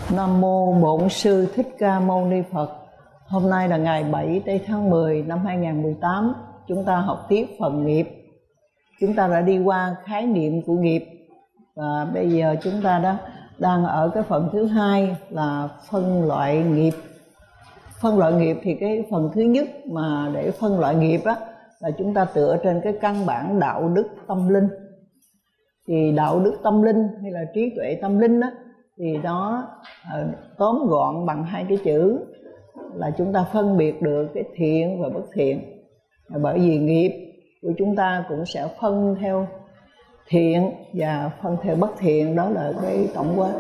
Nam mô Bổn Sư Thích Ca Mâu Ni Phật. Hôm nay là ngày 7 tây tháng 10 năm 2018. Chúng ta học tiếp phần nghiệp. Chúng ta đã đi qua khái niệm của nghiệp, và bây giờ chúng ta đang ở cái phần thứ hai là phân loại nghiệp. Phân loại nghiệp thì cái phần thứ nhất mà để phân loại nghiệp là chúng ta tựa trên cái căn bản đạo đức tâm linh. Thì đạo đức tâm linh hay là trí tuệ tâm linh thì nó tóm gọn bằng hai cái chữ là chúng ta phân biệt được cái thiện và bất thiện. Bởi vì nghiệp của chúng ta cũng sẽ phân theo thiện và phân theo bất thiện, đó là cái tổng quát.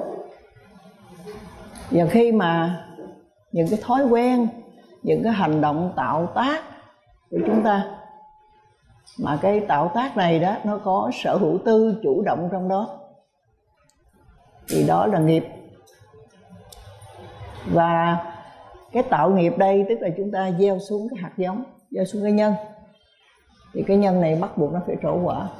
Và khi mà những cái thói quen, những cái hành động tạo tác của chúng ta, mà cái tạo tác này nó có sở hữu tư chủ động trong đó, thì đó là nghiệp. Và cái tạo nghiệp đây tức là chúng ta gieo xuống cái hạt giống, gieo xuống cái nhân, thì cái nhân này bắt buộc nó phải trổ quả.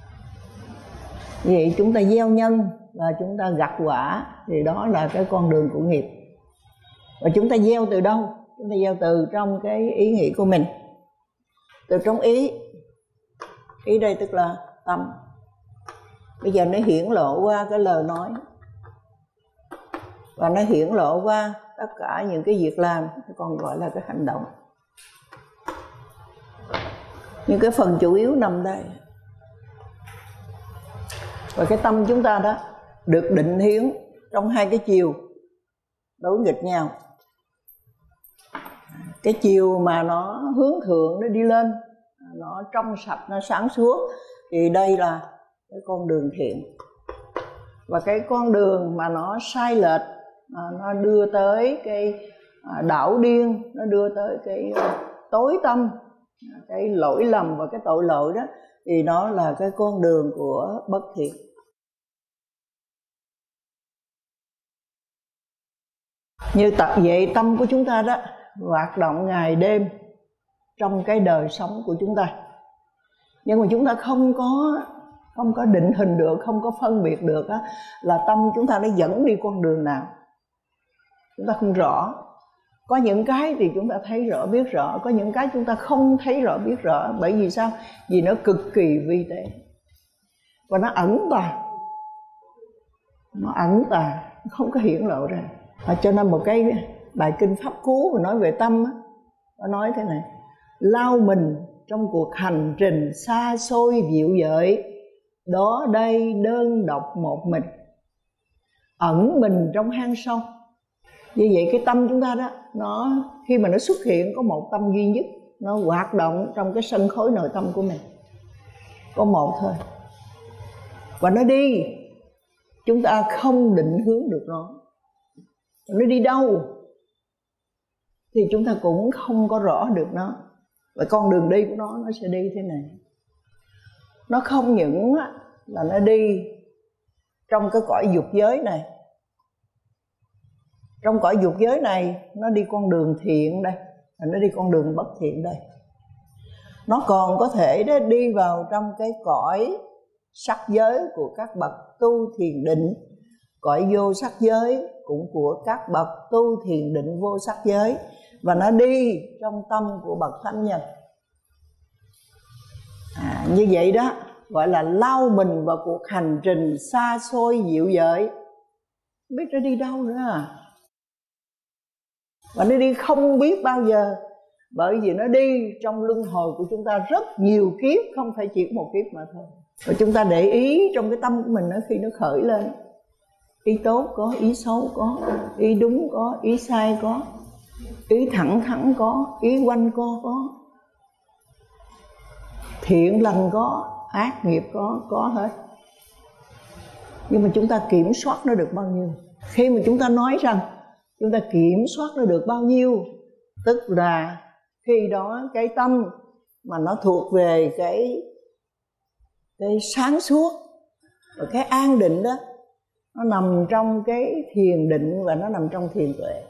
Vậy chúng ta gieo nhân và chúng ta gặt quả, thì đó là cái con đường của nghiệp. Và chúng ta gieo từ đâu? Chúng ta gieo từ trong cái ý nghĩ của mình, từ trong ý. Ý đây tức là tâm. Bây giờ nó hiển lộ qua cái lời nói, và nó hiển lộ qua tất cả những cái việc làm, còn gọi là cái hành động. Nhưng cái phần chủ yếu nằm đây. Và cái tâm chúng ta được định hướng trong hai cái chiều đối nghịch nhau. Cái chiều mà nó hướng thượng, nó đi lên, nó trong sạch, nó sáng suốt, thì đây là cái con đường thiện. Và cái con đường mà nó sai lệch, nó đưa tới cái đảo điên, nó đưa tới cái tối tâm, cái lỗi lầm và cái tội lỗi đó, thì nó là cái con đường của bất thiện. Như tập vậy, tâm của chúng ta hoạt động ngày đêm trong cái đời sống của chúng ta. Nhưng mà chúng ta không có định hình được, không có phân biệt được là tâm chúng ta đã dẫn đi con đường nào. Chúng ta không rõ. Có những cái thì chúng ta thấy rõ, biết rõ. Có những cái chúng ta không thấy rõ, biết rõ. Bởi vì sao? Vì nó cực kỳ vi tế, và nó ẩn tàng. Nó ẩn tàng, không có hiển lộ ra. Cho nên một cái bài kinh Pháp Cú mà nói về tâm nó nói thế này: lao mình trong cuộc hành trình xa xôi dịu dợi, đó đây đơn độc một mình, ẩn mình trong hang sâu. Như vậy cái tâm chúng ta nó khi mà nó xuất hiện có một tâm duy nhất, nó hoạt động trong cái sân khối nội tâm của mình, có một thôi. Và nó đi, chúng ta không định hướng được nó đi đâu thì chúng ta cũng không có rõ được nó. Và con đường đi của nó sẽ đi thế này. Nó không những là nó đi trong cái cõi dục giới này. Trong cõi dục giới này nó đi con đường thiện đây, nó đi con đường bất thiện đây. Nó còn có thể đi vào trong cái cõi sắc giới của các bậc tu thiền định, cõi vô sắc giới cũng của các bậc tu thiền định vô sắc giới, và nó đi trong tâm của bậc thánh nhân. Như vậy đó gọi là lao mình vào cuộc hành trình xa xôi dịu dợi. Không biết nó đi đâu nữa và nó đi không biết bao giờ. Bởi vì nó đi trong luân hồi của chúng ta rất nhiều kiếp, không phải chỉ một kiếp mà thôi. Và chúng ta để ý trong cái tâm của mình khi nó khởi lên, ý tốt có, ý xấu có, ý đúng có, ý sai có, ý thẳng thắn có, ý quanh co có, thiện lành có, ác nghiệp có hết. Nhưng mà chúng ta kiểm soát nó được bao nhiêu? Khi mà chúng ta nói rằng chúng ta kiểm soát nó được bao nhiêu, tức là khi đó cái tâm mà nó thuộc về cái sáng suốt và cái an định đó, nó nằm trong cái thiền định và nó nằm trong thiền tuệ.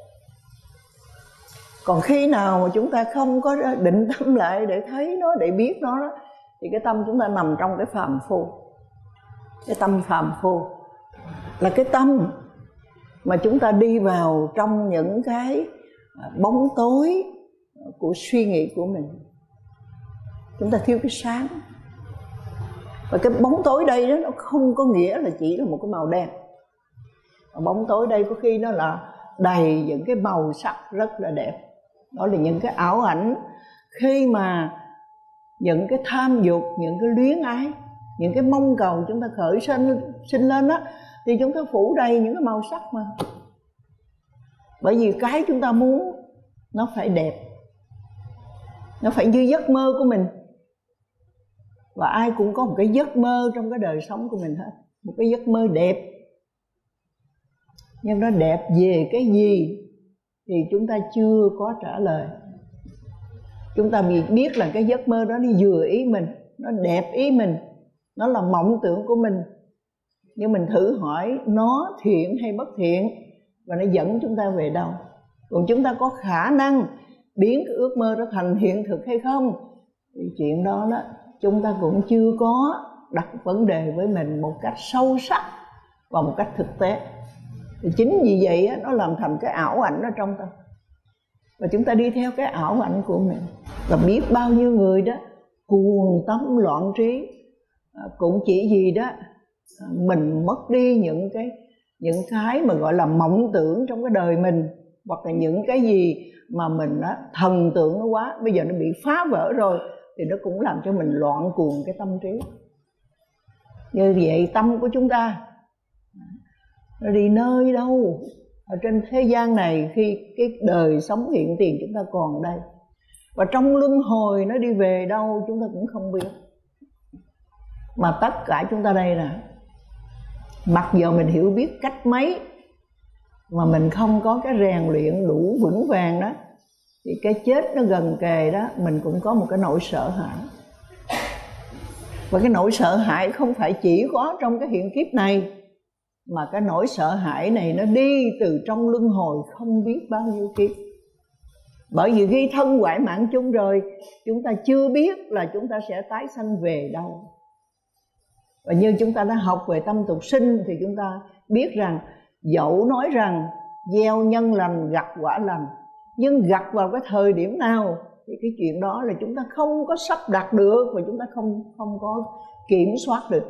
Còn khi nào mà chúng ta không có định tâm lại để thấy nó, để biết nó đó, thì cái tâm chúng ta nằm trong cái phàm phu. Cái tâm phàm phu là cái tâm mà chúng ta đi vào trong những cái bóng tối của suy nghĩ của mình. Chúng ta thiếu cái sáng. Và cái bóng tối đây đó, nó không có nghĩa là chỉ là một cái màu đen. Và bóng tối đây có khi nó là đầy những cái màu sắc rất là đẹp. Đó là những cái ảo ảnh khi mà những cái tham dục, những cái luyến ái, những cái mong cầu chúng ta khởi sinh lên đó, thì chúng ta phủ đầy những cái màu sắc mà. Bởi vì cái chúng ta muốn nó phải đẹp, nó phải như giấc mơ của mình. Và ai cũng có một cái giấc mơ trong cái đời sống của mình hết, một cái giấc mơ đẹp. Nhưng nó đẹp về cái gì thì chúng ta chưa có trả lời. Chúng ta biết là cái giấc mơ đó nó vừa ý mình, nó đẹp ý mình, nó là mộng tưởng của mình. Nhưng mình thử hỏi nó thiện hay bất thiện, và nó dẫn chúng ta về đâu. Còn chúng ta có khả năng biến cái ước mơ đó thành hiện thực hay không, thì chuyện đó đó chúng ta cũng chưa có đặt vấn đề với mình một cách sâu sắc và một cách thực tế. Thì chính vì vậy á, nó làm thành cái ảo ảnh ở trong ta. Và chúng ta đi theo cái ảo ảnh của mình. Và biết bao nhiêu người đó cuồng tâm loạn trí, cũng chỉ vì đó mình mất đi những cái mà gọi là mộng tưởng trong cái đời mình, hoặc là những cái gì mà mình đó, thần tượng nó quá, bây giờ nó bị phá vỡ rồi, thì nó cũng làm cho mình loạn cuồng cái tâm trí. Như vậy tâm của chúng ta nó đi nơi đâu ở trên thế gian này, khi cái đời sống hiện tiền chúng ta còn ở đây, và trong luân hồi nó đi về đâu chúng ta cũng không biết. Mà tất cả chúng ta đây nè, mặc dù mình hiểu biết cách mấy mà mình không có cái rèn luyện đủ vững vàng đó, thì cái chết nó gần kề đó, mình cũng có một cái nỗi sợ hãi. Và cái nỗi sợ hãi không phải chỉ có trong cái hiện kiếp này, mà cái nỗi sợ hãi này nó đi từ trong luân hồi không biết bao nhiêu kiếp. Bởi vì khi thân hoại mạng chung rồi, chúng ta chưa biết là chúng ta sẽ tái sanh về đâu. Và như chúng ta đã học về tâm tục sinh, thì chúng ta biết rằng dẫu nói rằng gieo nhân lành gặt quả lành, nhưng gặt vào cái thời điểm nào thì cái chuyện đó là chúng ta không có sắp đặt được, và chúng ta không có kiểm soát được.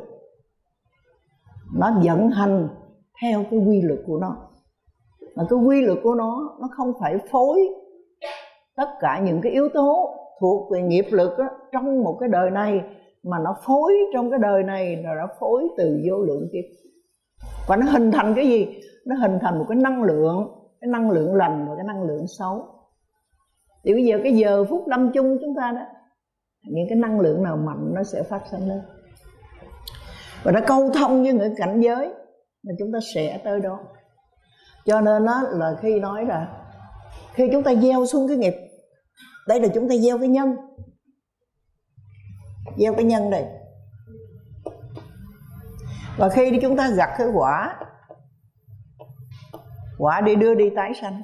Nó vận hành theo cái quy luật của nó. Mà cái quy luật của nó không phải phối tất cả những cái yếu tố thuộc về nghiệp lực đó, trong một cái đời này, mà nó phối trong cái đời này là nó phối từ vô lượng kiếp. Và nó hình thành cái gì? Nó hình thành một cái năng lượng lành và cái năng lượng xấu. Thì bây giờ cái giờ phút lâm chung chúng ta đó, những cái năng lượng nào mạnh nó sẽ phát sinh lên, và nó câu thông với những cảnh giới mà chúng ta sẽ tới đó. Cho nên đó là khi nói là khi chúng ta gieo xuống cái nghiệp, đây là chúng ta gieo cái nhân. Gieo cái nhân đây. Và khi chúng ta gặt cái quả để đưa đi tái sanh,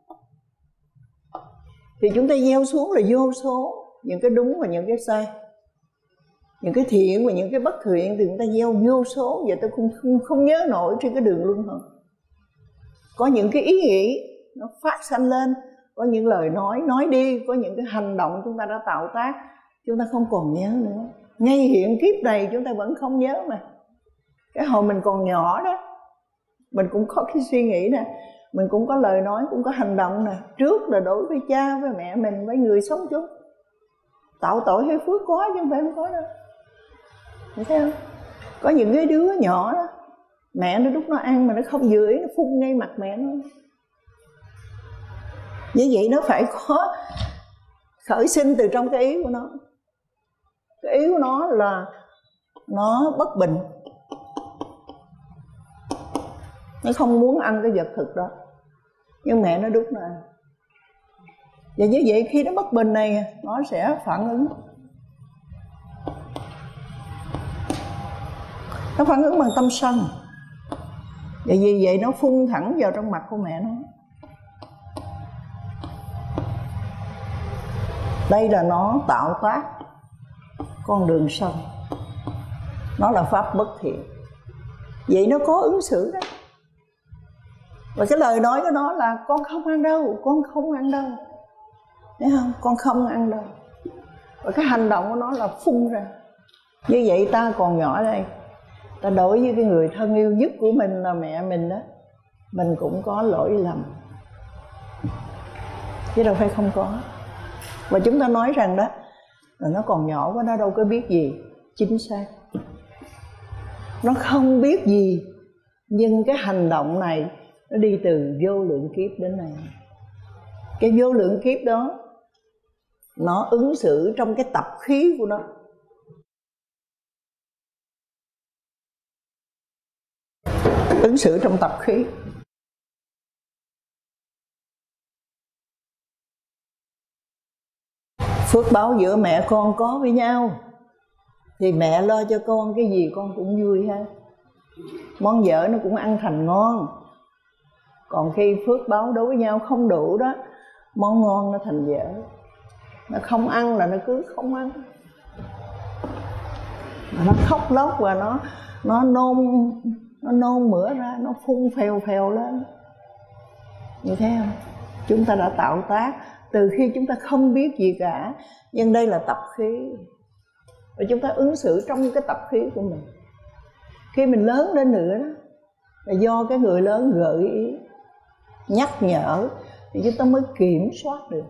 thì chúng ta gieo xuống là vô số những cái đúng và những cái sai, những cái thiện và những cái bất thiện, thì chúng ta gieo vô số. Vậy tôi không nhớ nổi trên cái đường luân hồi. Có những cái ý nghĩ nó phát sanh lên, có những lời nói đi, có những cái hành động chúng ta đã tạo tác, chúng ta không còn nhớ nữa. Ngay hiện kiếp này chúng ta vẫn không nhớ mà. Cái hồi mình còn nhỏ đó, mình cũng có cái suy nghĩ nè, mình cũng có lời nói, cũng có hành động nè. Trước là đối với cha, với mẹ mình, với người sống chung. Tạo tội hay phước có chứ không phải không có đâu. Thấy không? Có những cái đứa nhỏ đó, mẹ nó lúc nó ăn mà nó không vừa ý, nó phun ngay mặt mẹ nó. Như vậy nó phải có khởi sinh từ trong cái ý của nó. Cái ý của nó là nó bất bình, nó không muốn ăn cái vật thực đó, nhưng mẹ nó đút nó ăn. Và như vậy khi nó bất bình này, nó sẽ phản ứng. Nó phản ứng bằng tâm sân. Và vì vậy nó phun thẳng vào trong mặt của mẹ nó. Đây là nó tạo tác con đường sân. Nó là pháp bất thiện. Vậy nó có ứng xử đó. Và cái lời nói của nó là con không ăn đâu, con không ăn đâu, thấy không? Con không ăn đâu. Và cái hành động của nó là phun ra. Như vậy ta còn nhỏ đây, ta đối với cái người thân yêu nhất của mình là mẹ mình đó, mình cũng có lỗi lầm, chứ đâu phải không có. Và chúng ta nói rằng đó là nó còn nhỏ quá, nó đâu có biết gì. Chính xác, nó không biết gì, nhưng cái hành động này nó đi từ vô lượng kiếp đến này. Cái vô lượng kiếp đó nó ứng xử trong cái tập khí của nó. Ứng xử trong tập khí. Phước báo giữa mẹ con có với nhau thì mẹ lo cho con cái gì con cũng vui ha. Món dở nó cũng ăn thành ngon. Còn khi phước báo đối với nhau không đủ đó, món ngon nó thành dở. Nó không ăn là nó cứ không ăn. Nó khóc lóc và nó nôn mửa ra, nó phun phèo phèo lên. Như thế không? Chúng ta đã tạo tác từ khi chúng ta không biết gì cả, nhưng đây là tập khí. Và chúng ta ứng xử trong cái tập khí của mình. Khi mình lớn lên nữa đó, là do cái người lớn gợi ý, nhắc nhở, thì chúng ta mới kiểm soát được.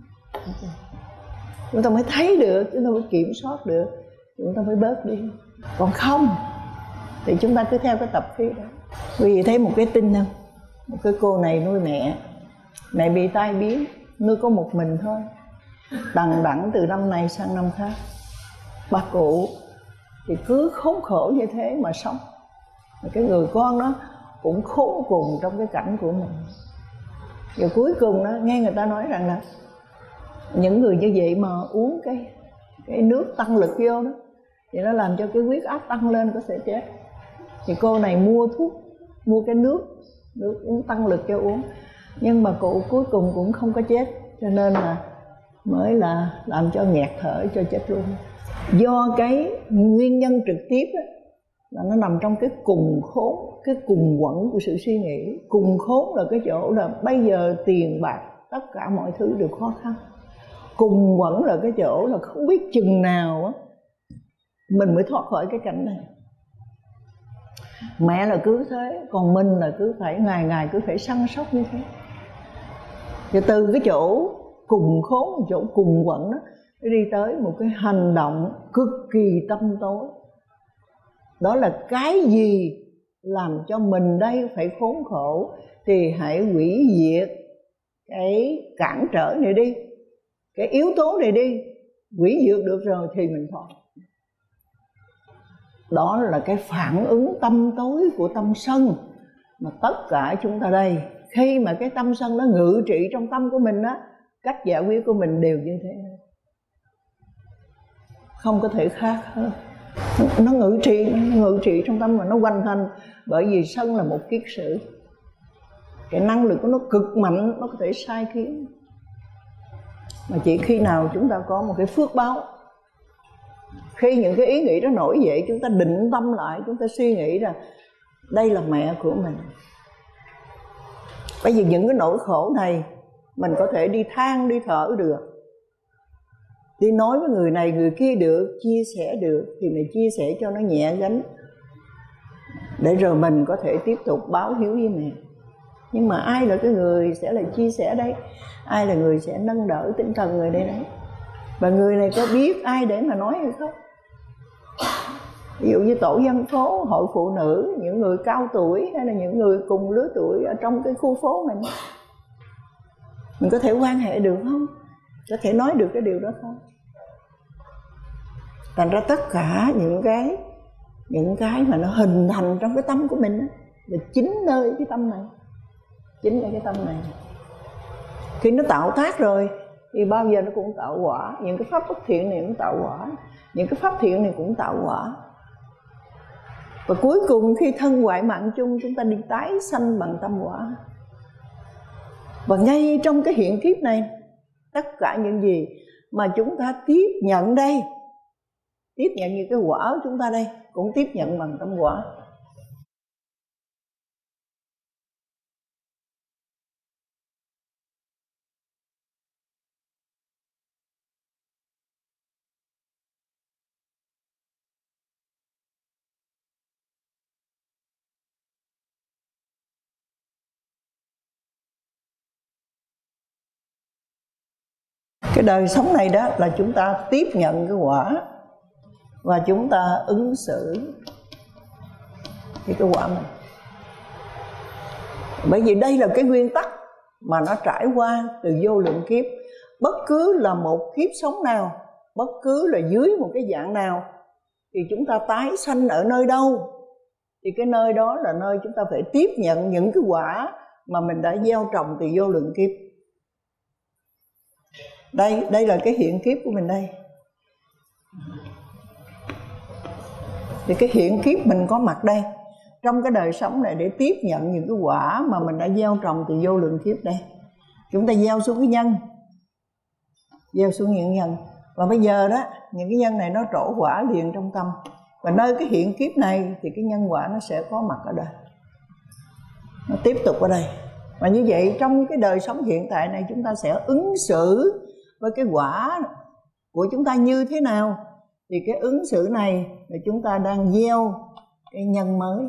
Chúng ta mới thấy được, chúng ta mới kiểm soát được, chúng ta mới bớt đi. Còn không thì chúng ta cứ theo cái tập khí đó. Quý vị thấy một cái tin không? Một cái cô này nuôi mẹ bị tai biến, nuôi có một mình thôi, đằng đẵng từ năm này sang năm khác. Bà cụ thì cứ khốn khổ như thế mà sống. Và cái người con đó cũng khốn cùng trong cái cảnh của mình. Rồi cuối cùng đó, nghe người ta nói rằng là những người như vậy mà uống cái nước tăng lực vô đó thì nó làm cho cái huyết áp tăng lên, có thể chết. Thì cô này mua thuốc, mua cái nước uống tăng lực cho uống, nhưng mà cụ cuối cùng cũng không có chết, cho nên là mới là làm cho nghẹt thở, cho chết luôn. Do cái nguyên nhân trực tiếp đó, là nó nằm trong cái cùng khốn, cái cùng quẩn của sự suy nghĩ. Cùng khốn là cái chỗ là bây giờ tiền bạc, tất cả mọi thứ đều khó khăn. Cùng quẩn là cái chỗ là không biết chừng nào á mình mới thoát khỏi cái cảnh này. Mẹ là cứ thế, còn mình là cứ phải ngày cứ phải săn sóc như thế. Và từ cái chỗ cùng khốn, chỗ cùng quẩn đó, đi tới một cái hành động cực kỳ tâm tối. Đó là cái gì làm cho mình đây phải khốn khổ thì hãy hủy diệt cái cản trở này đi, cái yếu tố này đi. Hủy diệt được rồi thì mình thoát. Đó là cái phản ứng tâm tối của tâm sân mà tất cả chúng ta đây, khi mà cái tâm sân nó ngự trị trong tâm của mình á, cách giải quyết của mình đều như thế, không có thể khác hơn. Nó ngự trị trong tâm mà nó hoành hành. Bởi vì sân là một kiết sử, cái năng lực của nó cực mạnh, nó có thể sai khiến. Mà chỉ khi nào chúng ta có một cái phước báo, khi những cái ý nghĩ đó nổi dậy, chúng ta định tâm lại, chúng ta suy nghĩ rằng đây là mẹ của mình. Bởi vì những cái nỗi khổ này mình có thể đi than, đi thở được, đi nói với người này người kia được, chia sẻ được, thì mình chia sẻ cho nó nhẹ gánh, để rồi mình có thể tiếp tục báo hiếu với mẹ. Nhưng mà ai là cái người sẽ là chia sẻ đấy? Ai là người sẽ nâng đỡ tinh thần người đây đấy? Và người này có biết ai để mà nói hay không? Ví dụ như tổ dân phố, hội phụ nữ, những người cao tuổi hay là những người cùng lứa tuổi ở trong cái khu phố mình có thể quan hệ được không? Có thể nói được cái điều đó không? Thành ra tất cả những cái mà nó hình thành trong cái tâm của mình đó, là chính nơi cái tâm này. Chính là cái tâm này. Khi nó tạo tác rồi thì bao giờ nó cũng tạo quả. Những cái pháp bất thiện này cũng tạo quả, những cái pháp thiện này cũng tạo quả. Và cuối cùng khi thân hoại mạng chung, chúng ta đi tái sanh bằng tâm quả. Và ngay trong cái hiện kiếp này, tất cả những gì mà chúng ta tiếp nhận đây, tiếp nhận như cái quả của chúng ta đây, cũng tiếp nhận bằng tâm quả. Cái đời sống này đó là chúng ta tiếp nhận cái quả và chúng ta ứng xử với cái quả mình. Bởi vì đây là cái nguyên tắc mà nó trải qua từ vô lượng kiếp. Bất cứ là một kiếp sống nào, bất cứ là dưới một cái dạng nào, thì chúng ta tái sanh ở nơi đâu, thì cái nơi đó là nơi chúng ta phải tiếp nhận những cái quả mà mình đã gieo trồng từ vô lượng kiếp. Đây là cái hiện kiếp của mình đây. Thì cái hiện kiếp mình có mặt đây, trong cái đời sống này, để tiếp nhận những cái quả mà mình đã gieo trồng từ vô lượng kiếp đây. Chúng ta gieo xuống cái nhân, gieo xuống những nhân, và bây giờ đó những cái nhân này nó trổ quả liền trong tâm. Và nơi cái hiện kiếp này thì cái nhân quả nó sẽ có mặt ở đây, nó tiếp tục ở đây. Và như vậy trong cái đời sống hiện tại này, chúng ta sẽ ứng xử với cái quả của chúng ta như thế nào, thì cái ứng xử này là chúng ta đang gieo cái nhân mới.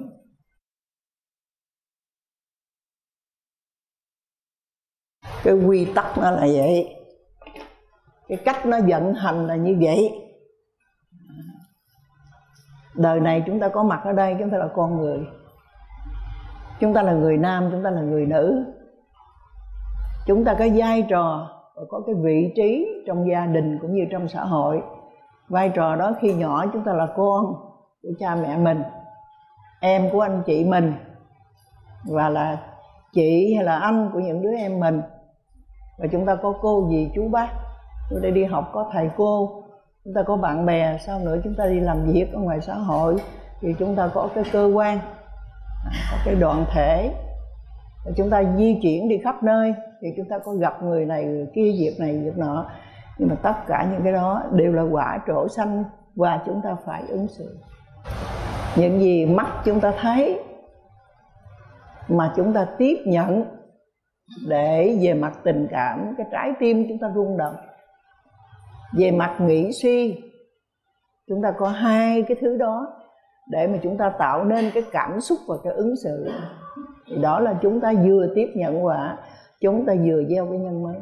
Cái quy tắc nó là vậy, cái cách nó vận hành là như vậy. Đời này chúng ta có mặt ở đây, chúng ta là con người, chúng ta là người nam, chúng ta là người nữ, chúng ta có vai trò và có cái vị trí trong gia đình cũng như trong xã hội. Vai trò đó khi nhỏ chúng ta là con của cha mẹ mình, em của anh chị mình, và là chị hay là anh của những đứa em mình. Và chúng ta có cô dì chú bác, chúng ta đi học có thầy cô, chúng ta có bạn bè, sau nữa chúng ta đi làm việc ở ngoài xã hội thì chúng ta có cái cơ quan, có cái đoàn thể, và chúng ta di chuyển đi khắp nơi thì chúng ta có gặp người này người kia, việc này việc nọ. Nhưng mà tất cả những cái đó đều là quả trổ sanh và chúng ta phải ứng xử. Những gì mắt chúng ta thấy mà chúng ta tiếp nhận, để về mặt tình cảm cái trái tim chúng ta rung động. Về mặt nghĩ suy, chúng ta có hai cái thứ đó để mà chúng ta tạo nên cái cảm xúc và cái ứng xử. Thì đó là chúng ta vừa tiếp nhận quả, chúng ta vừa gieo cái nhân mới.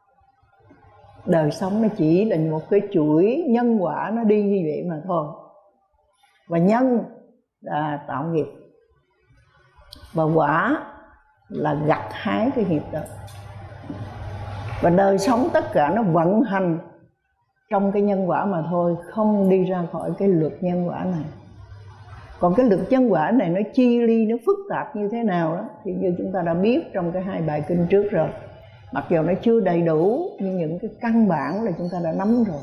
Đời sống nó chỉ là một cái chuỗi nhân quả, nó đi như vậy mà thôi. Và nhân là tạo nghiệp, và quả là gặt hái cái nghiệp đó. Và đời sống tất cả nó vận hành trong cái nhân quả mà thôi, không đi ra khỏi cái luật nhân quả này. Còn cái luật nhân quả này nó chi ly, nó phức tạp như thế nào đó thì như chúng ta đã biết trong cái hai bài kinh trước rồi. Mặc dù nó chưa đầy đủ nhưng những cái căn bản là chúng ta đã nắm rồi.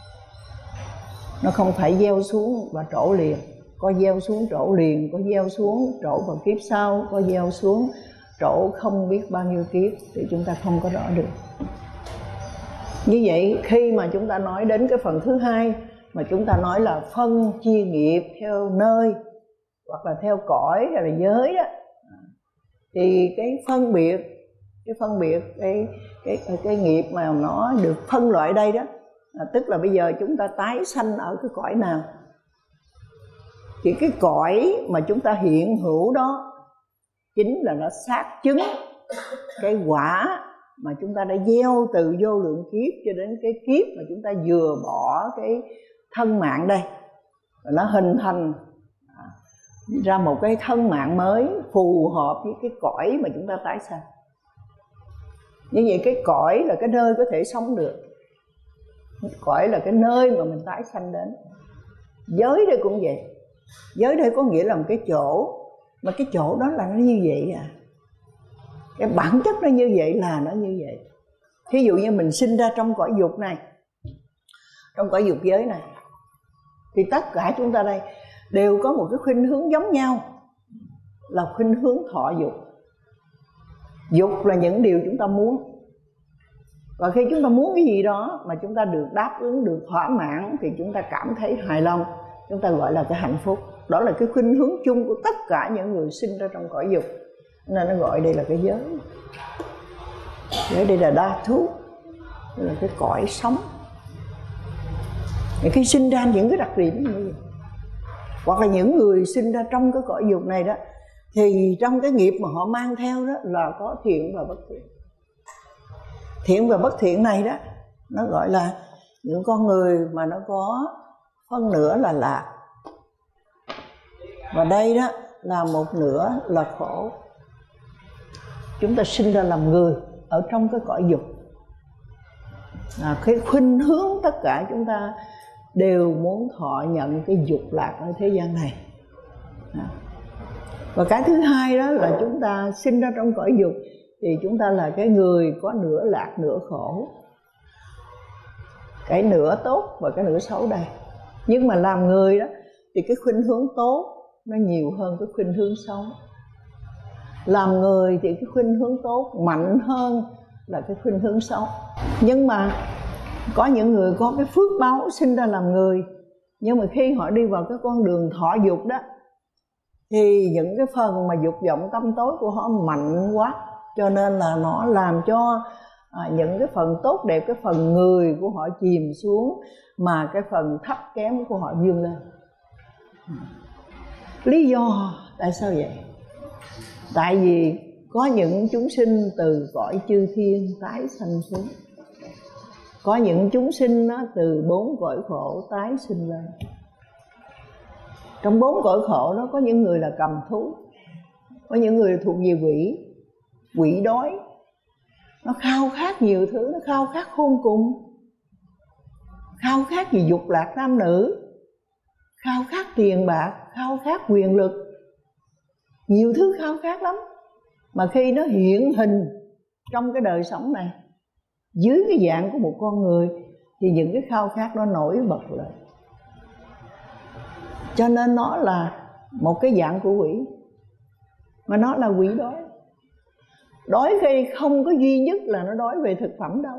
Nó không phải gieo xuống và trổ liền, có gieo xuống trổ liền, có gieo xuống trổ vào kiếp sau, có gieo xuống trổ không biết bao nhiêu kiếp, thì chúng ta không có rõ được. Như vậy khi mà chúng ta nói đến cái phần thứ hai, mà chúng ta nói là phân chia nghiệp theo nơi hoặc là theo cõi hay là giới đó, thì cái phân biệt cái nghiệp mà nó được phân loại đây đó, tức là bây giờ chúng ta tái sanh ở cái cõi nào, thì cái cõi mà chúng ta hiện hữu đó chính là nó xác chứng cái quả mà chúng ta đã gieo từ vô lượng kiếp cho đến cái kiếp mà chúng ta vừa bỏ cái thân mạng đây, và nó hình thành ra một cái thân mạng mới phù hợp với cái cõi mà chúng ta tái sanh. Như vậy cái cõi là cái nơi có thể sống được, cõi là cái nơi mà mình tái sanh đến. Giới đây cũng vậy, giới đây có nghĩa là một cái chỗ, mà cái chỗ đó là nó như vậy à, cái bản chất nó như vậy là nó như vậy. Thí dụ như mình sinh ra trong cõi dục này, trong cõi dục giới này, thì tất cả chúng ta đây đều có một cái khuynh hướng giống nhau, là khuynh hướng thọ dục. Dục là những điều chúng ta muốn, và khi chúng ta muốn cái gì đó mà chúng ta được đáp ứng, được thỏa mãn, thì chúng ta cảm thấy hài lòng, chúng ta gọi là cái hạnh phúc. Đó là cái khuynh hướng chung của tất cả những người sinh ra trong cõi dục, nên nó gọi đây là cái giới. Giới đây là đa thú, đây là cái cõi sống. Thì khi sinh ra những cái đặc điểm như vậy, hoặc là những người sinh ra trong cái cõi dục này đó, thì trong cái nghiệp mà họ mang theo đó là có thiện và bất thiện. Thiện và bất thiện này đó Nó gọi là những con người mà nó có phân nửa là lạc, và đây đó là một nửa là khổ. Chúng ta sinh ra làm người ở trong cái cõi dục, cái khuynh hướng tất cả chúng ta đều muốn thọ nhận cái dục lạc ở thế gian này. Và cái thứ hai đó là chúng ta sinh ra trong cõi dục thì chúng ta là cái người có nửa lạc nửa khổ, cái nửa tốt và cái nửa xấu đây. Nhưng mà làm người đó thì cái khuynh hướng tốt nó nhiều hơn cái khuynh hướng xấu. Làm người thì cái khuynh hướng tốt mạnh hơn là cái khuynh hướng xấu. Nhưng mà có những người có cái phước báu sinh ra làm người, nhưng mà khi họ đi vào cái con đường thọ dục đó thì những cái phần mà dục vọng tâm tối của họ mạnh quá, cho nên là nó làm cho những cái phần tốt đẹp, cái phần người của họ chìm xuống, mà cái phần thấp kém của họ vươn lên. Lý do tại sao vậy? Tại vì có những chúng sinh từ cõi chư thiên tái sanh xuống, có những chúng sinh đó, từ 4 cõi khổ tái sinh lên. Trong 4 cõi khổ đó có những người là cầm thú, có những người thuộc về quỷ đói. Nó khao khát nhiều thứ, nó khao khát khôn cùng, khao khát vì dục lạc nam nữ, khao khát tiền bạc, khao khát quyền lực, nhiều thứ khao khát lắm. Mà khi nó hiện hình trong cái đời sống này dưới cái dạng của một con người thì những cái khao khát nó nổi bật lên. Cho nên nó là một cái dạng của quỷ, mà nó là quỷ đói. Đói khi không có duy nhất là nó đói về thực phẩm đâu.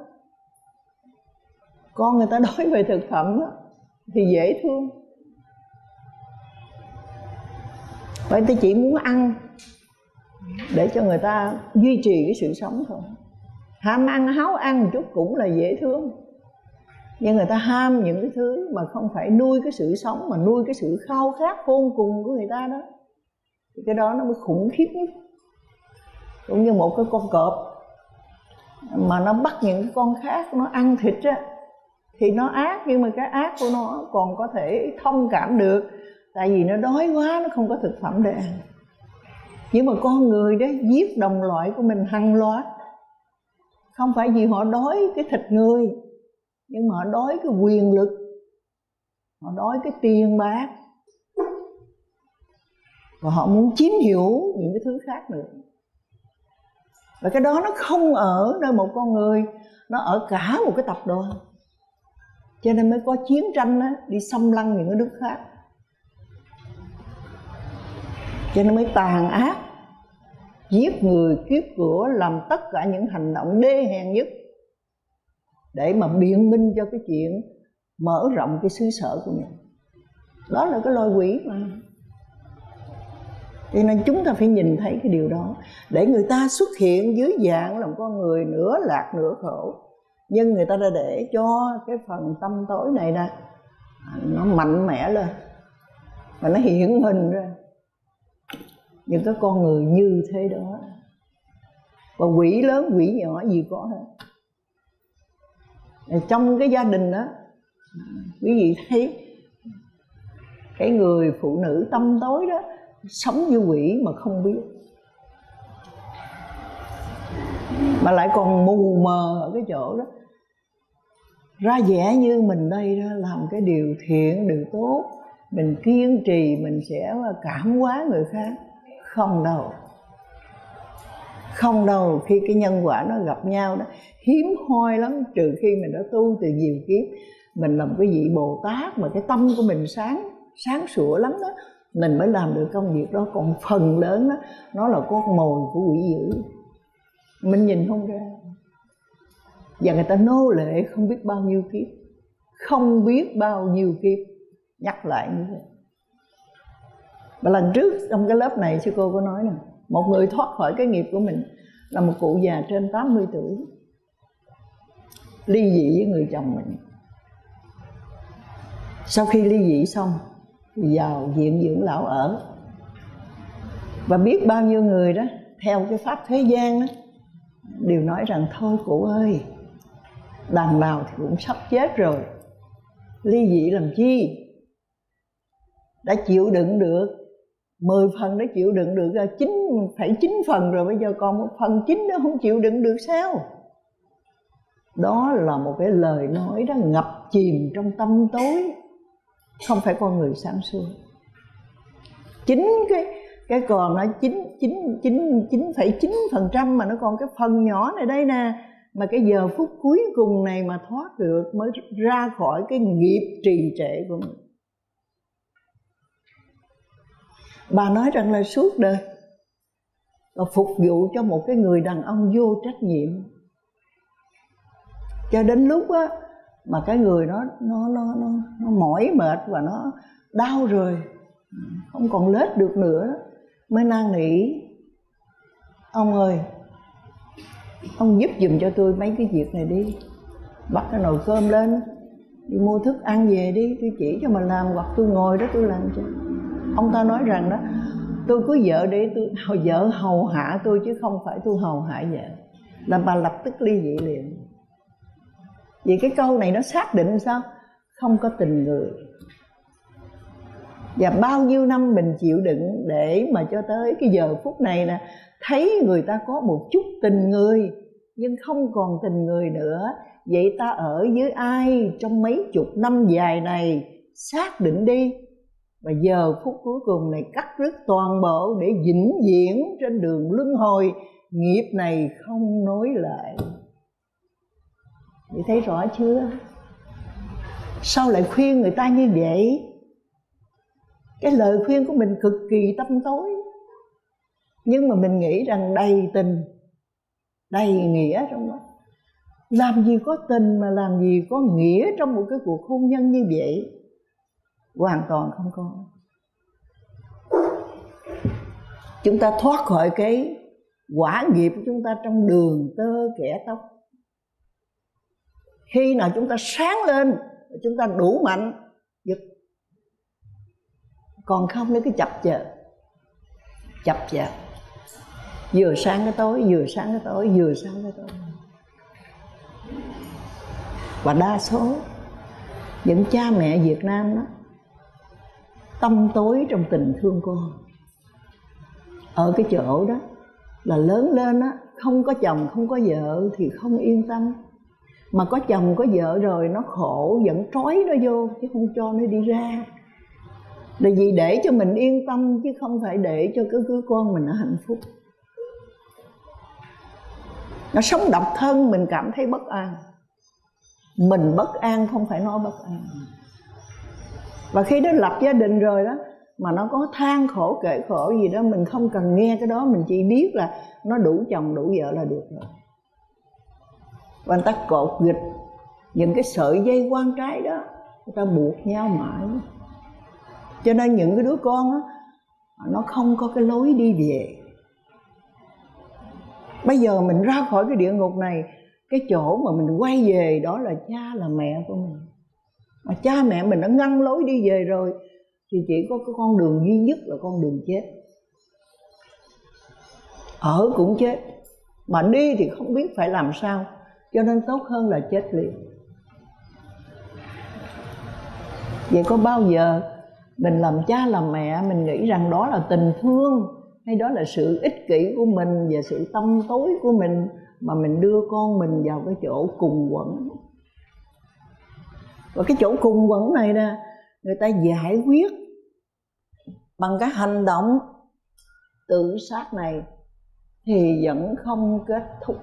Con người ta đói về thực phẩm đó, thì dễ thương. Vậy ta chỉ muốn ăn để cho người ta duy trì cái sự sống thôi. Ham ăn háo ăn một chút cũng là dễ thương, nhưng người ta ham những cái thứ mà không phải nuôi cái sự sống, mà nuôi cái sự khao khát khôn cùng của người ta đó, thì cái đó nó mới khủng khiếp nhất. Cũng như một cái con cọp mà nó bắt những cái con khác nó ăn thịt á, thì nó ác, nhưng mà cái ác của nó còn có thể thông cảm được, tại vì nó đói quá, nó không có thực phẩm để ăn. Nhưng mà con người đó giết đồng loại của mình hàng loạt, không phải vì họ đói cái thịt người, nhưng mà họ đói cái quyền lực, họ đói cái tiền bạc, và họ muốn chiếm hữu những cái thứ khác nữa. Và cái đó nó không ở nơi một con người, nó ở cả một cái tập đoàn. Cho nên mới có chiến tranh đó, đi xâm lăng những cái nước khác. Cho nên mới tàn ác, giết người, kiếp của, làm tất cả những hành động đê hèn nhất để mà biện minh cho cái chuyện mở rộng cái xứ sở của mình. Đó là cái loài quỷ mà. Cho nên chúng ta phải nhìn thấy cái điều đó, để người ta xuất hiện dưới dạng là một con người nửa lạc nửa khổ, nhưng người ta đã để cho cái phần tâm tối này nè nó mạnh mẽ lên, và nó hiện hình ra những cái con người như thế đó. Và quỷ lớn quỷ nhỏ gì có hết. Trong cái gia đình đó, quý vị thấy cái người phụ nữ tâm tối đó sống như quỷ mà không biết, mà lại còn mù mờ ở cái chỗ đó, ra vẻ như mình đây đó làm cái điều thiện, điều tốt, mình kiên trì, mình sẽ cảm hóa người khác. Không đâu, không đâu. Khi cái nhân quả nó gặp nhau đó, hiếm hoi lắm, trừ khi mình đã tu từ nhiều kiếp, mình làm cái vị Bồ Tát mà cái tâm của mình sáng sủa lắm đó, mình mới làm được công việc đó. Còn phần lớn đó, nó là con mồi của quỷ dữ, mình nhìn không ra. Và người ta nô lệ không biết bao nhiêu kiếp, không biết bao nhiêu kiếp, nhắc lại như thế. Và lần trước trong cái lớp này sư cô có nói nè, một người thoát khỏi cái nghiệp của mình là một cụ già trên 80 tuổi, ly dị với người chồng mình. Sau khi ly dị xong thì vào viện dưỡng lão ở. Và biết bao nhiêu người đó theo cái pháp thế gian đó đều nói rằng thôi cụ ơi, Đằng nào thì cũng sắp chết rồi, ly dị làm chi? Đã chịu đựng được 10 phần, đã chịu đựng được 9,9 phần rồi, bây giờ còn 1/9 nữa không chịu đựng được sao? Đó là một cái lời nói đó ngập chìm trong tâm tối, không phải con người sáng suốt. Chính cái còn nó 9,9% mà nó còn cái phần nhỏ này đây nè, mà cái giờ phút cuối cùng này mà thoát được mới ra khỏi cái nghiệp trì trệ của mình. Bà nói rằng là suốt đời là phục vụ cho một cái người đàn ông vô trách nhiệm, cho đến lúc á mà cái người nó mỏi mệt và nó đau rồi, không còn lết được nữa, mới năn nỉ: ông ơi, ông giúp giùm cho tôi mấy cái việc này đi, bắt cái nồi cơm lên, đi mua thức ăn về đi, tôi chỉ cho mà làm, hoặc tôi ngồi đó tôi làm cho. Ông ta nói rằng đó, tôi có vợ để vợ hầu hạ tôi chứ không phải tôi hầu hạ vợ. Là bà lập tức ly dị liền. Vì cái câu này nó xác định sao? Không có tình người. Và bao nhiêu năm mình chịu đựng để mà cho tới cái giờ phút này nè, thấy người ta có một chút tình người nhưng không còn tình người nữa. Vậy ta ở với ai trong mấy chục năm dài này? Xác định đi. Và giờ phút cuối cùng này cắt đứt toàn bộ để vĩnh viễn trên đường luân hồi, nghiệp này không nối lại. Chị thấy rõ chưa? Sao lại khuyên người ta như vậy? Cái lời khuyên của mình cực kỳ tâm tối, nhưng mà mình nghĩ rằng đầy tình, đầy nghĩa trong đó. Làm gì có tình mà làm gì có nghĩa trong một cái cuộc hôn nhân như vậy? Hoàn toàn không có. Chúng ta thoát khỏi cái quả nghiệp của chúng ta trong đường tơ kẻ tóc. Khi nào chúng ta sáng lên, chúng ta đủ mạnh, giật. Còn không nó cứ chập chờn, vừa sáng cái tối, vừa sáng cái tối, vừa sáng cái tối. Và đa số những cha mẹ Việt Nam đó, tâm tối trong tình thương con, ở cái chỗ đó là lớn lên á, không có chồng không có vợ thì không yên tâm, mà có chồng có vợ rồi nó khổ, vẫn trói nó vô chứ không cho nó đi ra. Là vì để cho mình yên tâm chứ không phải để cho cái đứa con mình nó hạnh phúc. Nó sống độc thân mình cảm thấy bất an, mình bất an không phải nó bất an. Và khi nó lập gia đình rồi đó, mà nó có than khổ kể khổ gì đó, mình không cần nghe cái đó, mình chỉ biết là nó đủ chồng đủ vợ là được rồi. Và người ta cột nghịch những cái sợi dây quan trái đó, người ta buộc nhau mãi. Cho nên những cái đứa con đó, nó không có cái lối đi về. Bây giờ mình ra khỏi cái địa ngục này, cái chỗ mà mình quay về đó là cha là mẹ của mình. Mà cha mẹ mình đã ngăn lối đi về rồi thì chỉ có cái con đường duy nhất là con đường chết. Ở cũng chết, mà đi thì không biết phải làm sao, cho nên tốt hơn là chết liền. Vậy có bao giờ mình làm cha làm mẹ mình nghĩ rằng đó là tình thương, hay đó là sự ích kỷ của mình và sự tâm tối của mình mà mình đưa con mình vào cái chỗ cùng quẩn? Và cái chỗ cùng quẩn này nè, người ta giải quyết bằng cái hành động tự sát này thì vẫn không kết thúc.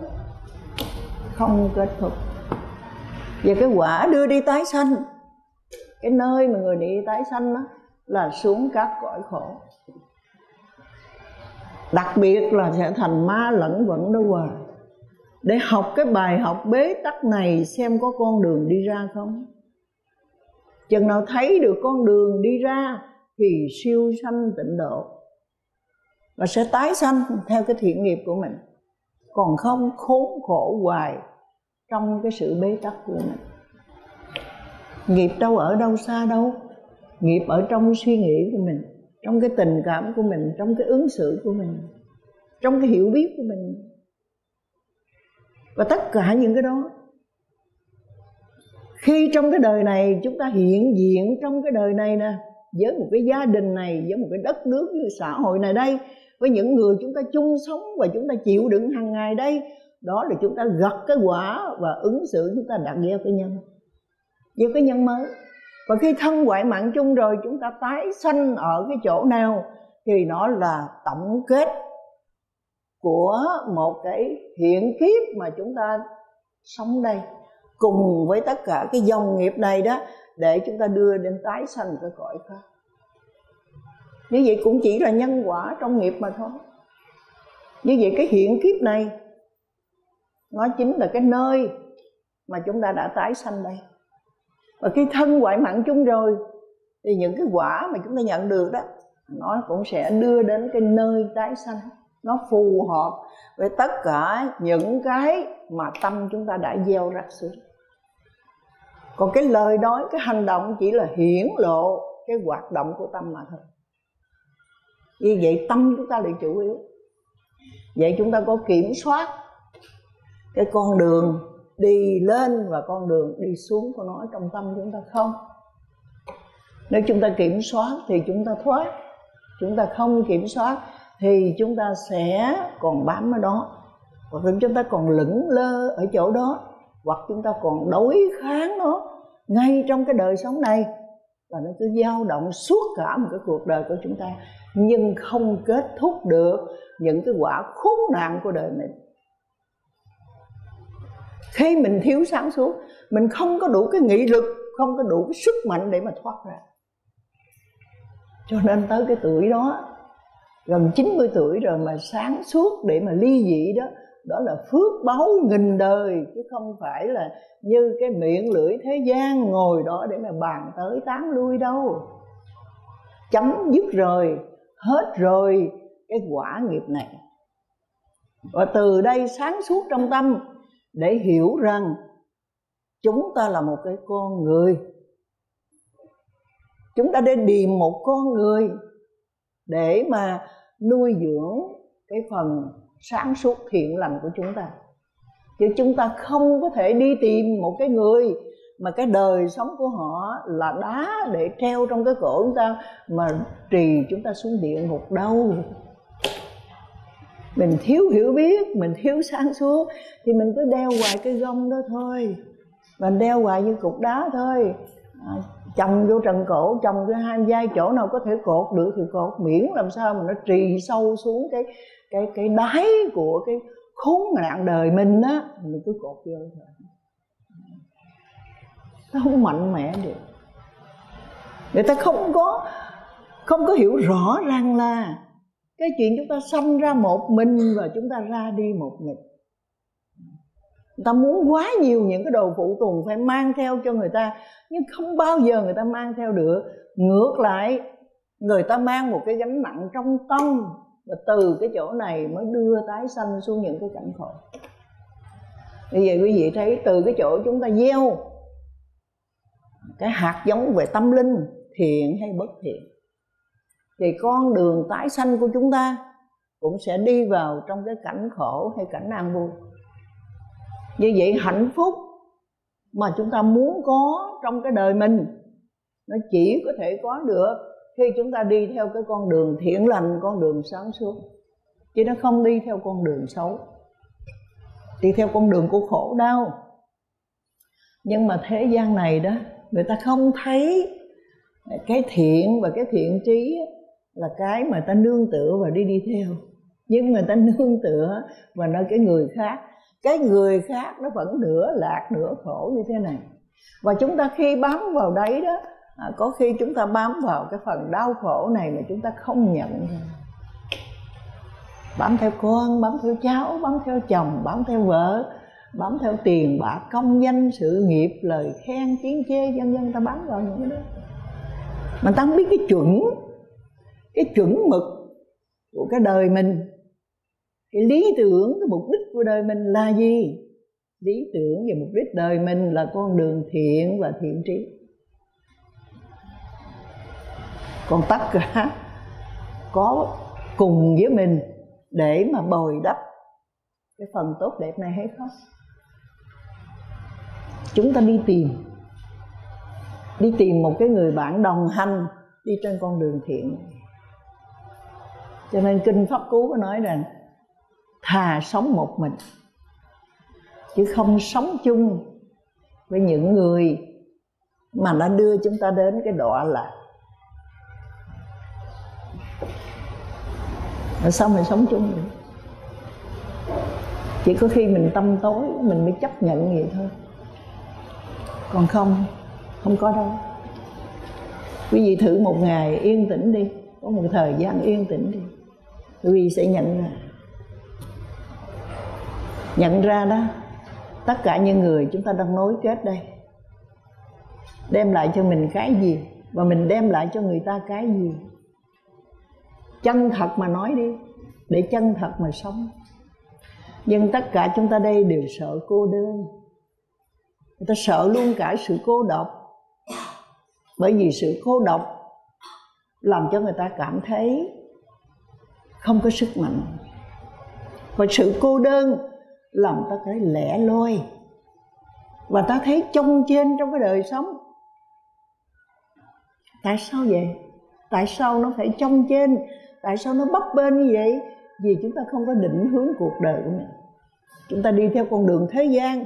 Không kết thúc. Và cái quả đưa đi tái sanh, cái nơi mà người đi tái sanh đó là xuống các cõi khổ. Đặc biệt là sẽ thành ma lẫn vẫn đó hoài, để học cái bài học bế tắc này xem có con đường đi ra không. Chừng nào thấy được con đường đi ra thì siêu sanh tịnh độ và sẽ tái sanh theo cái thiện nghiệp của mình. Còn không khốn khổ hoài trong cái sự bế tắc của mình. Nghiệp đâu ở đâu xa đâu, nghiệp ở trong suy nghĩ của mình, trong cái tình cảm của mình, trong cái ứng xử của mình, trong cái hiểu biết của mình. Và tất cả những cái đó Khi trong cái đời này chúng ta hiện diện trong cái đời này nè, với một cái gia đình này, với một cái đất nước, với xã hội này đây, với những người chúng ta chung sống và chúng ta chịu đựng hàng ngày đây, đó là chúng ta gặt cái quả và ứng xử chúng ta đã gieo cái nhân mới. Và khi thân hoại mạng chung rồi, chúng ta tái sanh ở cái chỗ nào thì nó là tổng kết của một cái hiện kiếp mà chúng ta sống đây, cùng với tất cả cái dòng nghiệp này đó, để chúng ta đưa đến tái sanh cái cõi khác. Như vậy cũng chỉ là nhân quả trong nghiệp mà thôi. Như vậy cái hiện kiếp này nó chính là cái nơi mà chúng ta đã tái sanh đây. Và khi thân hoại mạng chung rồi thì những cái quả mà chúng ta nhận được đó, nó cũng sẽ đưa đến cái nơi tái sanh. Nó phù hợp với tất cả những cái mà tâm chúng ta đã gieo rắc xuống. Còn cái lời nói, cái hành động chỉ là hiển lộ cái hoạt động của tâm mà thôi. Vì vậy tâm chúng ta lại chủ yếu. Vậy chúng ta có kiểm soát cái con đường đi lên và con đường đi xuống của nó trong tâm chúng ta không? Nếu chúng ta kiểm soát thì chúng ta thoát. Chúng ta không kiểm soát thì chúng ta sẽ còn bám ở đó, hoặc là chúng ta còn lững lơ ở chỗ đó, hoặc chúng ta còn đối kháng nó ngay trong cái đời sống này, và nó cứ dao động suốt cả một cái cuộc đời của chúng ta, nhưng không kết thúc được những cái quả khốn nạn của đời mình. Khi mình thiếu sáng suốt, mình không có đủ cái nghị lực, không có đủ cái sức mạnh để mà thoát ra. Cho nên tới cái tuổi đó, gần 90 tuổi rồi mà sáng suốt để mà ly dị đó, đó là phước báu nghìn đời, chứ không phải là như cái miệng lưỡi thế gian ngồi đó để mà bàn tới tán lui đâu. Chấm dứt rồi, hết rồi cái quả nghiệp này. Và từ đây sáng suốt trong tâm để hiểu rằng chúng ta là một cái con người. Chúng ta đến điềm một con người để mà nuôi dưỡng cái phần sáng suốt thiện lành của chúng ta. Chứ chúng ta không có thể đi tìm một cái người mà cái đời sống của họ là đá để treo trong cái cổ chúng ta mà trì chúng ta xuống địa ngục đâu. Mình thiếu hiểu biết, mình thiếu sáng suốt thì mình cứ đeo hoài cái gông đó thôi. Mình đeo hoài như cục đá thôi. Chồng vô trần cổ, chồng cái hai vai chỗ nào có thể cột được thì cột, miễn làm sao mà nó trì sâu xuống cái đáy của cái khốn nạn đời mình á, mình cứ cột vô thôi. Nó không mạnh mẽ được. Người ta không có hiểu rõ ràng là cái chuyện chúng ta sanh ra một mình và chúng ta ra đi một mình. Người ta muốn quá nhiều những cái đồ phụ tùng phải mang theo cho người ta, nhưng không bao giờ người ta mang theo được. Ngược lại, người ta mang một cái gánh nặng trong tâm, và từ cái chỗ này mới đưa tái sanh xuống những cái cảnh khổ. Như vậy quý vị thấy, từ cái chỗ chúng ta gieo cái hạt giống về tâm linh, thiện hay bất thiện, thì con đường tái sanh của chúng ta cũng sẽ đi vào trong cái cảnh khổ hay cảnh an vui. Như vậy hạnh phúc mà chúng ta muốn có trong cái đời mình, nó chỉ có thể có được khi chúng ta đi theo cái con đường thiện lành, con đường sáng suốt, chứ nó không đi theo con đường xấu, đi theo con đường của khổ đau. Nhưng mà thế gian này đó, người ta không thấy cái thiện và cái thiện trí là cái mà ta nương tựa và đi theo. Nhưng người ta nương tựa và nơi cái người khác. Cái người khác nó vẫn nửa lạc nửa khổ như thế này. Và chúng ta khi bám vào đấy đó, có khi chúng ta bám vào cái phần đau khổ này mà chúng ta không nhận ra. Bám theo con, bám theo cháu, bám theo chồng, bám theo vợ, bám theo tiền bạc, công danh, sự nghiệp, lời khen, tiếng chê, vân vân, ta bám vào những cái đó. Mà ta không biết cái chuẩn mực của cái đời mình, cái lý tưởng, cái mục đích của đời mình là gì? Lý tưởng và mục đích đời mình là con đường thiện và thiện trí. Còn tất cả có cùng với mình để mà bồi đắp cái phần tốt đẹp này hay không? Chúng ta đi tìm đi tìm một cái người bạn đồng hành đi trên con đường thiện. Cho nên Kinh Pháp Cú có nói rằng thà sống một mình chứ không sống chung với những người mà nó đưa chúng ta đến cái đọa lạc. Rồi sao mình sống chung được? Chỉ có khi mình tâm tối mình mới chấp nhận vậy thôi, còn không có đâu. Quý vị thử một ngày yên tĩnh đi, có một thời gian yên tĩnh đi, quý vị sẽ nhận ra đó, tất cả những người chúng ta đang nối kết đây đem lại cho mình cái gì, và mình đem lại cho người ta cái gì. Chân thật mà nói đi, để chân thật mà sống. Nhưng tất cả chúng ta đây đều sợ cô đơn. Người ta sợ luôn cả sự cô độc. Bởi vì sự cô độc làm cho người ta cảm thấy không có sức mạnh. Và sự cô đơn làm ta thấy lẻ loi, và ta thấy chông trên trong cái đời sống. Tại sao vậy? Tại sao nó phải chông trên? Tại sao nó bấp bênh như vậy? Vì chúng ta không có định hướng cuộc đời của mình. Chúng ta đi theo con đường thế gian.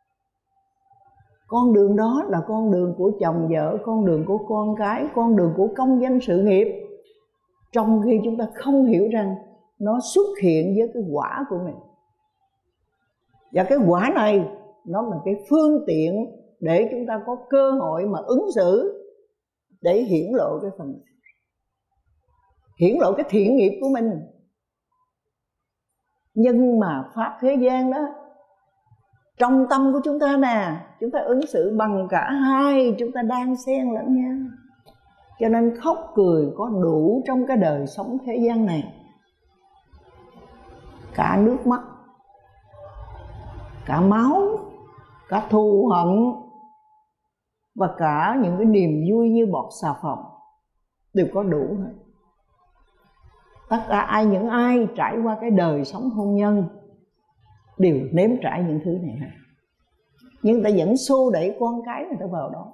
Con đường đó là con đường của chồng vợ, con đường của con cái, con đường của công danh sự nghiệp. Trong khi chúng ta không hiểu rằng nó xuất hiện với cái quả của mình. Và cái quả này nó là cái phương tiện để chúng ta có cơ hội mà ứng xử, để hiển lộ cái phần, hiển lộ cái thiện nghiệp của mình. Nhưng mà pháp thế gian đó, trong tâm của chúng ta nè, chúng ta ứng xử bằng cả hai, chúng ta đang xen lẫn nhau. Cho nên khóc cười có đủ trong cái đời sống thế gian này. Cả nước mắt, cả máu, cả thù hận, và cả những cái niềm vui như bọt xà phòng đều có đủ hết. Tất cả những ai trải qua cái đời sống hôn nhân đều nếm trải những thứ này hết. Nhưng người ta vẫn xô đẩy con cái người ta vào đó.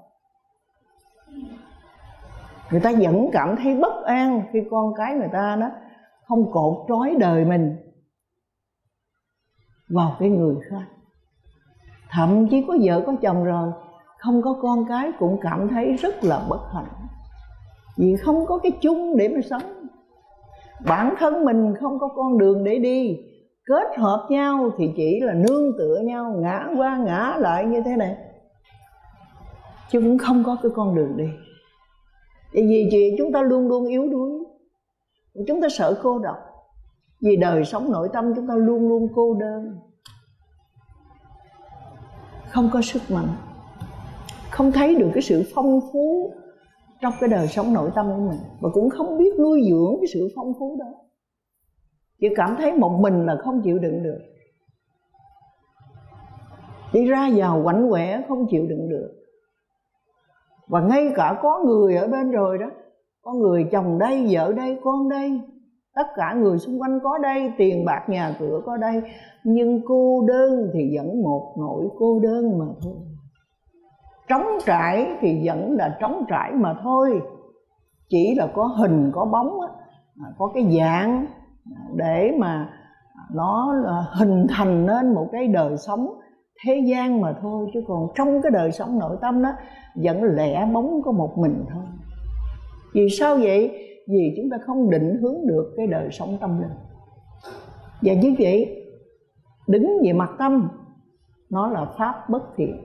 Người ta vẫn cảm thấy bất an khi con cái người ta đó không cột trói đời mình vào cái người khác. Thậm chí có vợ có chồng rồi, không có con cái cũng cảm thấy rất là bất hạnh, vì không có cái chung để mà sống. Bản thân mình không có con đường để đi, kết hợp nhau thì chỉ là nương tựa nhau, ngã qua ngã lại như thế này, chứ cũng không có cái con đường đi. Vì chúng ta luôn luôn yếu đuối, chúng ta sợ cô độc. Vì đời sống nội tâm chúng ta luôn luôn cô đơn, không có sức mạnh, không thấy được cái sự phong phú trong cái đời sống nội tâm của mình, và cũng không biết nuôi dưỡng cái sự phong phú đó. Chỉ cảm thấy một mình là không chịu đựng được, đi ra vào quạnh quẻ không chịu đựng được. Và ngay cả có người ở bên rồi đó, có người chồng đây, vợ đây, con đây, tất cả người xung quanh có đây, tiền bạc nhà cửa có đây, nhưng cô đơn thì vẫn một nỗi cô đơn mà thôi. Trống trải thì vẫn là trống trải mà thôi. Chỉ là có hình có bóng, có cái dạng để mà nó hình thành nên một cái đời sống thế gian mà thôi. Chứ còn trong cái đời sống nội tâm đó vẫn lẻ bóng có một mình thôi. Vì sao vậy? Vì chúng ta không định hướng được cái đời sống tâm linh. Và như vậy, đứng về mặt tâm, nó là pháp bất thiện,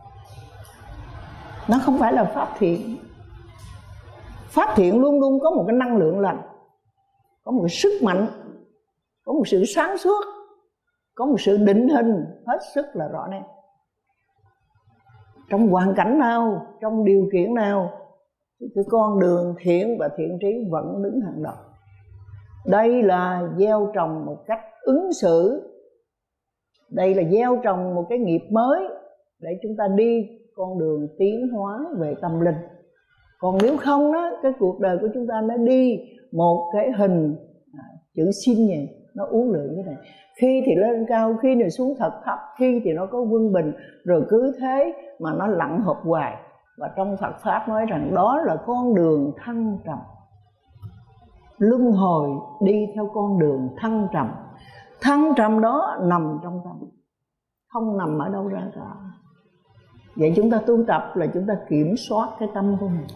nó không phải là pháp thiện. Pháp thiện luôn luôn có một cái năng lượng lành, có một cái sức mạnh, có một sự sáng suốt, có một sự định hình hết sức là rõ nét. Trong hoàn cảnh nào, trong điều kiện nào, cái con đường thiện và thiện trí vẫn đứng hàng đầu. Đây là gieo trồng một cách ứng xử, đây là gieo trồng một cái nghiệp mới để chúng ta đi con đường tiến hóa về tâm linh. Còn nếu không đó, cái cuộc đời của chúng ta nó đi một cái hình chữ xin vậy, nó uốn lượn thế này. Khi thì lên cao, khi thì xuống thật thấp, khi thì nó có quân bình, rồi cứ thế mà nó lặn hụp hoài. Và trong Phật Pháp nói rằng đó là con đường thăng trầm. Luân hồi đi theo con đường thăng trầm. Thăng trầm đó nằm trong tâm, không nằm ở đâu ra cả. Vậy chúng ta tu tập là chúng ta kiểm soát cái tâm của mình.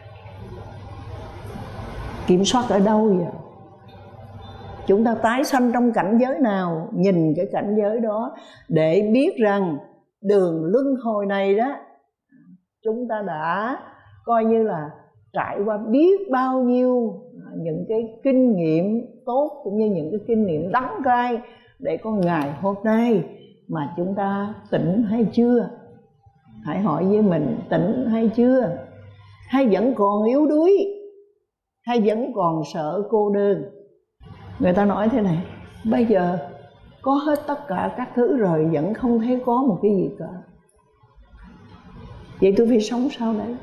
Kiểm soát ở đâu vậy? Chúng ta tái sanh trong cảnh giới nào? Nhìn cái cảnh giới đó để biết rằng đường luân hồi này đó, chúng ta đã coi như là trải qua biết bao nhiêu những cái kinh nghiệm tốt cũng như những cái kinh nghiệm đắng cay để có ngày hôm nay mà chúng ta tỉnh hay chưa? Hãy hỏi với mình, tỉnh hay chưa? Hay vẫn còn yếu đuối? Hay vẫn còn sợ cô đơn? Người ta nói thế này, bây giờ có hết tất cả các thứ rồi vẫn không thấy có một cái gì cả. Vậy tôi phải sống sao đấy?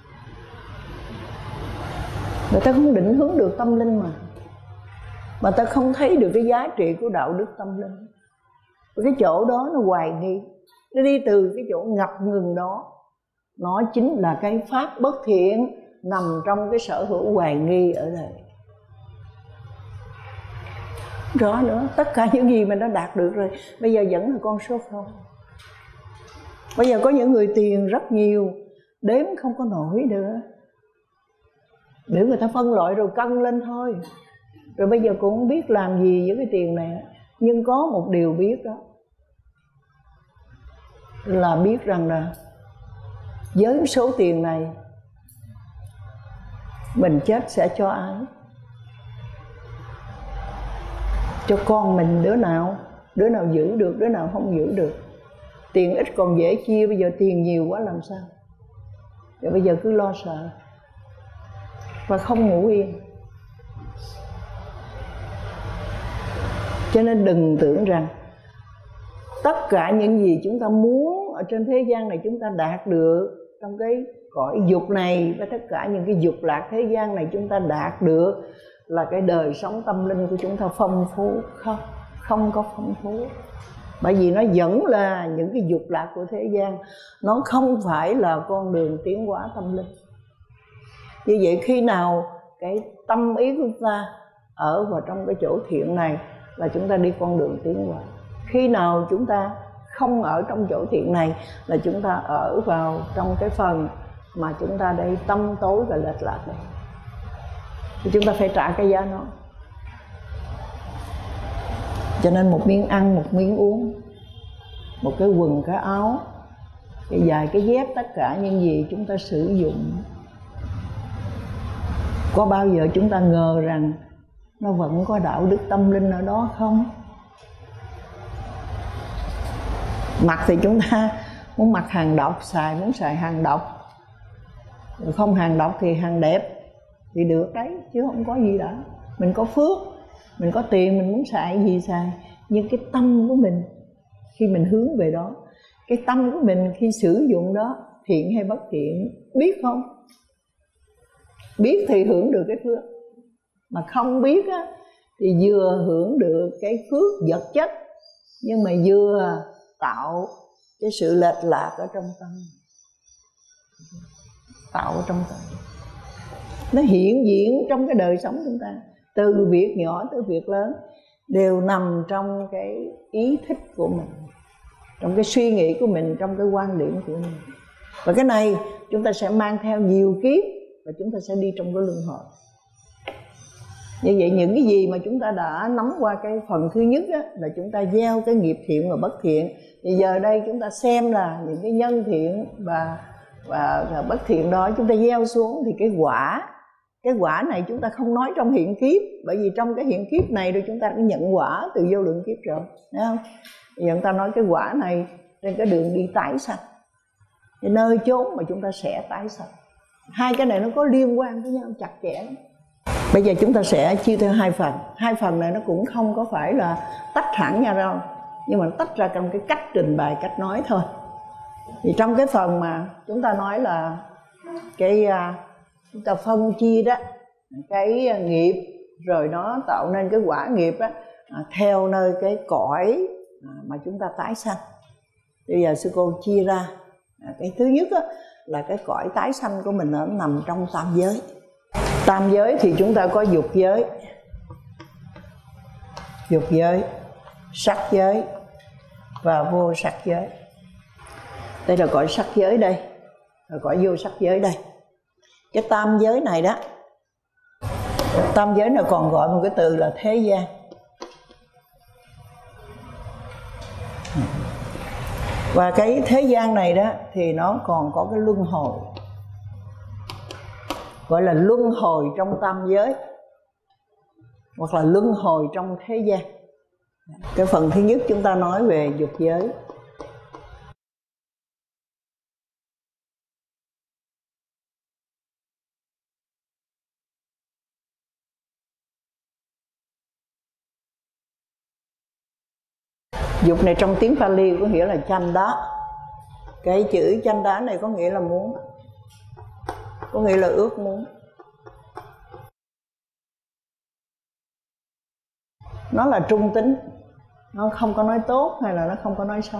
Người ta không định hướng được tâm linh mà ta không thấy được cái giá trị của đạo đức tâm linh. Cái chỗ đó nó hoài nghi, nó đi từ cái chỗ ngập ngừng đó. Nó chính là cái pháp bất thiện nằm trong cái sở hữu hoài nghi ở đây. Rõ nữa, tất cả những gì mà nó đạt được rồi bây giờ vẫn là con số không. Bây giờ có những người tiền rất nhiều, đếm không có nổi nữa, để người ta phân loại rồi cân lên thôi. Rồi bây giờ cũng không biết làm gì với cái tiền này. Nhưng có một điều biết đó, là biết rằng là với số tiền này mình chết sẽ cho ai? Cho con mình đứa nào giữ được, đứa nào không giữ được. Tiền ít còn dễ chia, bây giờ tiền nhiều quá làm sao? Rồi bây giờ cứ lo sợ và không ngủ yên. Cho nên đừng tưởng rằng tất cả những gì chúng ta muốn ở trên thế gian này chúng ta đạt được trong cái cõi dục này, và tất cả những cái dục lạc thế gian này chúng ta đạt được là cái đời sống tâm linh của chúng ta phong phú. Không có phong phú. Bởi vì nó vẫn là những cái dục lạc của thế gian, nó không phải là con đường tiến hóa tâm linh. Như vậy khi nào cái tâm ý của chúng ta ở vào trong cái chỗ thiện này là chúng ta đi con đường tiến hóa. Khi nào chúng ta không ở trong chỗ thiện này là chúng ta ở vào trong cái phần mà chúng ta đây tâm tối và lệch lạc đây. Thì chúng ta phải trả cái giá nó. Cho nên một miếng ăn, một miếng uống, một cái quần, cái áo, cái giày, cái dép, tất cả những gì chúng ta sử dụng, có bao giờ chúng ta ngờ rằng nó vẫn có đạo đức tâm linh ở đó không? Mặc thì chúng ta muốn mặc hàng độc, xài muốn xài hàng độc. Không hàng độc thì hàng đẹp thì được đấy, chứ không có gì đã. Mình có phước, mình có tiền, mình muốn xài gì xài. Nhưng cái tâm của mình khi mình hướng về đó, cái tâm của mình khi sử dụng đó, thiện hay bất thiện, biết không? Biết thì hưởng được cái phước, mà không biết á, thì vừa hưởng được cái phước vật chất, nhưng mà vừa tạo cái sự lệch lạc ở trong tâm. Tạo ở trong tâm, nó hiện diện trong cái đời sống chúng ta, từ việc nhỏ tới việc lớn đều nằm trong cái ý thích của mình, trong cái suy nghĩ của mình, trong cái quan điểm của mình. Và cái này chúng ta sẽ mang theo nhiều kiếp, và chúng ta sẽ đi trong cái luân hồi. Như vậy những cái gì mà chúng ta đã nắm qua cái phần thứ nhất á, là chúng ta gieo cái nghiệp thiện và bất thiện. Thì giờ đây chúng ta xem là những cái nhân thiện và bất thiện đó chúng ta gieo xuống, thì cái quả này chúng ta không nói trong hiện kiếp, bởi vì trong cái hiện kiếp này rồi chúng ta đã nhận quả từ vô lượng kiếp rồi, thấy không? Giờ người ta nói cái quả này trên cái đường đi tái sanh, cái nơi chốn mà chúng ta sẽ tái sanh. Hai cái này nó có liên quan với nhau chặt chẽ lắm. Bây giờ chúng ta sẽ chia theo hai phần. Hai phần này nó cũng không có phải là tách hẳn nhau đâu, nhưng mà tách ra trong cái cách trình bày, cách nói thôi. Thì trong cái phần mà chúng ta nói là cái chúng ta phân chia đó, cái nghiệp rồi nó tạo nên cái quả nghiệp đó, theo nơi cái cõi mà chúng ta tái sanh. Bây giờ sư cô chia ra cái thứ nhất đó, là cái cõi tái sanh của mình nó nằm trong tam giới. Tam giới thì chúng ta có dục giới, sắc giới và vô sắc giới. Đây là cõi sắc giới đây, là cõi vô sắc giới đây. Cái tam giới này đó, tam giới này còn gọi một cái từ là thế gian. Và cái thế gian này đó thì nó còn có cái luân hồi, gọi là luân hồi trong tam giới, hoặc là luân hồi trong thế gian. Cái phần thứ nhất chúng ta nói về dục giới. Dục này trong tiếng Pali có nghĩa là chanda. Cái chữ chanda này có nghĩa là muốn, có nghĩa là ước muốn. Nó là trung tính, nó không có nói tốt hay là nó không có nói xấu.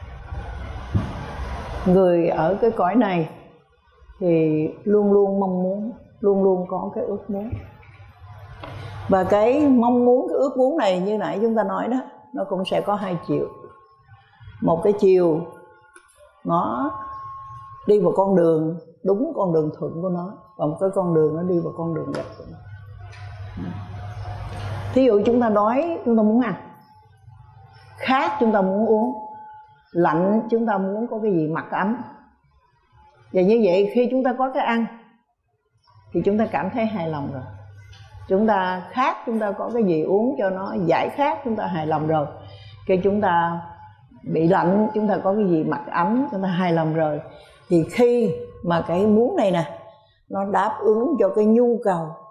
Người ở cái cõi này thì luôn luôn mong muốn, luôn luôn có cái ước muốn. Và cái mong muốn, cái ước muốn này như nãy chúng ta nói đó, nó cũng sẽ có hai chiều. Một cái chiều nó đi vào con đường đúng, con đường thuận của nó, và một cái con đường nó đi vào con đường nghịch của nó. Thí dụ chúng ta đói, chúng ta muốn ăn, khát chúng ta muốn uống, lạnh chúng ta muốn có cái gì mặc ấm. Và như vậy khi chúng ta có cái ăn thì chúng ta cảm thấy hài lòng rồi. Chúng ta khát, chúng ta có cái gì uống cho nó giải khát, chúng ta hài lòng rồi. Khi chúng ta bị lạnh, chúng ta có cái gì mặc ấm, chúng ta hài lòng rồi. Thì khi mà cái muốn này nè, nó đáp ứng cho cái nhu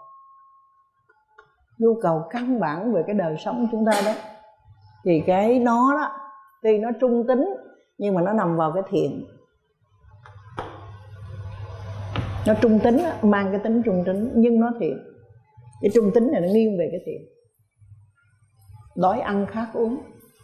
cầu căn bản về cái đời sống của chúng ta đó, thì cái nó đó, tuy nó trung tính nhưng mà nó nằm vào cái thiện. Nó trung tính, mang cái tính trung tính nhưng nó thiện. Cái trung tính này nó nghiêng về cái thiện. Đói ăn khát uống,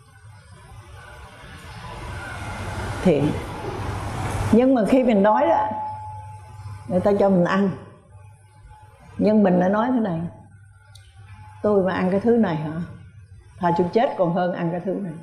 thiện. Nhưng mà khi mình đói đó, người ta cho mình ăn, nhưng mình lại nói thế này: tôi mà ăn cái thứ này hả, thà tôi chết còn hơn ăn cái thứ này.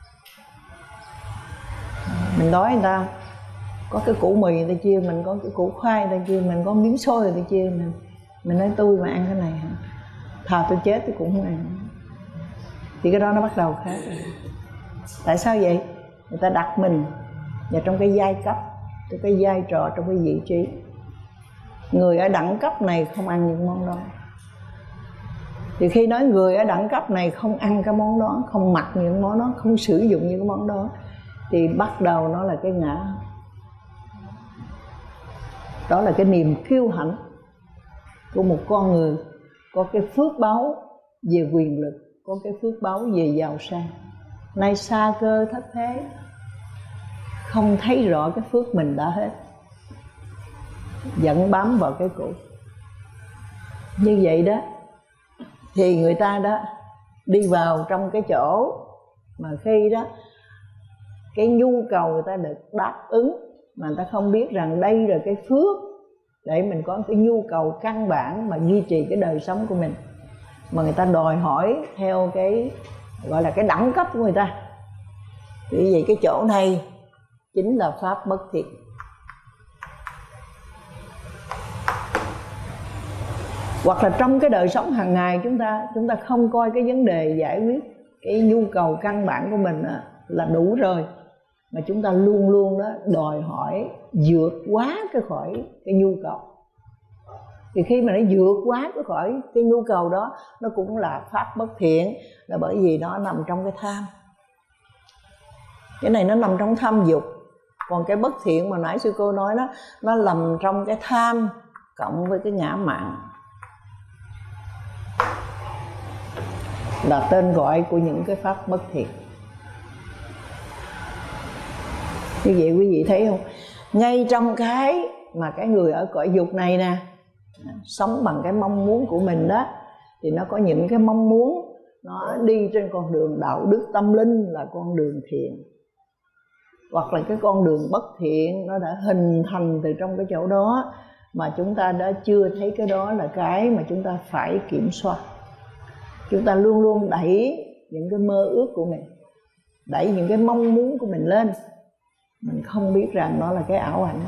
Mình đói, người ta có cái củ mì người ta chia mình, có cái củ khoai người ta chia mình, có miếng xôi người ta chia mình nói tôi mà ăn cái này hả, thà tôi chết tôi cũng không ăn. Thì cái đó nó bắt đầu khác. Tại sao vậy? Người ta đặt mình vào trong cái giai cấp, trong cái vai trò, trong cái vị trí. Người ở đẳng cấp này không ăn những món đó. Thì khi nói người ở đẳng cấp này không ăn cái món đó, không mặc những món đó, không sử dụng những cái món đó, thì bắt đầu nó là cái ngã. Đó là cái niềm kiêu hãnh của một con người có cái phước báu về quyền lực, có cái phước báu về giàu sang. Nay xa cơ thất thế, không thấy rõ cái phước mình đã hết, vẫn bám vào cái cũ. Như vậy đó thì người ta đó đi vào trong cái chỗ mà khi đó cái nhu cầu người ta được đáp ứng, mà người ta không biết rằng đây là cái phước để mình có cái nhu cầu căn bản mà duy trì cái đời sống của mình, mà người ta đòi hỏi theo cái gọi là cái đẳng cấp của người ta. Vì vậy cái chỗ này chính là pháp bất thiện. Hoặc là trong cái đời sống hàng ngày chúng ta không coi cái vấn đề giải quyết cái nhu cầu căn bản của mình là đủ rồi, mà chúng ta luôn luôn đó đòi hỏi vượt quá cái khỏi cái nhu cầu. Thì khi mà nó vượt quá cái khỏi cái nhu cầu đó, nó cũng là pháp bất thiện, là bởi vì nó nằm trong cái tham. Cái này nó nằm trong tham dục. Còn cái bất thiện mà nãy sư cô nói đó, nó nằm trong cái tham cộng với cái ngã mạn, là tên gọi của những cái pháp bất thiện. Như vậy quý vị thấy không? Ngay trong cái mà cái người ở cõi dục này nè, sống bằng cái mong muốn của mình đó, thì nó có những cái mong muốn nó đi trên con đường đạo đức tâm linh, là con đường thiện. hoặc là cái con đường bất thiện nó đã hình thành từ trong cái chỗ đó, mà chúng ta đã chưa thấy cái đó là cái mà chúng ta phải kiểm soát. Chúng ta luôn luôn đẩy những cái mơ ước của mình, đẩy những cái mong muốn của mình lên, mình không biết rằng nó là cái ảo ảnh.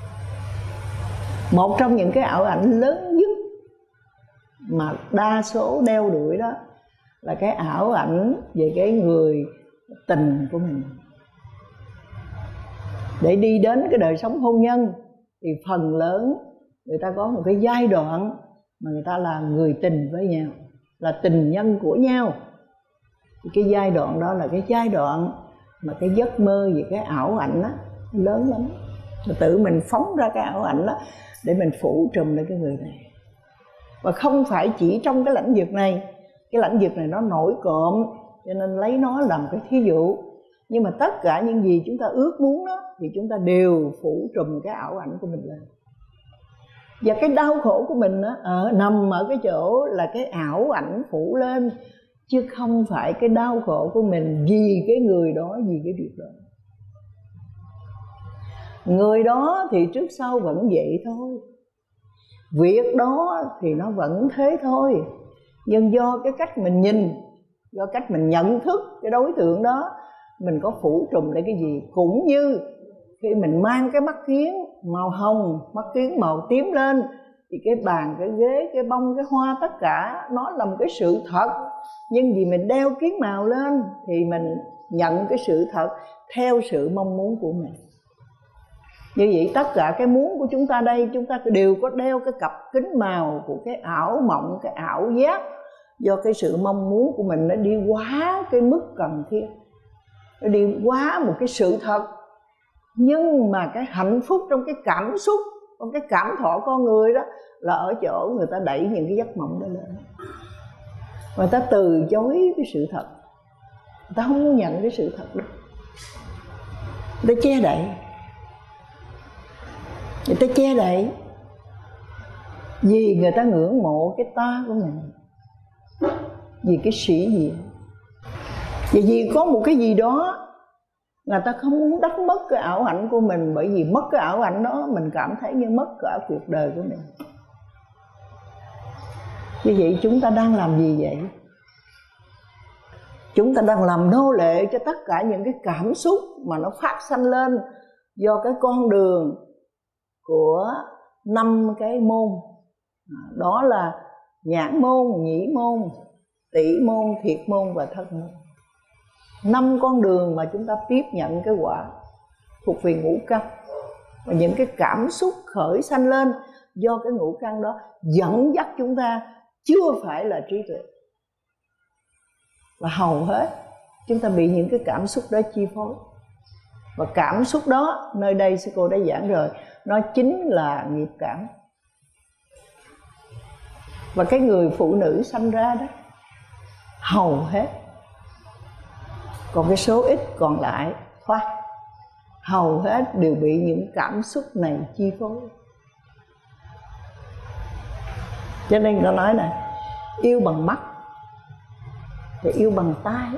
Một trong những cái ảo ảnh lớn nhất mà đa số đeo đuổi đó là cái ảo ảnh về cái người tình của mình. Để đi đến cái đời sống hôn nhân thì phần lớn người ta có một cái giai đoạn mà người ta là người tình với nhau, là tình nhân của nhau. Thì cái giai đoạn đó là cái giai đoạn mà cái giấc mơ về cái ảo ảnh đó lớn lắm. Rồi tự mình phóng ra cái ảo ảnh đó để mình phủ trùm lên cái người này. Và không phải chỉ trong cái lãnh vực này, cái lãnh vực này nó nổi cộm cho nên lấy nó làm cái thí dụ. Nhưng mà tất cả những gì chúng ta ước muốn đó thì chúng ta đều phủ trùm cái ảo ảnh của mình lên. Và cái đau khổ của mình đó, nằm ở cái chỗ là cái ảo ảnh phủ lên, chứ không phải cái đau khổ của mình vì cái người đó, vì cái việc đó. Người đó thì trước sau vẫn vậy thôi, việc đó thì nó vẫn thế thôi. Nhưng do cái cách mình nhìn, do cách mình nhận thức cái đối tượng đó, mình có phủ trùm lại cái gì. Cũng như khi mình mang cái mắt kiếng màu hồng, mắt kiếng màu tím lên, thì cái bàn, cái ghế, cái bông, cái hoa, tất cả nó là một cái sự thật. Nhưng vì mình đeo kiếng màu lên thì mình nhận cái sự thật theo sự mong muốn của mình. Như vậy tất cả cái muốn của chúng ta đây, chúng ta đều có đeo cái cặp kính màu của cái ảo mộng, cái ảo giác. Do cái sự mong muốn của mình nó đi quá cái mức cần thiết, nó đi quá một cái sự thật. Nhưng mà cái hạnh phúc trong cái cảm xúc, trong cái cảm thọ con người đó là ở chỗ người ta đẩy những cái giấc mộng đó lên. Người ta từ chối cái sự thật, người ta không muốn nhận cái sự thật đó, người ta che đậy. Người ta che đậy vì người ta ngưỡng mộ cái ta của mình, vì cái sĩ diện, vì có một cái gì đó người ta không muốn đánh mất cái ảo ảnh của mình. Bởi vì mất cái ảo ảnh đó mình cảm thấy như mất cả cuộc đời của mình. Như vậy chúng ta đang làm gì vậy? Chúng ta đang làm nô lệ cho tất cả những cái cảm xúc mà nó phát sanh lên do cái con đường của 5 cái môn. Đó là nhãn môn, nhĩ môn, tỷ môn, thiệt môn và thân môn. 5 con đường mà chúng ta tiếp nhận cái quả thuộc về ngũ căn. Và những cái cảm xúc khởi sanh lên do cái ngũ căn đó dẫn dắt chúng ta, chưa phải là trí tuệ. Và hầu hết chúng ta bị những cái cảm xúc đó chi phối. Và cảm xúc đó, nơi đây sư cô đã giảng rồi, nó chính là nghiệp cảm. Và cái người phụ nữ sanh ra đó, hầu hết, còn cái số ít còn lại thoát, hầu hết đều bị những cảm xúc này chi phối. Cho nên ta nói này, yêu bằng mắt thì yêu bằng tai,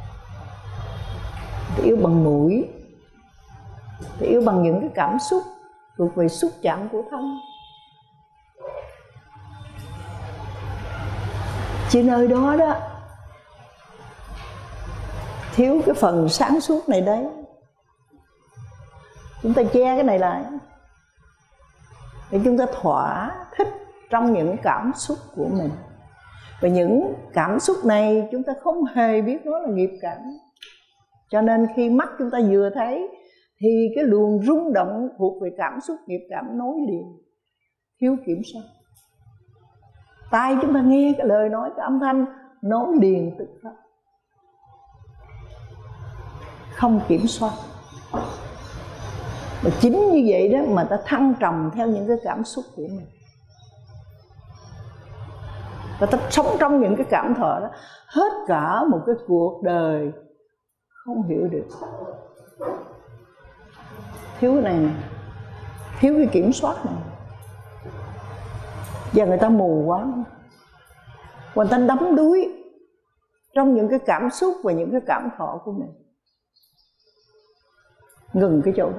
thì yêu bằng mũi, thì yêu bằng những cái cảm xúc thuộc về xúc chạm của thân. Chứ nơi đó đó thiếu cái phần sáng suốt này đấy. Chúng ta che cái này lại để chúng ta thỏa thích trong những cảm xúc của mình. Và những cảm xúc này chúng ta không hề biết nó là nghiệp cảm. Cho nên khi mắt chúng ta vừa thấy thì cái luồng rung động thuộc về cảm xúc nghiệp cảm nối liền, thiếu kiểm soát. Tai chúng ta nghe cái lời nói, cái âm thanh nối liền tự phát, không kiểm soát. Và chính như vậy đó mà ta thăng trầm theo những cái cảm xúc của mình. Và ta sống trong những cái cảm thọ đó hết cả một cái cuộc đời không hiểu được. Thiếu cái này, thiếu cái kiểm soát này. Và người ta mù quá, người ta đắm đuối trong những cái cảm xúc và những cái cảm thọ của mình. ngừng cái chỗ đó.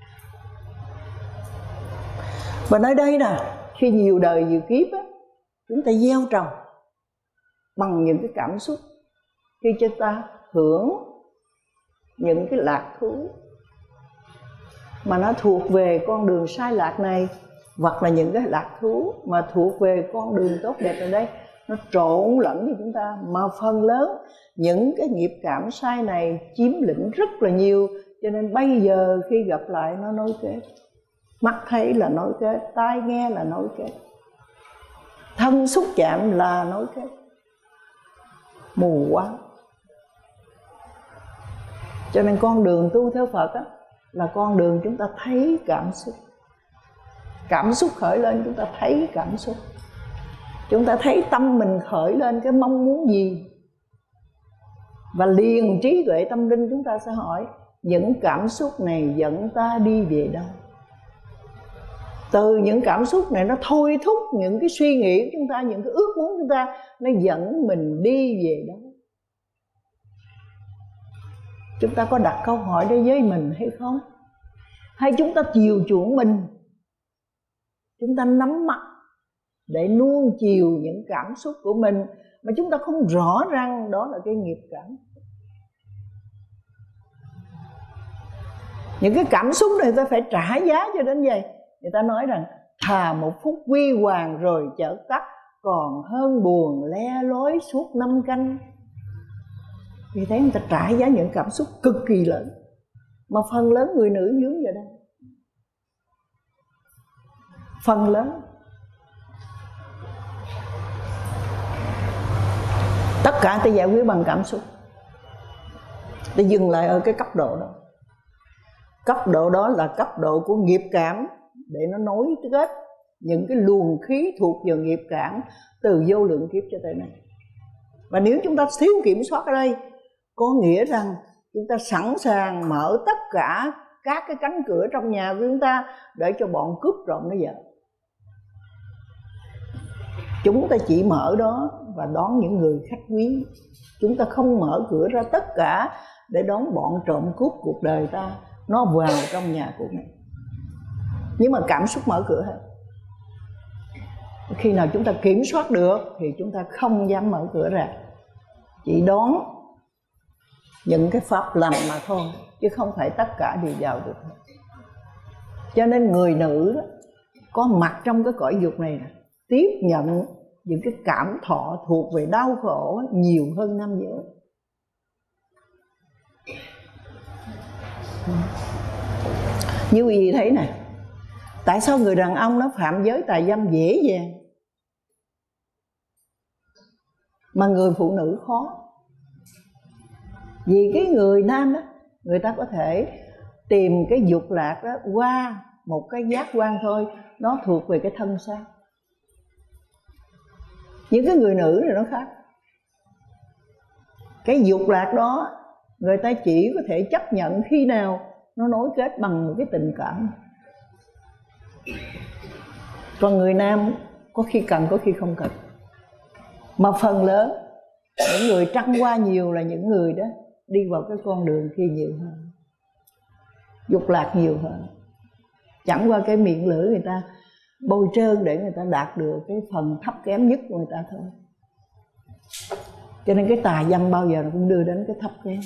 Và nơi đây nè, khi nhiều đời nhiều kiếp á, chúng ta gieo trồng bằng những cái cảm xúc. Khi chúng ta hưởng những cái lạc thú mà nó thuộc về con đường sai lạc này, hoặc là những cái lạc thú mà thuộc về con đường tốt đẹp ở đây, nó trộn lẫn với chúng ta. Mà phần lớn những cái nghiệp cảm sai này chiếm lĩnh rất là nhiều, cho nên bây giờ khi gặp lại nó nối kết. Mắt thấy là nối kết, tai nghe là nối kết, thân xúc chạm là nối kết. Mù quá. Cho nên con đường tu theo Phật á, là con đường chúng ta thấy cảm xúc. Cảm xúc khởi lên chúng ta thấy cảm xúc. Chúng ta thấy tâm mình khởi lên cái mong muốn gì, và liền trí tuệ tâm linh chúng ta sẽ hỏi những cảm xúc này dẫn ta đi về đâu. Từ những cảm xúc này nó thôi thúc những cái suy nghĩ của chúng ta, những cái ước muốn của chúng ta, nó dẫn mình đi về đâu. Chúng ta có đặt câu hỏi đấy với mình hay không? Hay chúng ta chiều chuộng mình, chúng ta nắm mắt để nuông chiều những cảm xúc của mình mà chúng ta không rõ rằng đó là cái nghiệp cảm. Những cái cảm xúc này ta phải trả giá cho đến vậy. Người ta nói rằng thà một phút huy hoàng rồi chợt tắt, còn hơn buồn le lối suốt 5 canh. Vì thế người ta trả giá những cảm xúc cực kỳ lớn, mà phần lớn người nữ vướng vào đây. Phần lớn. Tất cả ta giải quyết bằng cảm xúc. Ta dừng lại ở cái cấp độ đó. Cấp độ đó là cấp độ của nghiệp cảm, để nó nối kết những cái luồng khí thuộc vào nghiệp cảm từ vô lượng kiếp cho tới nay. Và nếu chúng ta thiếu kiểm soát ở đây, có nghĩa rằng chúng ta sẵn sàng mở tất cả các cái cánh cửa trong nhà của chúng ta để cho bọn cướp trộm nó vào. Chúng ta chỉ mở đó và đón những người khách quý. Chúng ta không mở cửa ra tất cả để đón bọn trộm cướp cuộc đời ta, nó vào trong nhà của mình. Nhưng mà cảm xúc mở cửa hết. Khi nào chúng ta kiểm soát được thì chúng ta không dám mở cửa ra, chỉ đón những cái pháp lành mà thôi, chứ không phải tất cả đều vào được. Cho nên người nữ đó, có mặt trong cái cõi dục này, tiếp nhận những cái cảm thọ thuộc về đau khổ nhiều hơn nam giới. Như quý vị thấy này, tại sao người đàn ông nó phạm giới tà dâm dễ dàng mà người phụ nữ khó? Vì cái người nam đó, người ta có thể tìm cái dục lạc đó qua một cái giác quan thôi, nó thuộc về cái thân xác. Những cái người nữ này nó khác. Cái dục lạc đó người ta chỉ có thể chấp nhận khi nào nó nối kết bằng một cái tình cảm. Còn người nam có khi cần, có khi không cần. Mà phần lớn những người trăng qua nhiều là những người đó đi vào cái con đường kia nhiều hơn, dục lạc nhiều hơn. Chẳng qua cái miệng lưỡi người ta bôi trơn để người ta đạt được cái phần thấp kém nhất của người ta thôi. Cho nên cái tà dâm bao giờ nó cũng đưa đến cái thấp kém.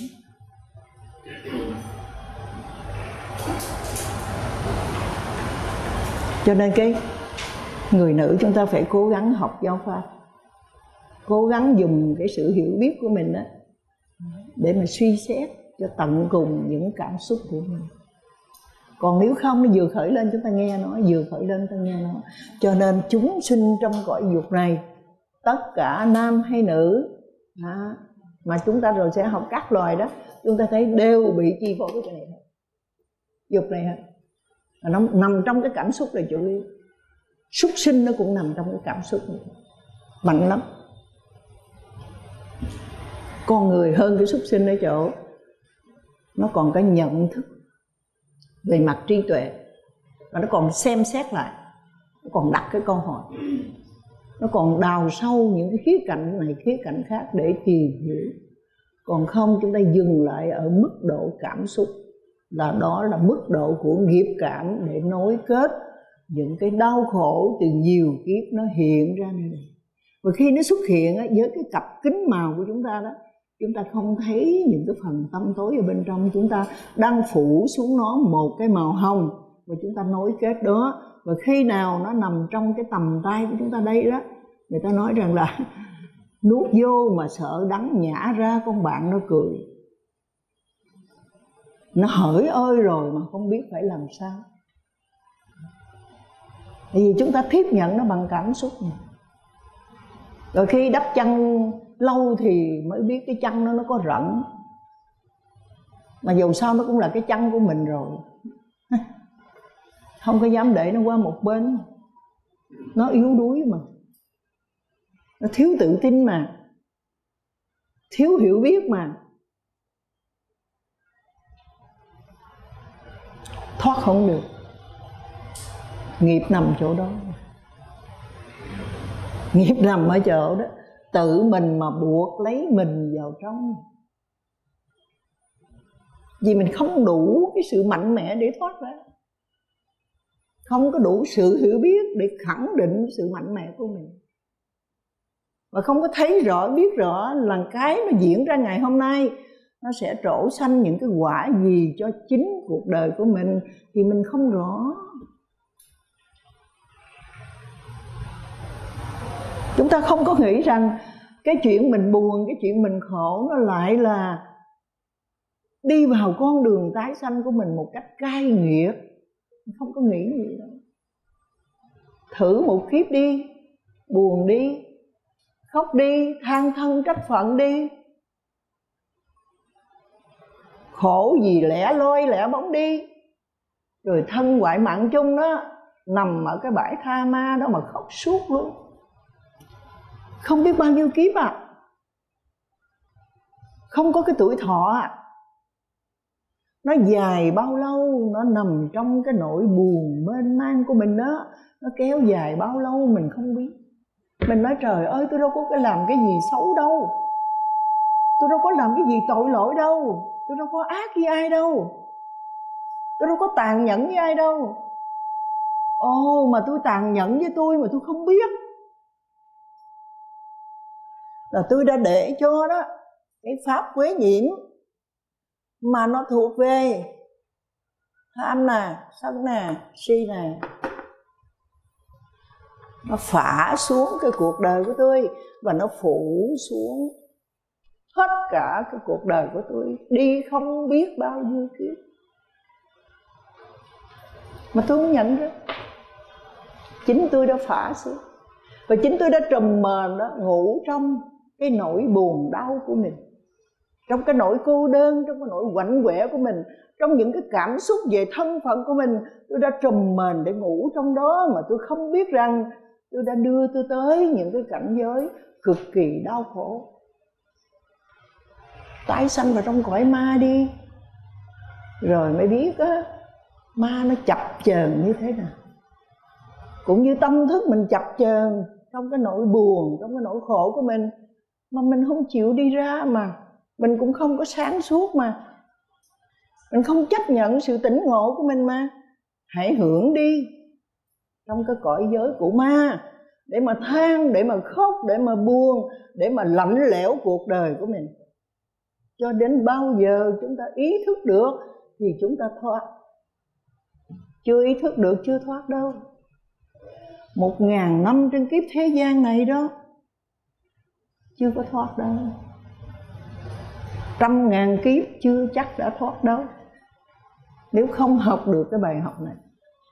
Cho nên cái người nữ chúng ta phải cố gắng học giáo pháp, cố gắng dùng cái sự hiểu biết của mình đó để mà suy xét cho tận cùng những cảm xúc của mình. Còn nếu không, nó vừa khởi lên chúng ta nghe nó, vừa khởi lên chúng ta nghe nó. Cho nên chúng sinh trong cõi dục này, tất cả nam hay nữ mà chúng ta rồi sẽ học các loài đó, chúng ta thấy đều bị chi phối cái này hết, dục này hết. Nó nằm trong cái cảm xúc là chủ yếu. Súc sinh nó cũng nằm trong cái cảm xúc này, mạnh lắm. Con người hơn cái súc sinh ở chỗ nó còn cái nhận thức về mặt trí tuệ, và nó còn xem xét lại, nó còn đặt cái câu hỏi, nó còn đào sâu những cái khía cạnh này khía cạnh khác để tìm hiểu. Còn không chúng ta dừng lại ở mức độ cảm xúc, là đó là mức độ của nghiệp cảm để nối kết những cái đau khổ từ nhiều kiếp nó hiện ra nơi này. Và khi nó xuất hiện với cái cặp kính màu của chúng ta đó, chúng ta không thấy những cái phần tâm tối ở bên trong, chúng ta đang phủ xuống nó một cái màu hồng và chúng ta nối kết đó. Và khi nào nó nằm trong cái tầm tay của chúng ta đây đó, người ta nói rằng là nuốt vô mà sợ đắng, nhả ra con bạn nó cười. Nó hỡi ơi rồi mà không biết phải làm sao. Tại vì chúng ta tiếp nhận nó bằng cảm xúc này. Rồi khi đắp chăn lâu thì mới biết cái chăn nó có rận. Mà dù sao nó cũng là cái chăn của mình rồi, không có dám để nó qua một bên. Nó yếu đuối mà, nó thiếu tự tin mà, thiếu hiểu biết mà, thoát không được. Nghiệp nằm chỗ đó. Nghiệp nằm ở chỗ đó, tự mình mà buộc lấy mình vào trong. Vì mình không đủ cái sự mạnh mẽ để thoát ra, không có đủ sự hiểu biết để khẳng định sự mạnh mẽ của mình, và không có thấy rõ, biết rõ là cái nó diễn ra ngày hôm nay nó sẽ trổ sanh những cái quả gì cho chính cuộc đời của mình, thì mình không rõ. Chúng ta không có nghĩ rằng cái chuyện mình buồn, cái chuyện mình khổ nó lại là đi vào con đường tái sanh của mình một cách cay nghiệt. Không có nghĩ gì đâu. Thử một kiếp đi, buồn đi, khóc đi, than thân trách phận đi, khổ gì lẻ loi lẻ bóng đi. Rồi thân ngoại mạng chung đó, nằm ở cái bãi tha ma đó mà khóc suốt luôn, không biết bao nhiêu kiếp à. Không có cái tuổi thọ à. Nó dài bao lâu, nó nằm trong cái nỗi buồn mênh mang của mình đó. Nó kéo dài bao lâu mình không biết. Mình nói trời ơi, tôi đâu có cái làm cái gì xấu đâu, tôi đâu có làm cái gì tội lỗi đâu, tôi đâu có ác với ai đâu, tôi đâu có tàn nhẫn với ai đâu. Ồ, mà tôi tàn nhẫn với tôi mà tôi không biết. Là tôi đã để cho đó cái pháp quế nhiễm mà nó thuộc về tham nè, sân nè, si nè, nó phả xuống cái cuộc đời của tôi, và nó phủ xuống hết cả cái cuộc đời của tôi, đi không biết bao nhiêu kiếp mà tôi không nhận ra. Chính tôi đã phả xuống, và chính tôi đã trùm mền đó, ngủ trong cái nỗi buồn đau của mình, trong cái nỗi cô đơn, trong cái nỗi quạnh quẻ của mình, trong những cái cảm xúc về thân phận của mình. Tôi đã trùm mền để ngủ trong đó mà tôi không biết rằng tôi đã đưa tôi tới những cái cảnh giới cực kỳ đau khổ. Tái sanh vào trong cõi ma đi, rồi mới biết á, ma nó chập chờn như thế nào. Cũng như tâm thức mình chập chờn trong cái nỗi buồn, trong cái nỗi khổ của mình, mà mình không chịu đi ra, mà mình cũng không có sáng suốt, mà mình không chấp nhận sự tỉnh ngộ của mình. Mà hãy hưởng đi trong cái cõi giới của ma, để mà than, để mà khóc, để mà buồn, để mà lạnh lẽo cuộc đời của mình. Cho đến bao giờ chúng ta ý thức được thì chúng ta thoát. Chưa ý thức được chưa thoát đâu. 1000 năm trên kiếp thế gian này đó, chưa có thoát đâu. 100.000 kiếp chưa chắc đã thoát đâu, nếu không học được cái bài học này.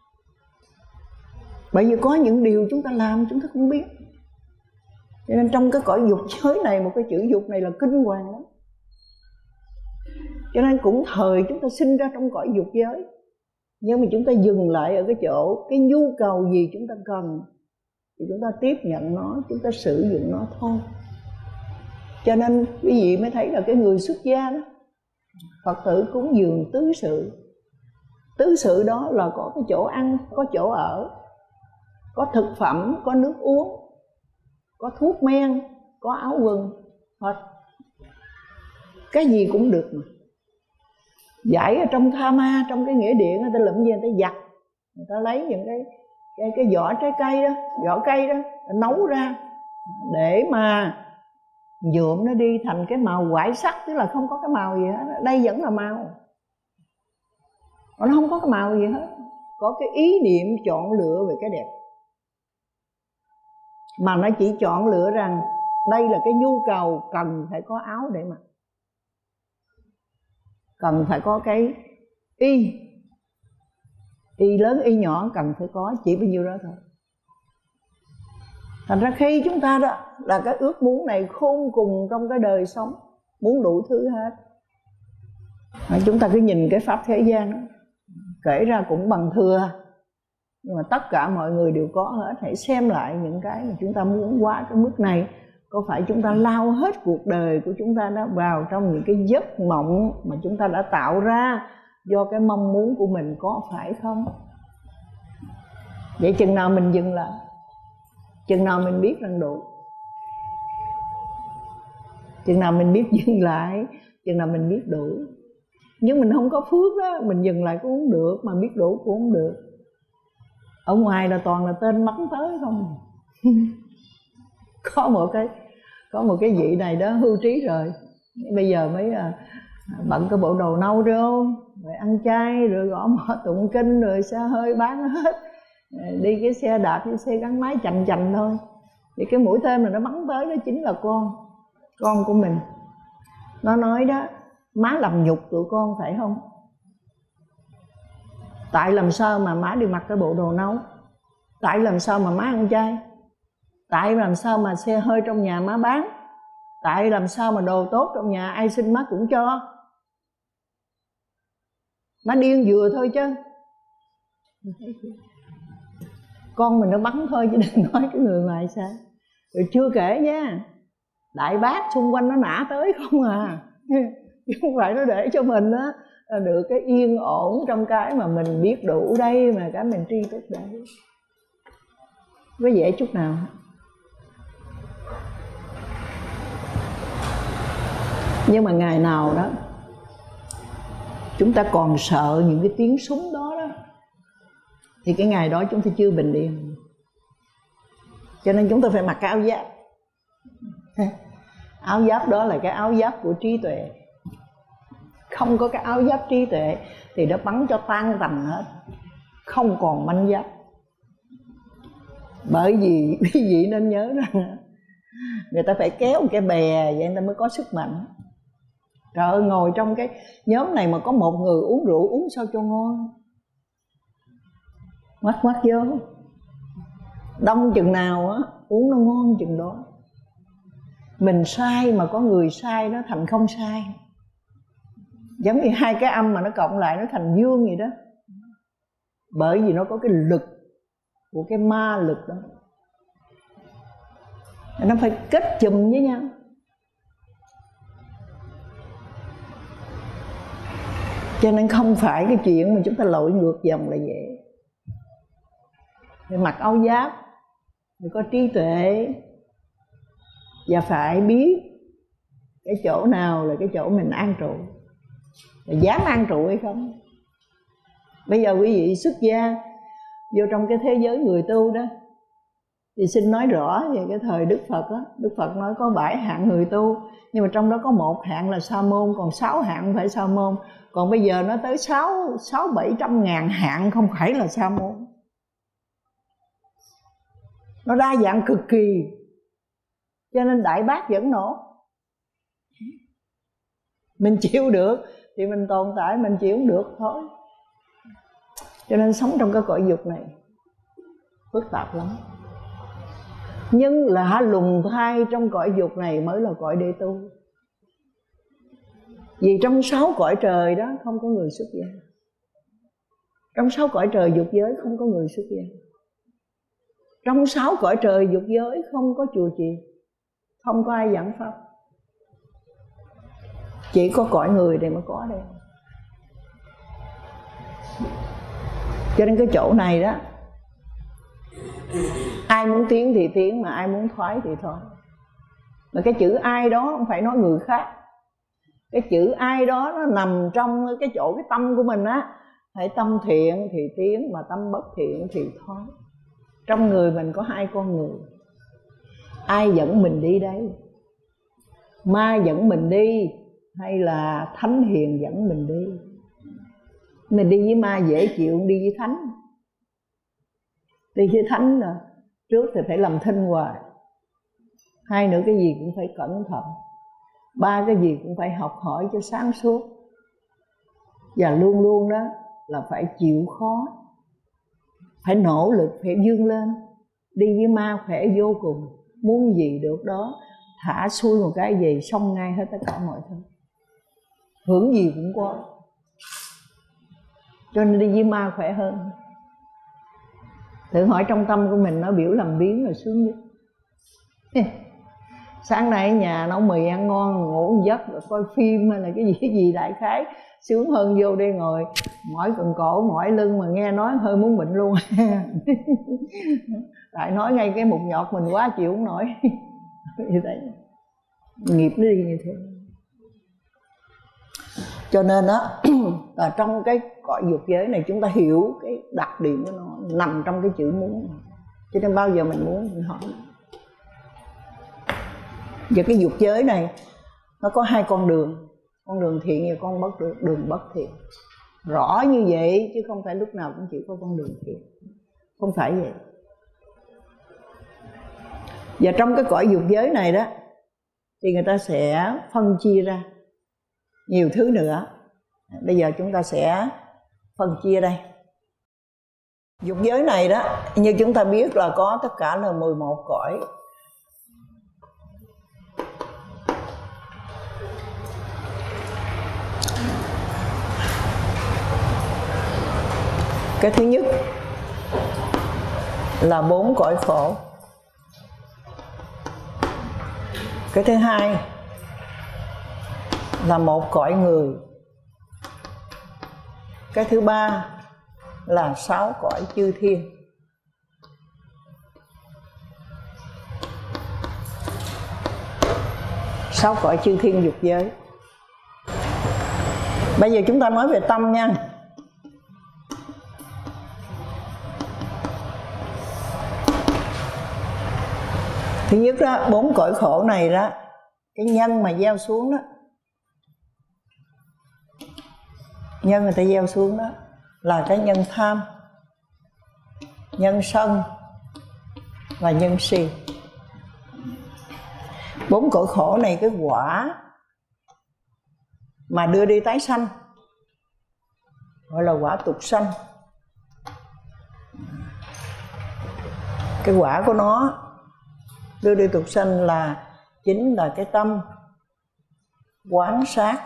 Bởi vì có những điều chúng ta làm chúng ta không biết. Cho nên trong cái cõi dục giới này, một cái chữ dục này là kinh hoàng lắm. Cho nên cũng thời chúng ta sinh ra trong cõi dục giới, nhưng mà chúng ta dừng lại ở cái chỗ cái nhu cầu gì chúng ta cần thì chúng ta tiếp nhận nó, chúng ta sử dụng nó thôi. Cho nên quý vị mới thấy là cái người xuất gia đó, Phật tử cúng dường tứ sự. Tứ sự đó là có cái chỗ ăn, có chỗ ở, có thực phẩm, có nước uống, có thuốc men, có áo quần, hết. Cái gì cũng được mà. Giải ở trong tha ma, trong cái nghĩa địa người ta lụm gì người ta giặt, người ta lấy những cái vỏ trái cây đó, vỏ cây đó nấu ra để mà nhuộm nó đi thành cái màu hoại sắc, tức là không có cái màu gì hết. Đây vẫn là màu, nó không có cái màu gì hết. Có cái ý niệm chọn lựa về cái đẹp, mà nó chỉ chọn lựa rằng đây là cái nhu cầu cần phải có áo để mặc, cần phải có cái y lớn y nhỏ cần phải có, chỉ bao nhiêu đó thôi. Thành ra khi chúng ta đó là cái ước muốn này khôn cùng trong cái đời sống, muốn đủ thứ hết. Chúng ta cứ nhìn cái pháp thế gian đó, kể ra cũng bằng thừa, nhưng mà tất cả mọi người đều có hết. Hãy xem lại những cái mà chúng ta muốn qua cái mức này. Có phải chúng ta lao hết cuộc đời của chúng ta đó vào trong những cái giấc mộng mà chúng ta đã tạo ra do cái mong muốn của mình, có phải không? Vậy chừng nào mình dừng lại, chừng nào mình biết rằng đủ, chừng nào mình biết dừng lại, chừng nào mình biết đủ. Nhưng mình không có phước đó, mình dừng lại cũng không được, mà biết đủ cũng không được. Ở ngoài là toàn là tên bắn tới không. Có một cái vị này đó hưu trí rồi, bây giờ mới bận cái bộ đồ nâu rô, rồi ăn chay, rồi gõ mõ tụng kinh, rồi xe hơi bán hết, đi cái xe đạp với xe gắn máy chành chành thôi. Thì cái mũi tên mà nó bắn tới đó chính là con của mình. Nó nói đó, má làm nhục tụi con phải không? Tại làm sao mà má đi mặc cái bộ đồ nâu? Tại làm sao mà má ăn chay? Tại làm sao mà xe hơi trong nhà má bán? Tại làm sao mà đồ tốt trong nhà ai xin má cũng cho? Má điên vừa thôi chứ. Con mình nó bắn thôi chứ đừng nói cái người ngoài sao. Rồi chưa kể nha, đại bác xung quanh nó nã tới không à. Chứ không phải nó để cho mình á được cái yên ổn trong cái mà mình biết đủ đây, mà cái mình tri thức đây. Có dễ chút nào. Nhưng mà ngày nào đó chúng ta còn sợ những cái tiếng súng đó đó, thì cái ngày đó chúng ta chưa bình yên. Cho nên chúng ta phải mặc cái áo giáp. Áo giáp đó là cái áo giáp của trí tuệ. Không có cái áo giáp trí tuệ thì nó bắn cho tan tành hết, không còn manh giáp. Bởi vì quý vị nên nhớ rằng người ta phải kéo một cái bè vậy người ta mới có sức mạnh. Trời ơi, ngồi trong cái nhóm này mà có một người uống rượu, uống sao cho ngon. Ngoắt vô. Đông chừng nào á, uống nó ngon chừng đó. Mình sai mà có người sai nó thành không sai. Giống như hai cái âm mà nó cộng lại nó thành dương vậy đó. Bởi vì nó có cái lực của cái ma lực đó, nó phải kết chùm với nhau. Cho nên không phải cái chuyện mà chúng ta lội ngược dòng là dễ. Phải mặc áo giáp, phải có trí tuệ, và phải biết cái chỗ nào là cái chỗ mình an trụ, và dám an trụ hay không. Bây giờ quý vị xuất gia vô trong cái thế giới người tu đó, thì xin nói rõ về cái thời Đức Phật đó. Đức Phật nói có 7 hạng người tu, nhưng mà trong đó có 1 hạng là sa môn, còn 6 hạng không phải sa môn. Còn bây giờ nó tới 600-700 ngàn hạng không phải là sa môn. Nó đa dạng cực kỳ. Cho nên Đại Bác vẫn nổ. Mình chịu được thì mình tồn tại, mình chịu không được thôi. Cho nên sống trong cái cõi dục này phức tạp lắm. Nhưng lạ lùng thay, trong cõi dục này mới là cõi để tu. Vì trong 6 cõi trời đó không có người xuất gia. Trong 6 cõi trời dục giới không có người xuất gia. Trong 6 cõi trời dục giới không có chùa chiền, không có ai giảng pháp. Chỉ có cõi người này mới có đây. Cho nên cái chỗ này đó, ai muốn tiến thì tiến, mà ai muốn thoái thì thoái. Mà cái chữ ai đó không phải nói người khác, Cái chữ ai đó nó nằm trong cái chỗ cái tâm của mình á. Hãy tâm thiện thì tiến, mà tâm bất thiện thì thoái. Trong người mình có hai con người. Ai dẫn mình đi đây? Ma dẫn mình đi hay là thánh hiền dẫn mình đi? Mình đi với ma dễ chịu, đi với thánh. Đi với thánh là trước thì phải làm thinh hoài. Hai nữa cái gì cũng phải cẩn thận. Ba cái gì cũng phải học hỏi cho sáng suốt. Và luôn luôn đó là phải chịu khó, phải nỗ lực, phải vươn lên. Đi với ma khỏe vô cùng. Muốn gì được đó, thả xuôi một cái gì xong ngay hết tất cả mọi thứ. Hưởng gì cũng có. Cho nên đi với ma khỏe hơn. Thử hỏi trong tâm của mình nó biểu làm biến là sướng nhất. Sáng nay ở nhà nấu mì ăn ngon, ngủ một giấc rồi coi phim hay là cái gì đại khái sướng hơn vô đây ngồi mỏi cần cổ mỏi lưng mà nghe nói hơi muốn bệnh luôn. Tại nói ngay cái mụn nhọt mình quá chịu không nổi. Như thế nghiệp nó đi như thế. Cho nên đó là trong cái cõi dục giới này chúng ta hiểu cái đặc điểm của nó nằm trong cái chữ muốn. Cho nên bao giờ mình muốn mình hỏi. Và cái dục giới này nó có hai con đường. Con đường thiện và con đường bất thiện. Rõ như vậy chứ không phải lúc nào cũng chỉ có con đường thiện. Không phải vậy. Và trong cái cõi dục giới này đó thì người ta sẽ phân chia ra nhiều thứ nữa. Bây giờ chúng ta sẽ phân chia đây. Dục giới này đó, như chúng ta biết là có tất cả là 11 cõi. Cái thứ nhất là 4 cõi khổ. Cái thứ hai là 1 cõi người. Cái thứ ba là 6 cõi chư thiên. Sáu cõi chư thiên dục giới. Bây giờ chúng ta nói về tâm nha. Thứ nhất đó, 4 cõi khổ này đó, cái nhân mà gieo xuống đó, nhân người ta gieo xuống đó là cái nhân tham, nhân sân và nhân si. 4 cõi khổ này cái quả mà đưa đi tái sanh gọi là quả tục sanh. Cái quả của nó đưa đi tục sanh là chính là cái tâm quán sát,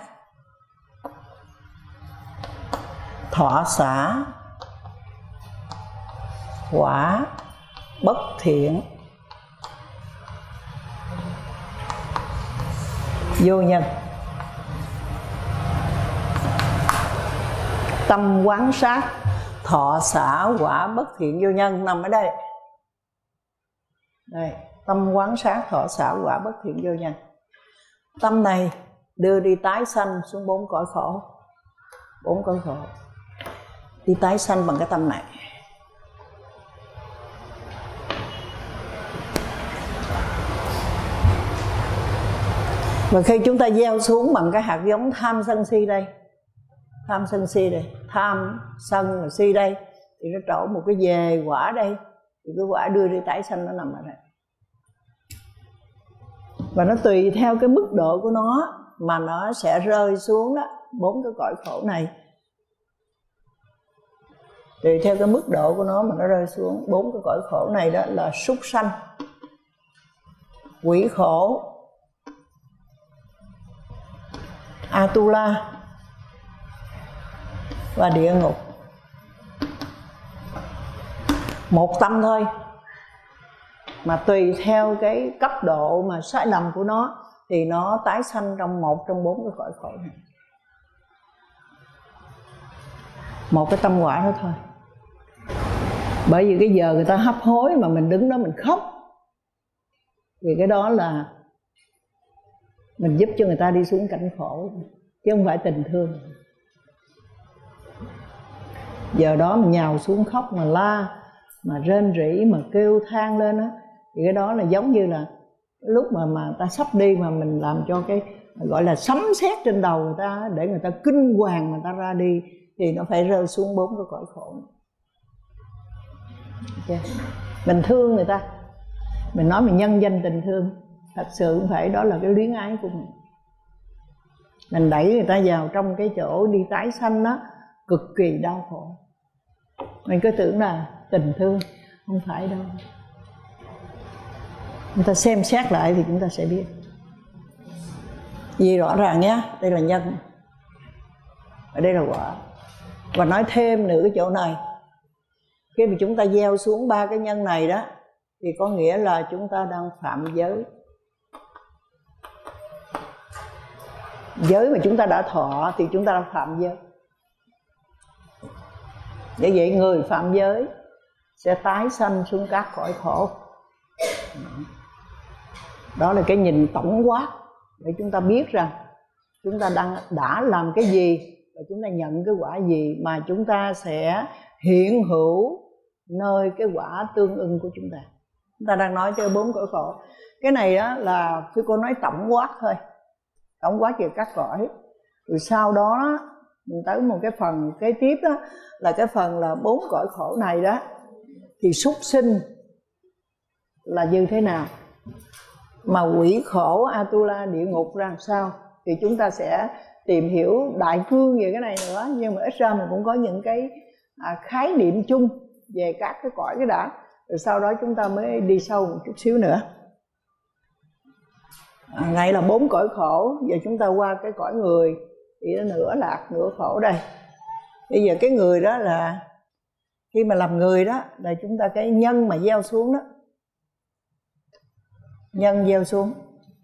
thọ xả quả bất thiện vô nhân. Tâm quán sát thọ xả quả bất thiện vô nhân nằm ở đây. Đây, tâm quán sát thọ xả quả bất thiện vô nhân. Tâm này đưa đi tái sanh xuống 4 cõi khổ. 4 cõi khổ đi tái sanh bằng cái tâm này. Và khi chúng ta gieo xuống bằng cái hạt giống tham sân si đây, tham sân si đây, tham sân và si đây, thì nó trổ một cái về quả đây, thì cái quả đưa đi tái sanh nó nằm ở đây. Và nó tùy theo cái mức độ của nó mà nó sẽ rơi xuống đó, 4 cái cõi khổ này. Tùy theo cái mức độ của nó mà nó rơi xuống 4 cái cõi khổ này đó là súc sanh, quỷ khổ, Atula và địa ngục. Một tâm thôi, mà tùy theo cái cấp độ mà sai lầm của nó thì nó tái sanh trong một trong 4 cái cõi khổ này. Một cái tâm quả đó thôi. Bởi vì cái giờ người ta hấp hối mà mình đứng đó mình khóc, vì cái đó là Mình giúp cho người ta đi xuống cảnh khổ, chứ không phải tình thương. Giờ đó mình nhào xuống khóc mà la, mà rên rỉ, mà kêu than lên á, thì cái đó là giống như là lúc mà ta sắp đi mà mình làm cho cái gọi là sấm sét trên đầu người ta, để người ta kinh hoàng mà ta ra đi, thì nó phải rơi xuống 4 cái cõi khổ. Okay. Mình thương người ta, mình nói mình nhân danh tình thương, thật sự không phải đó là cái luyến ái của mình. Mình đẩy người ta vào trong cái chỗ đi tái sanh đó, cực kỳ đau khổ. Mình cứ tưởng là tình thương, không phải đâu. Chúng ta xem xét lại thì chúng ta sẽ biết. Vì rõ ràng nhé, đây là nhân, ở đây là quả. Và nói thêm nữa cái chỗ này, khi mà chúng ta gieo xuống 3 cái nhân này đó, thì có nghĩa là chúng ta đang phạm giới. Giới mà chúng ta đã thọ thì chúng ta đang phạm giới. Để vậy người phạm giới sẽ tái sanh xuống các cõi khổ. Đó là cái nhìn tổng quát để chúng ta biết rằng chúng ta đã làm cái gì và chúng ta nhận cái quả gì, mà chúng ta sẽ hiện hữu nơi cái quả tương ưng của chúng ta. Chúng ta đang nói tới 4 cõi khổ. Cái này đó là khi cô nói tổng quát thôi, tổng quát về các cõi. Rồi sau đó mình tới một cái phần kế tiếp đó, là cái phần là 4 cõi khổ này đó, thì súc sinh là như thế nào, mà quỷ khổ Atula địa ngục ra làm sao, thì chúng ta sẽ tìm hiểu đại cương về cái này nữa. Nhưng mà ít ra mình cũng có những cái khái niệm chung về các cái cõi cái đã, rồi sau đó chúng ta mới đi sâu một chút xíu nữa. Này là 4 cõi khổ. Giờ chúng ta qua cái cõi người, thì nó nửa lạc nửa khổ đây. Bây giờ cái người đó là khi mà làm người đó, là chúng ta cái nhân mà gieo xuống đó, nhân gieo xuống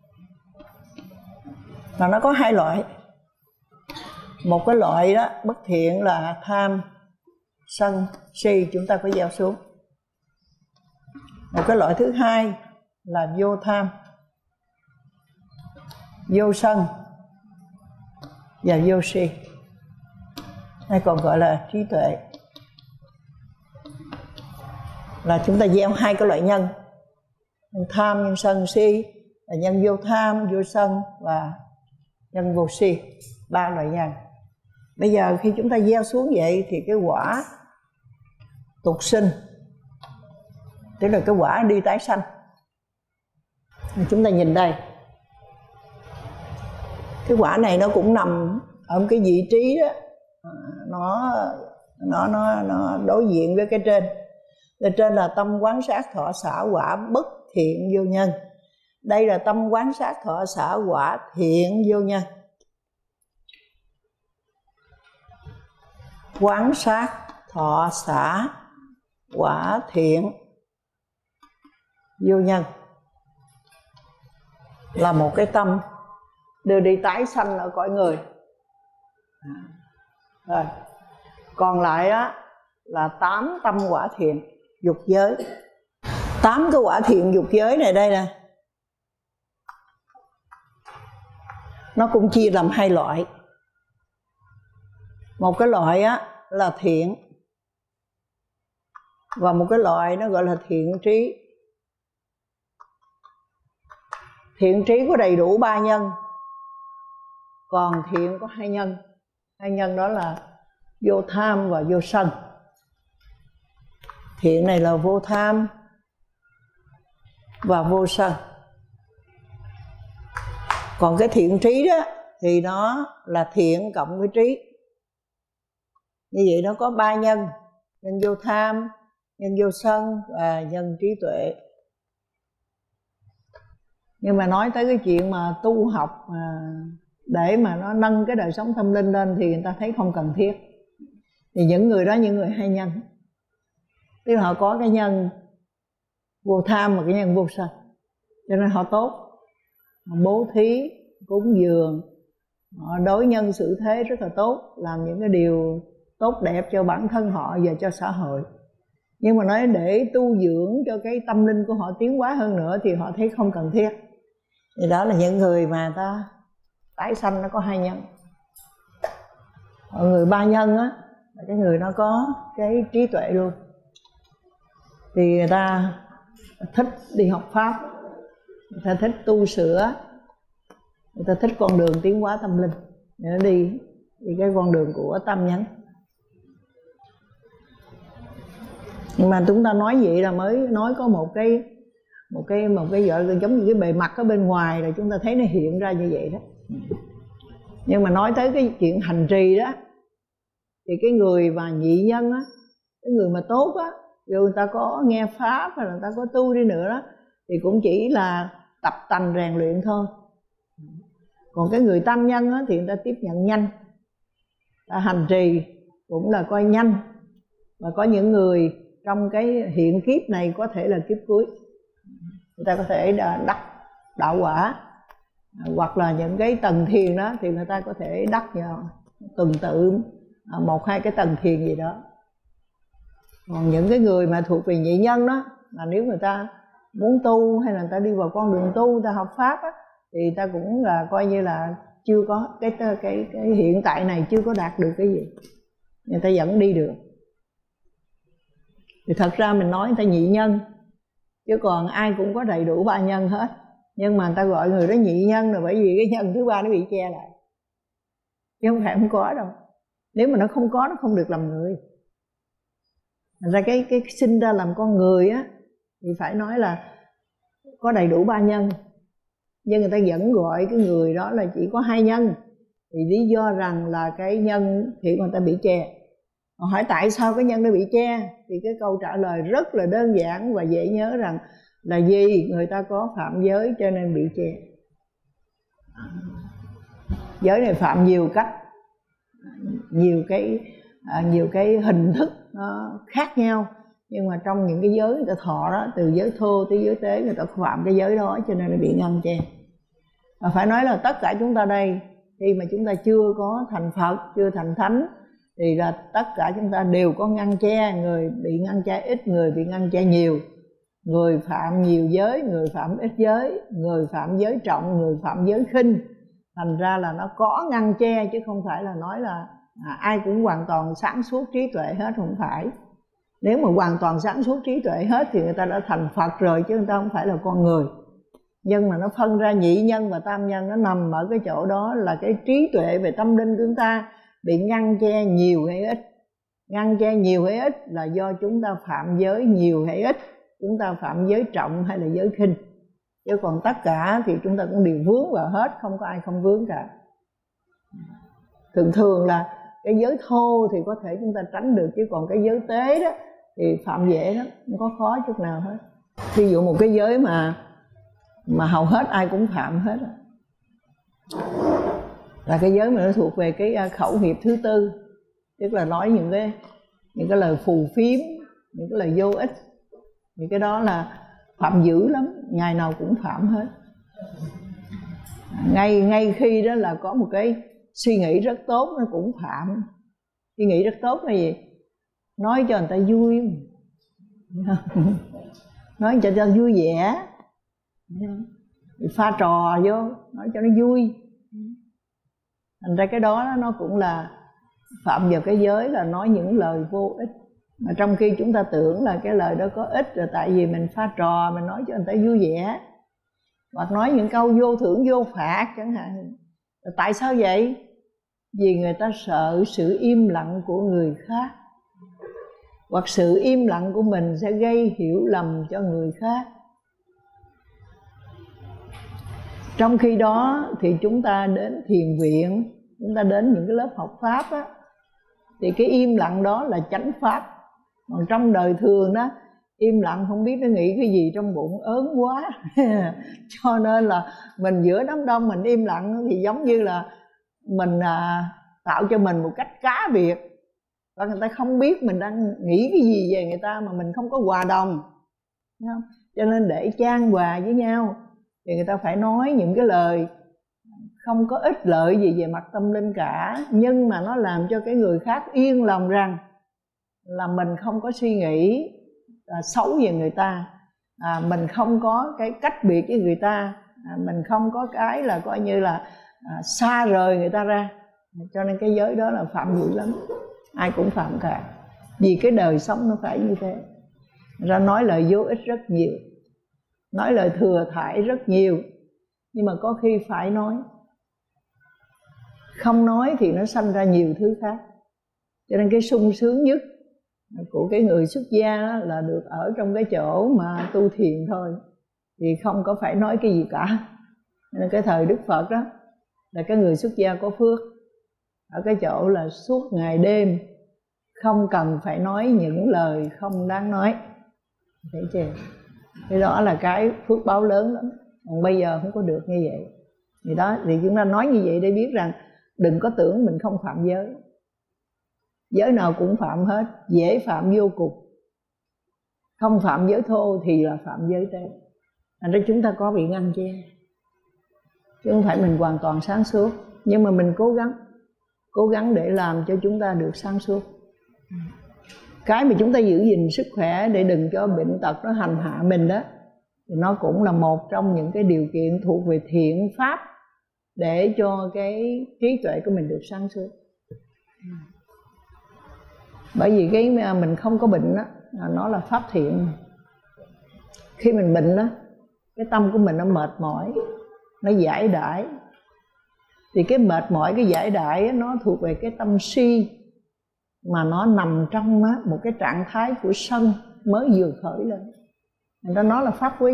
là nó có 2 loại. Một cái loại đó bất thiện là tham, sân, si, chúng ta phải gieo xuống. Một cái loại thứ hai là vô tham, vô sân và vô si, hay còn gọi là trí tuệ. Là chúng ta gieo 2 cái loại nhân, nhân tham, nhân sân, si, là nhân vô tham, vô sân và nhân vô si, 3 loại nhân. Bây giờ khi chúng ta gieo xuống vậy thì cái quả tục sinh, tức là cái quả đi tái sanh. Chúng ta nhìn đây, cái quả này nó cũng nằm ở một cái vị trí đó, nó đối diện với cái trên. Cái trên là tâm quán sát thọ xả quả bất thiện vô nhân. Đây là tâm quán sát thọ xả quả thiện vô nhân. Quán sát thọ xả quả thiện vô nhân là một cái tâm đưa đi tái sanh ở cõi người. Rồi. Còn lại á là 8 tâm quả thiện dục giới. 8 cái quả thiện dục giới này đây nè, nó cũng chia làm 2 loại. Một cái loại á là thiện, và một cái loại nó gọi là thiện trí. Thiện trí có đầy đủ 3 nhân, còn thiện có 2 nhân. 2 nhân đó là vô tham và vô sân. Thiện này là vô tham và vô sân. Còn cái thiện trí đó thì nó là thiện cộng với trí. Như vậy nó có 3 nhân, nhân vô tham, nhân vô sân và nhân trí tuệ. Nhưng mà nói tới cái chuyện mà tu học để mà nó nâng cái đời sống tâm linh lên thì người ta thấy không cần thiết. Thì những người đó, những người hay nhân, tức là họ có cái nhân vô tham và cái nhân vô sân, cho nên họ tốt. Họ bố thí, cúng dường, họ đối nhân xử thế rất là tốt, làm những cái điều tốt đẹp cho bản thân họ và cho xã hội. Nhưng mà nói để tu dưỡng cho cái tâm linh của họ tiến hóa hơn nữa thì họ thấy không cần thiết. Thì đó là những người mà ta tái sanh nó có hai nhân. Còn người ba nhân á là cái người nó có cái trí tuệ luôn, thì người ta thích đi học pháp, người ta thích tu sửa, người ta thích con đường tiến hóa tâm linh, để nó đi cái con đường của tam nhánh. Nhưng mà chúng ta nói vậy là mới nói có một cái gọi là giống như cái bề mặt ở bên ngoài là chúng ta thấy nó hiện ra như vậy đó. Nhưng mà nói tới cái chuyện hành trì đó, thì cái người mà nhị nhân á, cái người mà tốt á, dù người ta có nghe pháp hay là người ta có tu đi nữa đó, thì cũng chỉ là tập tành rèn luyện thôi. Còn cái người tam nhân á, thì người ta tiếp nhận nhanh, ta hành trì cũng là coi nhanh. Và có những người trong cái hiện kiếp này có thể là kiếp cuối, người ta có thể đắc đạo quả, hoặc là những cái tầng thiền đó thì người ta có thể đắc vào tuần tự 1-2 cái tầng thiền gì đó. Còn những cái người mà thuộc về nhị nhân đó, là nếu người ta muốn tu hay là người ta đi vào con đường tu, người ta học pháp á, thì người ta cũng là coi như là chưa có cái hiện tại này chưa có đạt được cái gì, người ta vẫn đi được. Thì thật ra mình nói người ta nhị nhân, chứ còn ai cũng có đầy đủ ba nhân hết. Nhưng mà người ta gọi người đó nhị nhân là bởi vì cái nhân thứ ba nó bị che lại, chứ không phải không có đâu. Nếu mà nó không có, nó không được làm người. Thành ra cái sinh ra làm con người á, thì phải nói là có đầy đủ ba nhân. Nhưng người ta vẫn gọi cái người đó là chỉ có hai nhân, thì lý do rằng là cái nhân thì người ta bị che. Họ hỏi tại sao cái nhân nó bị che, thì cái câu trả lời rất là đơn giản và dễ nhớ rằng là vì người ta có phạm giới cho nên bị che. Giới này phạm nhiều cách, nhiều cái hình thức nó khác nhau, nhưng mà trong những cái giới người ta thọ đó, từ giới thô tới giới tế, người ta phạm cái giới đó cho nên nó bị ngăn che. Và phải nói là tất cả chúng ta đây, khi mà chúng ta chưa có thành Phật, chưa thành Thánh, thì là tất cả chúng ta đều có ngăn che. Người bị ngăn che ít, người bị ngăn che nhiều. Người phạm nhiều giới, người phạm ít giới, người phạm giới trọng, người phạm giới khinh. Thành ra là nó có ngăn che, chứ không phải là nói là ai cũng hoàn toàn sáng suốt trí tuệ hết, không phải. Nếu mà hoàn toàn sáng suốt trí tuệ hết thì người ta đã thành Phật rồi, chứ người ta không phải là con người. Nhưng mà nó phân ra nhị nhân và tam nhân, nó nằm ở cái chỗ đó là cái trí tuệ về tâm linh của chúng ta bị ngăn che nhiều hay ít. Ngăn che nhiều hay ít là do chúng ta phạm giới nhiều hay ít, chúng ta phạm giới trọng hay là giới khinh. Chứ còn tất cả thì chúng ta cũng đều vướng vào hết, không có ai không vướng cả. Thường là cái giới thô thì có thể chúng ta tránh được, chứ còn cái giới tế đó thì phạm dễ lắm, không có khó chút nào hết. Ví dụ một cái giới mà hầu hết ai cũng phạm hết, là cái giới mà nó thuộc về cái khẩu nghiệp thứ tư, tức là nói những cái lời phù phiếm, những cái lời vô ích. Những cái đó là phạm dữ lắm, ngày nào cũng phạm hết. Ngay khi đó là có một cái suy nghĩ rất tốt nó cũng phạm. Suy nghĩ rất tốt là gì? Nói cho người ta vui, nói cho người ta vui vẻ, pha trò vô, nói cho nó vui. Thành ra cái đó nó cũng là phạm vào cái giới là nói những lời vô ích. Mà trong khi chúng ta tưởng là cái lời đó có ích là tại vì mình pha trò, mình nói cho người ta vui vẻ, hoặc nói những câu vô thưởng vô phạt chẳng hạn. Tại sao vậy? Vì người ta sợ sự im lặng của người khác, hoặc sự im lặng của mình sẽ gây hiểu lầm cho người khác. Trong khi đó thì chúng ta đến thiền viện, chúng ta đến những cái lớp học pháp á, thì cái im lặng đó là chánh pháp. Còn trong đời thường đó, im lặng không biết nó nghĩ cái gì trong bụng, ớn quá. Cho nên là mình giữa đám đông mình im lặng thì giống như là mình tạo cho mình một cách cá biệt, và người ta không biết mình đang nghĩ cái gì về người ta, mà mình không có hòa đồng, thấy không? Cho nên để chan hòa với nhau thì người ta phải nói những cái lời không có ích lợi gì về mặt tâm linh cả, nhưng mà nó làm cho cái người khác yên lòng rằng là mình không có suy nghĩ xấu về người ta, mình không có cái cách biệt với người ta, mình không có cái là coi như là xa rời người ta ra. Cho nên cái giới đó là phạm dữ lắm, ai cũng phạm cả. Vì cái đời sống nó phải như thế. Ra nói lời vô ích rất nhiều, nói lời thừa thãi rất nhiều, nhưng mà có khi phải nói. Không nói thì nó sanh ra nhiều thứ khác. Cho nên cái sung sướng nhất của cái người xuất gia đó là được ở trong cái chỗ mà tu thiền thôi, thì không có phải nói cái gì cả. Nên cái thời Đức Phật đó là cái người xuất gia có phước ở cái chỗ là suốt ngày đêm không cần phải nói những lời không đáng nói. Thấy chưa? Cái đó là cái phước báo lớn lắm. Còn bây giờ không có được như vậy. Thì đó, thì chúng ta nói như vậy để biết rằng đừng có tưởng mình không phạm giới. Giới nào cũng phạm hết, dễ phạm vô cùng. Không phạm giới thô thì là phạm giới tế. Thành ra chúng ta có bị ngăn che, chứ không phải mình hoàn toàn sáng suốt. Nhưng mà mình cố gắng để làm cho chúng ta được sáng suốt. Cái mà chúng ta giữ gìn sức khỏe để đừng cho bệnh tật nó hành hạ mình đó, thì nó cũng là một trong những cái điều kiện thuộc về thiện pháp để cho cái trí tuệ của mình được sáng suốt. Bởi vì cái mình không có bệnh đó, nó là pháp thiện. Khi mình bệnh đó, cái tâm của mình nó mệt mỏi, nó giải đãi. Thì cái mệt mỏi, cái giải đãi nó thuộc về cái tâm si, mà nó nằm trong một cái trạng thái của sân mới vừa khởi lên. Người ta nói là pháp quý.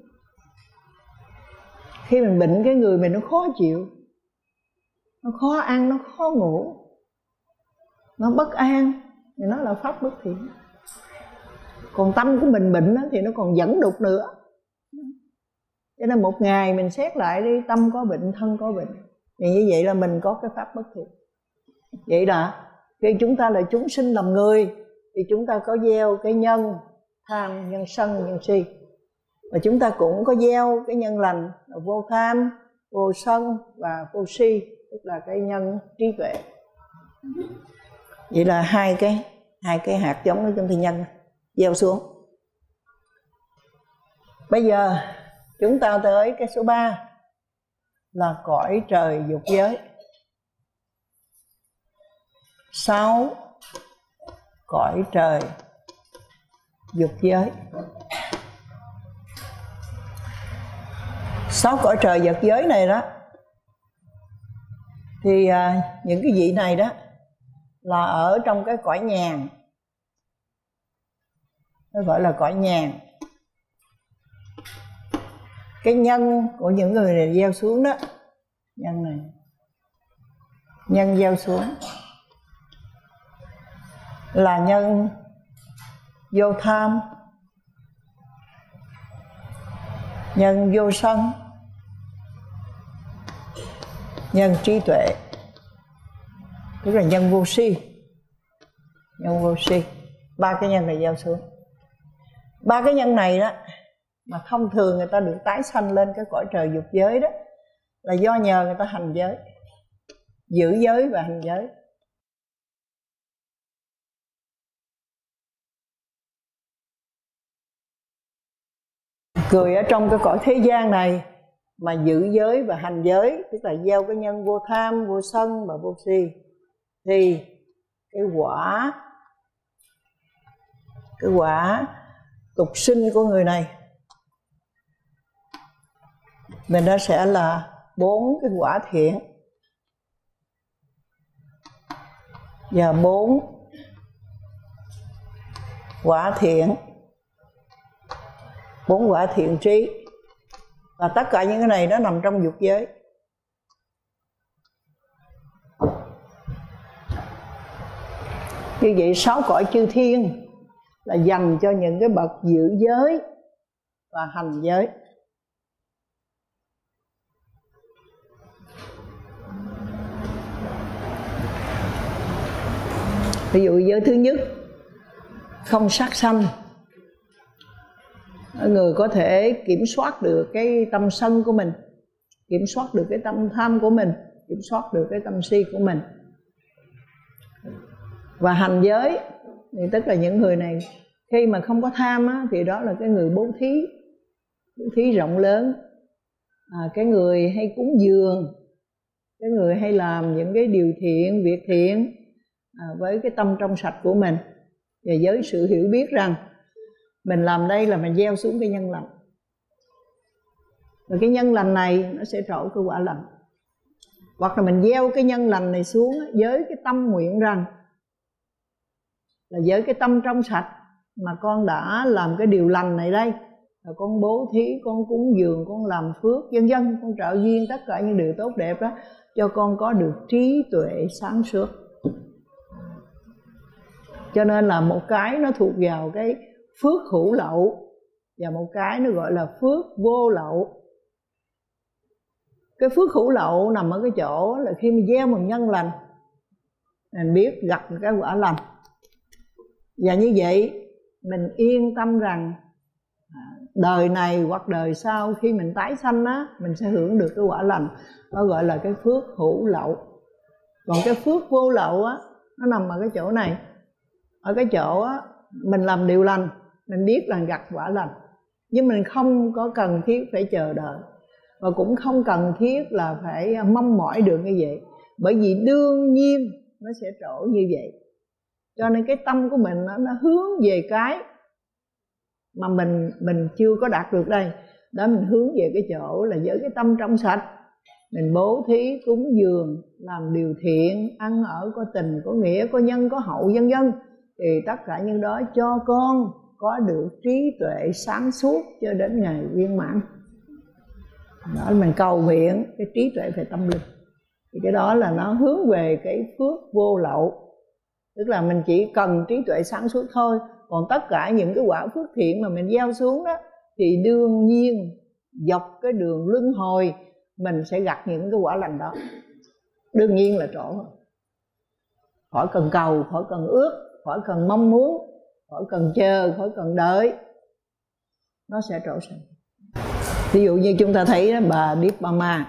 Khi mình bệnh, cái người mình nó khó chịu, nó khó ăn, nó khó ngủ, nó bất an, thì nó là pháp bất thiện. Còn tâm của mình bệnh thì nó còn dẫn đục nữa. Cho nên một ngày mình xét lại đi, tâm có bệnh, thân có bệnh, thì như vậy là mình có cái pháp bất thiện. Vậy là khi chúng ta là chúng sinh làm người, thì chúng ta có gieo cái nhân tham, nhân sân, nhân si. Và chúng ta cũng có gieo cái nhân lành là vô tham, vô sân và vô si, tức là cái nhân trí tuệ. Vậy là hai cái hạt giống của chúng ta nhân gieo xuống. Bây giờ chúng ta tới cái số 3 là cõi trời dục giới. 6 cõi trời dục giới. 6 cõi trời dục giới này đó, thì những cái vị này đó là ở trong cái cõi nhàn, nó gọi là cõi nhàn. Cái nhân của những người này gieo xuống đó, nhân này, nhân gieo xuống là nhân vô tham, nhân vô sân, nhân trí tuệ, tức là nhân vô si. Nhân vô si, 3 cái nhân này gieo xuống. 3 cái nhân này đó mà thông thường người ta được tái sanh lên cái cõi trời dục giới đó, là do nhờ người ta hành giới, giữ giới và hành giới. Người ở trong cái cõi thế gian này mà giữ giới và hành giới, tức là gieo cái nhân vô tham, vô sân và vô si, thì cái quả tục sinh của người này mình nó sẽ là 4 cái quả thiện và 4 quả thiện, 4 quả thiện trí. Và tất cả những cái này nó nằm trong dục giới. Như vậy 6 cõi chư thiên là dành cho những cái bậc giữ giới và hành giới. Ví dụ giới thứ nhất, không sát sanh. Người có thể kiểm soát được cái tâm sân của mình, kiểm soát được cái tâm tham của mình, kiểm soát được cái tâm si của mình. Và hành giới thì tức là những người này khi mà không có tham á, thì đó là cái người bố thí rộng lớn, cái người hay cúng dường, cái người hay làm những cái điều thiện, việc thiện với cái tâm trong sạch của mình, và với sự hiểu biết rằng mình làm đây là mình gieo xuống cái nhân lành, và cái nhân lành này nó sẽ trổ cái quả lành. Hoặc là mình gieo cái nhân lành này xuống với cái tâm nguyện rằng là với cái tâm trong sạch mà con đã làm cái điều lành này đây, rồi con bố thí, con cúng dường, con làm phước, vân vân, con trợ duyên tất cả những điều tốt đẹp đó, cho con có được trí tuệ sáng suốt. Cho nên là một cái nó thuộc vào cái phước hữu lậu, và một cái nó gọi là phước vô lậu. Cái phước hữu lậu nằm ở cái chỗ là khi mình gieo một nhân lành, mình biết gặp cái quả lành, và như vậy mình yên tâm rằng đời này hoặc đời sau khi mình tái sanh á, mình sẽ hưởng được cái quả lành. Nó gọi là cái phước hữu lậu. Còn cái phước vô lậu á, nó nằm ở cái chỗ này. Ở cái chỗ á, mình làm điều lành, mình biết là gặt quả lành, nhưng mình không có cần thiết phải chờ đợi, và cũng không cần thiết là phải mong mỏi được như vậy, bởi vì đương nhiên nó sẽ trổ như vậy. Cho nên cái tâm của mình nó hướng về cái mà mình chưa có đạt được đây. Đó, mình hướng về cái chỗ là với cái tâm trong sạch, mình bố thí, cúng dường, làm điều thiện, ăn ở có tình, có nghĩa, có nhân, có hậu, vân vân, thì tất cả những đó cho con có được trí tuệ sáng suốt cho đến ngày viên mãn. Đó là mình cầu nguyện cái trí tuệ về tâm linh, thì cái đó là nó hướng về cái phước vô lậu. Tức là mình chỉ cần trí tuệ sáng suốt thôi. Còn tất cả những cái quả phước thiện mà mình gieo xuống đó, thì đương nhiên dọc cái đường luân hồi mình sẽ gặt những cái quả lành đó. Đương nhiên là trổ. Khỏi cần cầu, khỏi cần ước, khỏi cần mong muốn, khỏi cần chờ, khỏi cần đợi, nó sẽ trổ sanh. Ví dụ như chúng ta thấy đó, bà Điếp Ba Ma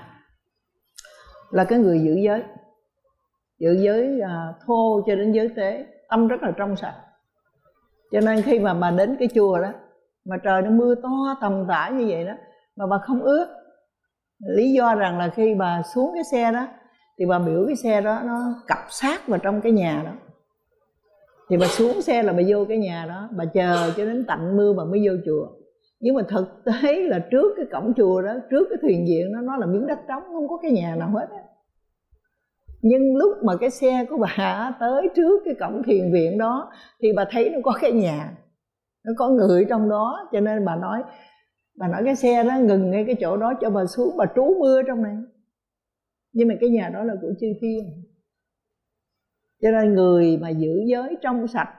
là cái người giữ giới. Giữ giới thô cho đến giới tế, tâm rất là trong sạch. Cho nên khi mà bà đến cái chùa đó, mà trời nó mưa to tầm tã như vậy đó, mà bà không ướt, lý do rằng là khi bà xuống cái xe đó, thì bà biểu cái xe đó nó cặp sát vào trong cái nhà đó. Thì bà xuống xe là bà vô cái nhà đó, bà chờ cho đến tạnh mưa bà mới vô chùa. Nhưng mà thực tế là trước cái cổng chùa đó, trước cái thuyền viện đó, nó là miếng đất trống, không có cái nhà nào hết á. Nhưng lúc mà cái xe của bà tới trước cái cổng thiền viện đó, thì bà thấy nó có cái nhà, nó có người trong đó. Cho nên bà nói cái xe đó ngừng ngay cái chỗ đó cho bà xuống, bà trú mưa trong này. Nhưng mà cái nhà đó là của chư thiên. Cho nên người mà giữ giới trong sạch,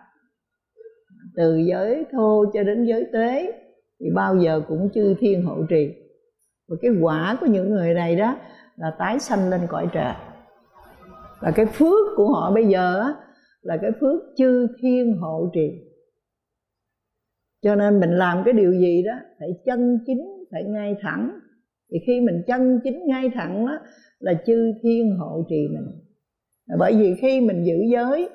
từ giới thô cho đến giới tế, thì bao giờ cũng chư thiên hộ trì. Và cái quả của những người này đó là tái sanh lên cõi trời. Và cái phước của họ bây giờ á, là cái phước chư thiên hộ trì. Cho nên mình làm cái điều gì đó phải chân chính, phải ngay thẳng. Thì khi mình chân chính ngay thẳng đó, là chư thiên hộ trì mình. Bởi vì khi mình giữ giới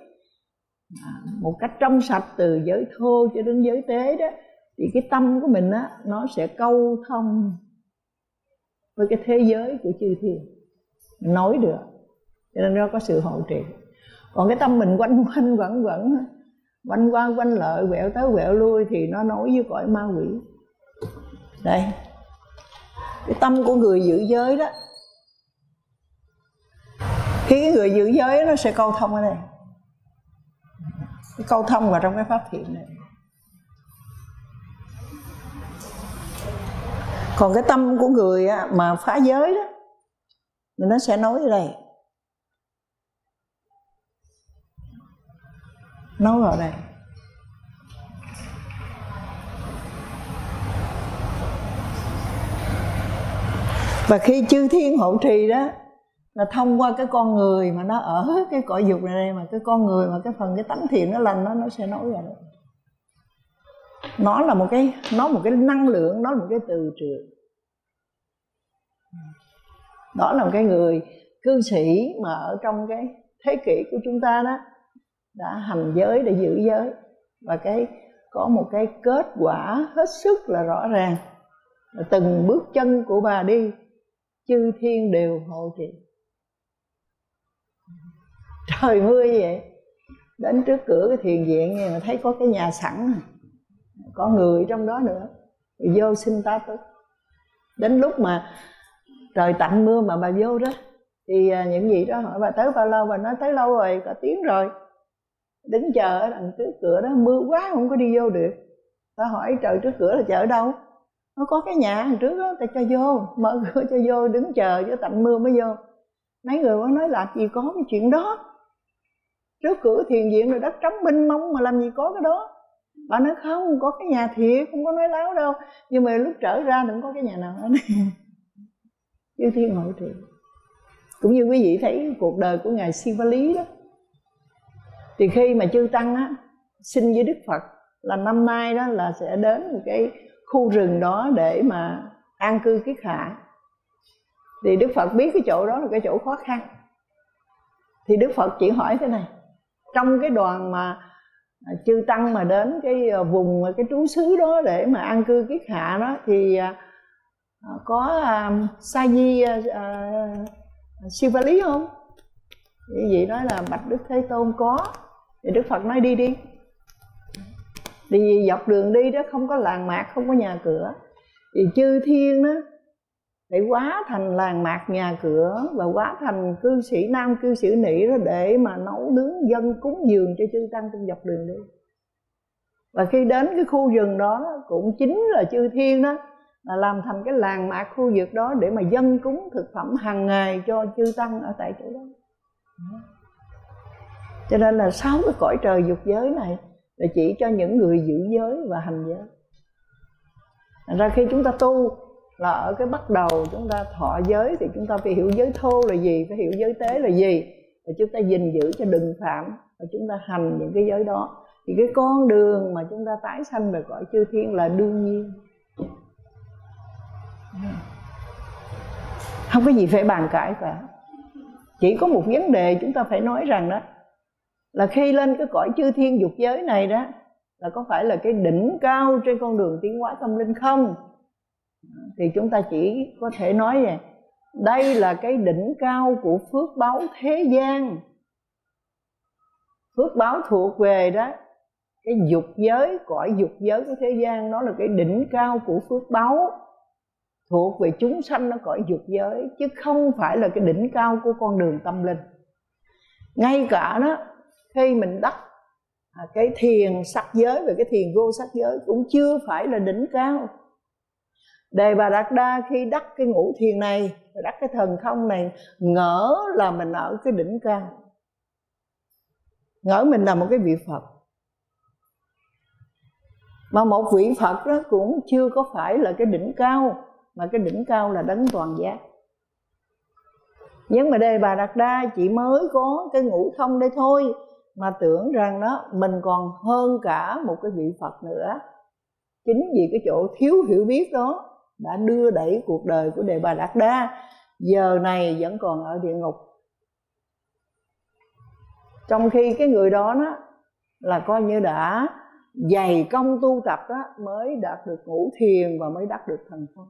một cách trong sạch, từ giới thô cho đến giới tế đó, thì cái tâm của mình á, nó sẽ câu thông với cái thế giới của chư thiên, mình nói được. Cho nên nó có sự hộ trì. Còn cái tâm mình quanh quanh quẩn quẩn, quanh qua quanh lợi, quẹo tới quẹo lui, thì nó nói với cõi ma quỷ. Đây, cái tâm của người giữ giới đó, khi cái người giữ giới nó sẽ câu thông ở đây, cái câu thông vào trong cái pháp thiện này. Còn cái tâm của người mà phá giới đó, thì nó sẽ nói ở đây, nói vào đây. Và khi chư thiên hộ trì đó, là thông qua cái con người mà nó ở cái cõi dục này đây, mà cái con người mà cái phần cái tánh thiện nó lành nó sẽ nói vào đây. Nó là một cái năng lượng, nó là một cái từ trường. Đó là một cái người cư sĩ mà ở trong cái thế kỷ của chúng ta đó, đã hành giới, để giữ giới, và có một cái kết quả hết sức là rõ ràng. Từng bước chân của bà đi chư thiên đều hộ trì. Trời mưa như vậy, đến trước cửa cái thiền viện mà thấy có cái nhà sẵn, có người trong đó nữa, rồi vô xin ta tức. Đến lúc mà trời tạnh mưa mà bà vô đó, thì những vị đó hỏi bà tới bao lâu, bà nói tới lâu rồi, cả tiếng rồi. Đứng chờ ở đằng trước cửa đó, mưa quá không có đi vô được. Ta hỏi trời trước cửa là chờ ở đâu? Nó có cái nhà đằng trước đó, ta cho vô, mở cửa cho vô, đứng chờ chứ tạnh mưa mới vô. Mấy người có nói làm gì có cái chuyện đó, trước cửa thiền viện rồi đất trống mênh mông mà làm gì có cái đó. Bà nói không, có cái nhà thiệt, không có nói láo đâu, nhưng mà lúc trở ra đừng có cái nhà nào hết. Chư thiên hộ trì. Cũng như quý vị thấy cuộc đời của ngài Siva Lý đó, thì khi mà chư tăng á xin với Đức Phật là năm nay đó là sẽ đến một cái khu rừng đó để mà an cư kiết hạ, thì Đức Phật biết cái chỗ đó là cái chỗ khó khăn, thì Đức Phật chỉ hỏi thế này: trong cái đoàn mà chư tăng mà đến cái vùng, cái trú xứ đó để mà an cư kiết hạ đó, thì có Sa Di Siva Lý không? Thì vị nói là bạch Đức Thế Tôn có. Thì Đức Phật nói đi đi. Vì dọc đường đi đó không có làng mạc, không có nhà cửa, thì chư thiên đó phải hóa thành làng mạc nhà cửa, và hóa thành cư sĩ nam cư sĩ nữ đó để mà nấu nướng dân cúng dường cho chư tăng trên dọc đường đi. Và khi đến cái khu rừng đó cũng chính là chư thiên đó là làm thành cái làng mạc khu vực đó để mà dân cúng thực phẩm hàng ngày cho chư tăng ở tại chỗ đó. Cho nên là 6 cái cõi trời dục giới này là chỉ cho những người giữ giới và hành giới. Thành ra khi chúng ta tu là ở cái bắt đầu chúng ta thọ giới thì chúng ta phải hiểu giới thô là gì, phải hiểu giới tế là gì, và chúng ta gìn giữ cho đừng phạm, và chúng ta hành những cái giới đó. Thì cái con đường mà chúng ta tái sanh về cõi chư thiên là đương nhiên, không có gì phải bàn cãi cả. Chỉ có một vấn đề chúng ta phải nói rằng đó là khi lên cái cõi chư thiên dục giới này đó là có phải là cái đỉnh cao trên con đường tiến hóa tâm linh không? Thì chúng ta chỉ có thể nói vậy, đây là cái đỉnh cao của phước báo thế gian. Phước báo thuộc về đó cái dục giới, cõi dục giới của thế gian, nó là cái đỉnh cao của phước báo thuộc về chúng sanh ở cõi dục giới, chứ không phải là cái đỉnh cao của con đường tâm linh. Ngay cả đó khi mình đắc cái thiền sắc giới và cái thiền vô sắc giới cũng chưa phải là đỉnh cao. Đề Bà Đạt Đa khi đắc cái ngũ thiền này, đắc cái thần thông này, ngỡ là mình ở cái đỉnh cao, ngỡ mình là một cái vị Phật. Mà một vị Phật đó cũng chưa có phải là cái đỉnh cao, mà cái đỉnh cao là đấng toàn giác. Nhưng mà Đề Bà Đạt Đa chỉ mới có cái ngũ thông đây thôi, mà tưởng rằng đó mình còn hơn cả một cái vị Phật nữa. Chính vì cái chỗ thiếu hiểu biết đó đã đưa đẩy cuộc đời của Đề Bà Đạt Đa giờ này vẫn còn ở địa ngục. Trong khi cái người đó là coi như đã dày công tu tập đó mới đạt được ngũ thiền và mới đắc được thần thông.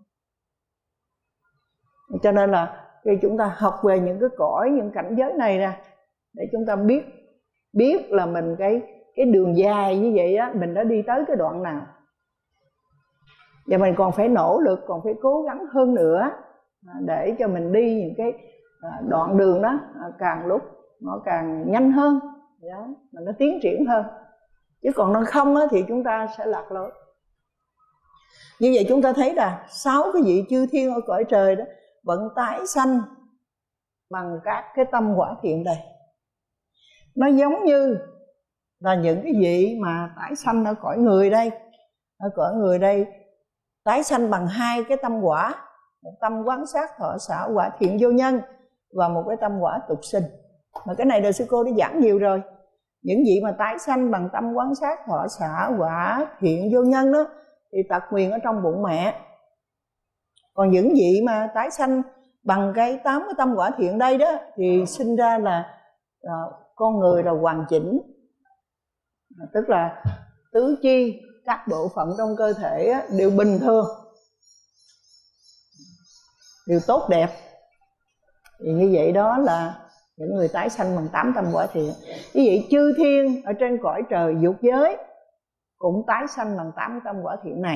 Cho nên là khi chúng ta học về những cái cõi, những cảnh giới này nè, để chúng ta biết là mình cái đường dài như vậy á, mình đã đi tới cái đoạn nào, và mình còn phải nỗ lực, còn phải cố gắng hơn nữa để cho mình đi những cái đoạn đường đó càng lúc nó càng nhanh hơn đó, mà nó tiến triển hơn. Chứ còn nó không á, thì chúng ta sẽ lạc lối. Như vậy chúng ta thấy là 6 cái vị chư thiên ở cõi trời đó vẫn tái sanh bằng các cái tâm quả thiện đây. Nó giống như là những cái vị mà tái sanh ở cõi người đây. Ở cõi người đây tái sanh bằng 2 cái tâm quả, một tâm quán sát thọ xả quả thiện vô nhân, và một cái tâm quả tục sinh. Mà cái này Đại sư cô đã giảng nhiều rồi. Những vị mà tái sanh bằng tâm quán sát thọ xả quả thiện vô nhân đó thì tật nguyền ở trong bụng mẹ. Còn những vị mà tái sanh bằng cái 8 cái tâm quả thiện đây đó thì sinh ra là con người là hoàn chỉnh, tức là tứ chi, các bộ phận trong cơ thể đều bình thường. điều tốt đẹp. Thì như vậy đó là những người tái sanh bằng 800 quả thiện. Như vậy chư thiên ở trên cõi trời dục giới cũng tái sanh bằng 800 quả thiện này.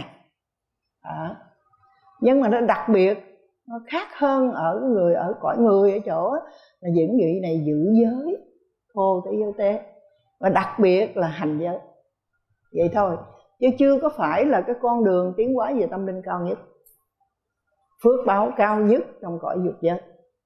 Nhưng mà nó đặc biệt, nó khác hơn ở cõi người ở chỗ là những vị này giữ giới thô tế giới tế, và đặc biệt là hành giới. Vậy thôi, chứ chưa có phải là cái con đường tiến hóa về tâm linh cao nhất, phước báo cao nhất trong cõi dục giới.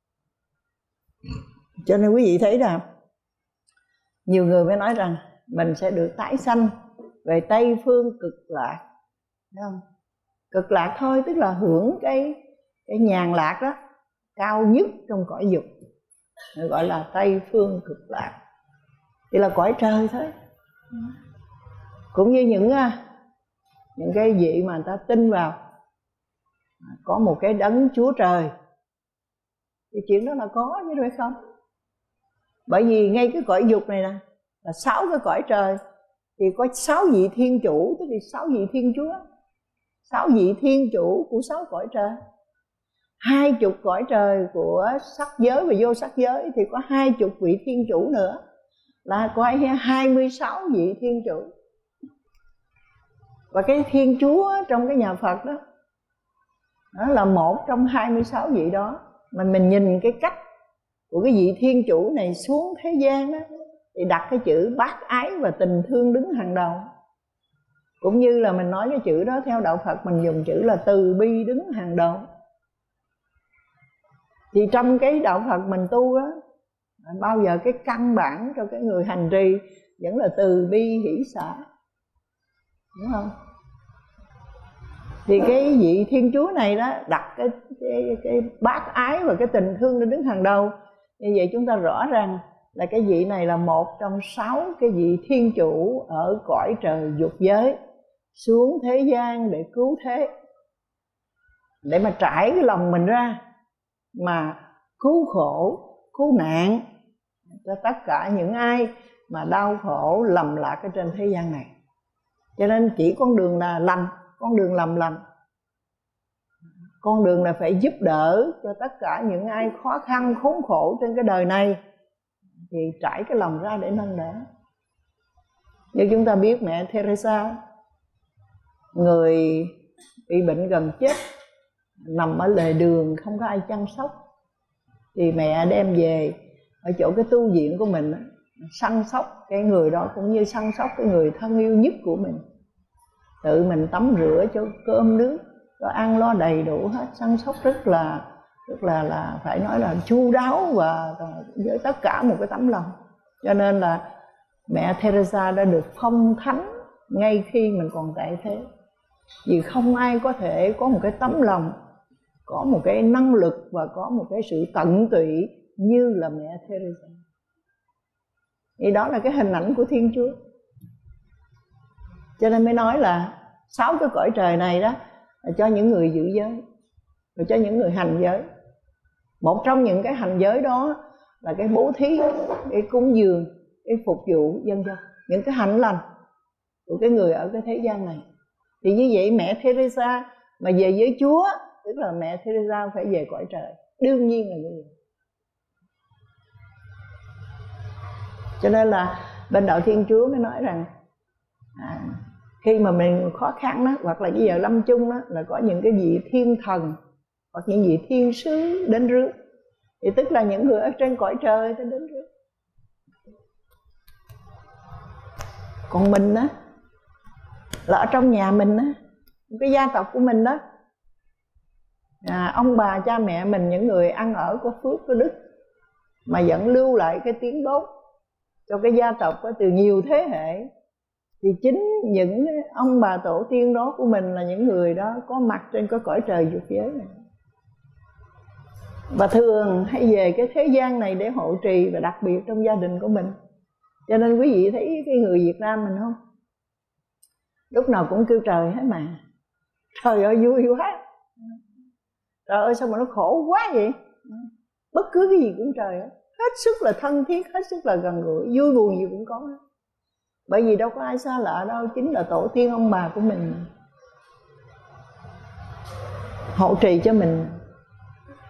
Cho nên quý vị thấy rằng nhiều người mới nói rằng mình sẽ được tái sanh về Tây phương cực lạc, thấy không? Cực lạc thôi, tức là hưởng cái nhàn lạc đó cao nhất trong cõi dục, gọi là Tây phương cực lạc, thì là cõi trời thôi. Cũng như những cái vị mà người ta tin vào có một cái đấng Chúa Trời, thì chuyện đó là có chứ phải không? Bởi vì ngay cái cõi dục này nè là 6 cái cõi trời, thì có 6 vị thiên chủ, tức là 6 vị thiên chúa, 6 vị thiên chủ của 6 cõi trời. 20 cõi trời của sắc giới và vô sắc giới thì có 20 vị thiên chủ nữa, là có 26 vị thiên chủ. Và cái thiên chúa trong cái nhà Phật đó, đó là một trong 26 vị đó. Mà mình nhìn cái cách của cái vị thiên chủ này xuống thế gian đó, thì đặt cái chữ bác ái và tình thương đứng hàng đầu. Cũng như là mình nói cái chữ đó theo đạo Phật, mình dùng chữ là từ bi đứng hàng đầu. Thì trong cái đạo Phật mình tu đó, bao giờ cái căn bản cho cái người hành trì vẫn là từ bi hỷ xả, đúng không? Thì cái vị thiên chúa này đó đặt cái bác ái và cái tình thương nó đứng hàng đầu. Như vậy chúng ta rõ ràng là cái vị này là một trong 6 cái vị thiên chủ ở cõi trời dục giới xuống thế gian để cứu thế, để mà trải cái lòng mình ra mà cứu khổ, cứu nạn cho tất cả những ai mà đau khổ lầm lạc ở trên thế gian này. Cho nên chỉ con đường là lành, con đường làm lành, con đường là phải giúp đỡ cho tất cả những ai khó khăn khốn khổ trên cái đời này, thì trải cái lòng ra để nâng đỡ. Như chúng ta biết mẹ Teresa, người bị bệnh gần chết, nằm ở lề đường không có ai chăm sóc, thì mẹ đem về ở chỗ cái tu viện của mình, săn sóc cái người đó cũng như săn sóc cái người thân yêu nhất của mình. Tự mình tắm rửa cho cơm nước, cho ăn lo đầy đủ hết, săn sóc rất là phải nói là chu đáo và với tất cả một cái tấm lòng. Cho nên là mẹ Teresa đã được phong thánh ngay khi mình còn tại thế. Vì không ai có thể có một cái tấm lòng, có một cái năng lực và có một cái sự tận tụy như là mẹ Teresa. Thì đó là cái hình ảnh của Thiên Chúa. Cho nên mới nói là 6 cái cõi trời này đó là cho những người giữ giới và cho những người hành giới. Một trong những cái hành giới đó là cái bố thí, cái cúng dường, cái phục vụ dân dân, những cái hạnh lành của cái người ở cái thế gian này. Thì như vậy mẹ Teresa mà về với Chúa, tức là mẹ Teresa phải về cõi trời, đương nhiên là như vậy. Cho nên là bên đạo Thiên Chúa mới nói rằng khi mà mình khó khăn đó, hoặc là cái giờ lâm chung đó, là có những cái vị thiên thần hoặc những vị thiên sứ đến rước, thì tức là những người ở trên cõi trời tới đến rước. Còn mình á là ở trong nhà mình á, cái gia tộc của mình đó, ông bà cha mẹ mình, những người ăn ở có phước có đức mà vẫn lưu lại cái tiếng tốt cho cái gia tộc đó từ nhiều thế hệ, thì chính những ông bà tổ tiên đó của mình là những người đó có mặt trên cái cõi trời dục giới này, và thường hay về cái thế gian này để hộ trì, và đặc biệt trong gia đình của mình. Cho nên quý vị thấy cái người Việt Nam mình không, lúc nào cũng kêu trời hết mà. Trời ơi vui quá, trời ơi sao mà nó khổ quá vậy. Bất cứ cái gì cũng trời hết sức là thân thiết, hết sức là gần gũi, vui buồn gì cũng có hết. Bởi vì đâu có ai xa lạ đâu, chính là tổ tiên ông bà của mình hộ trì cho mình.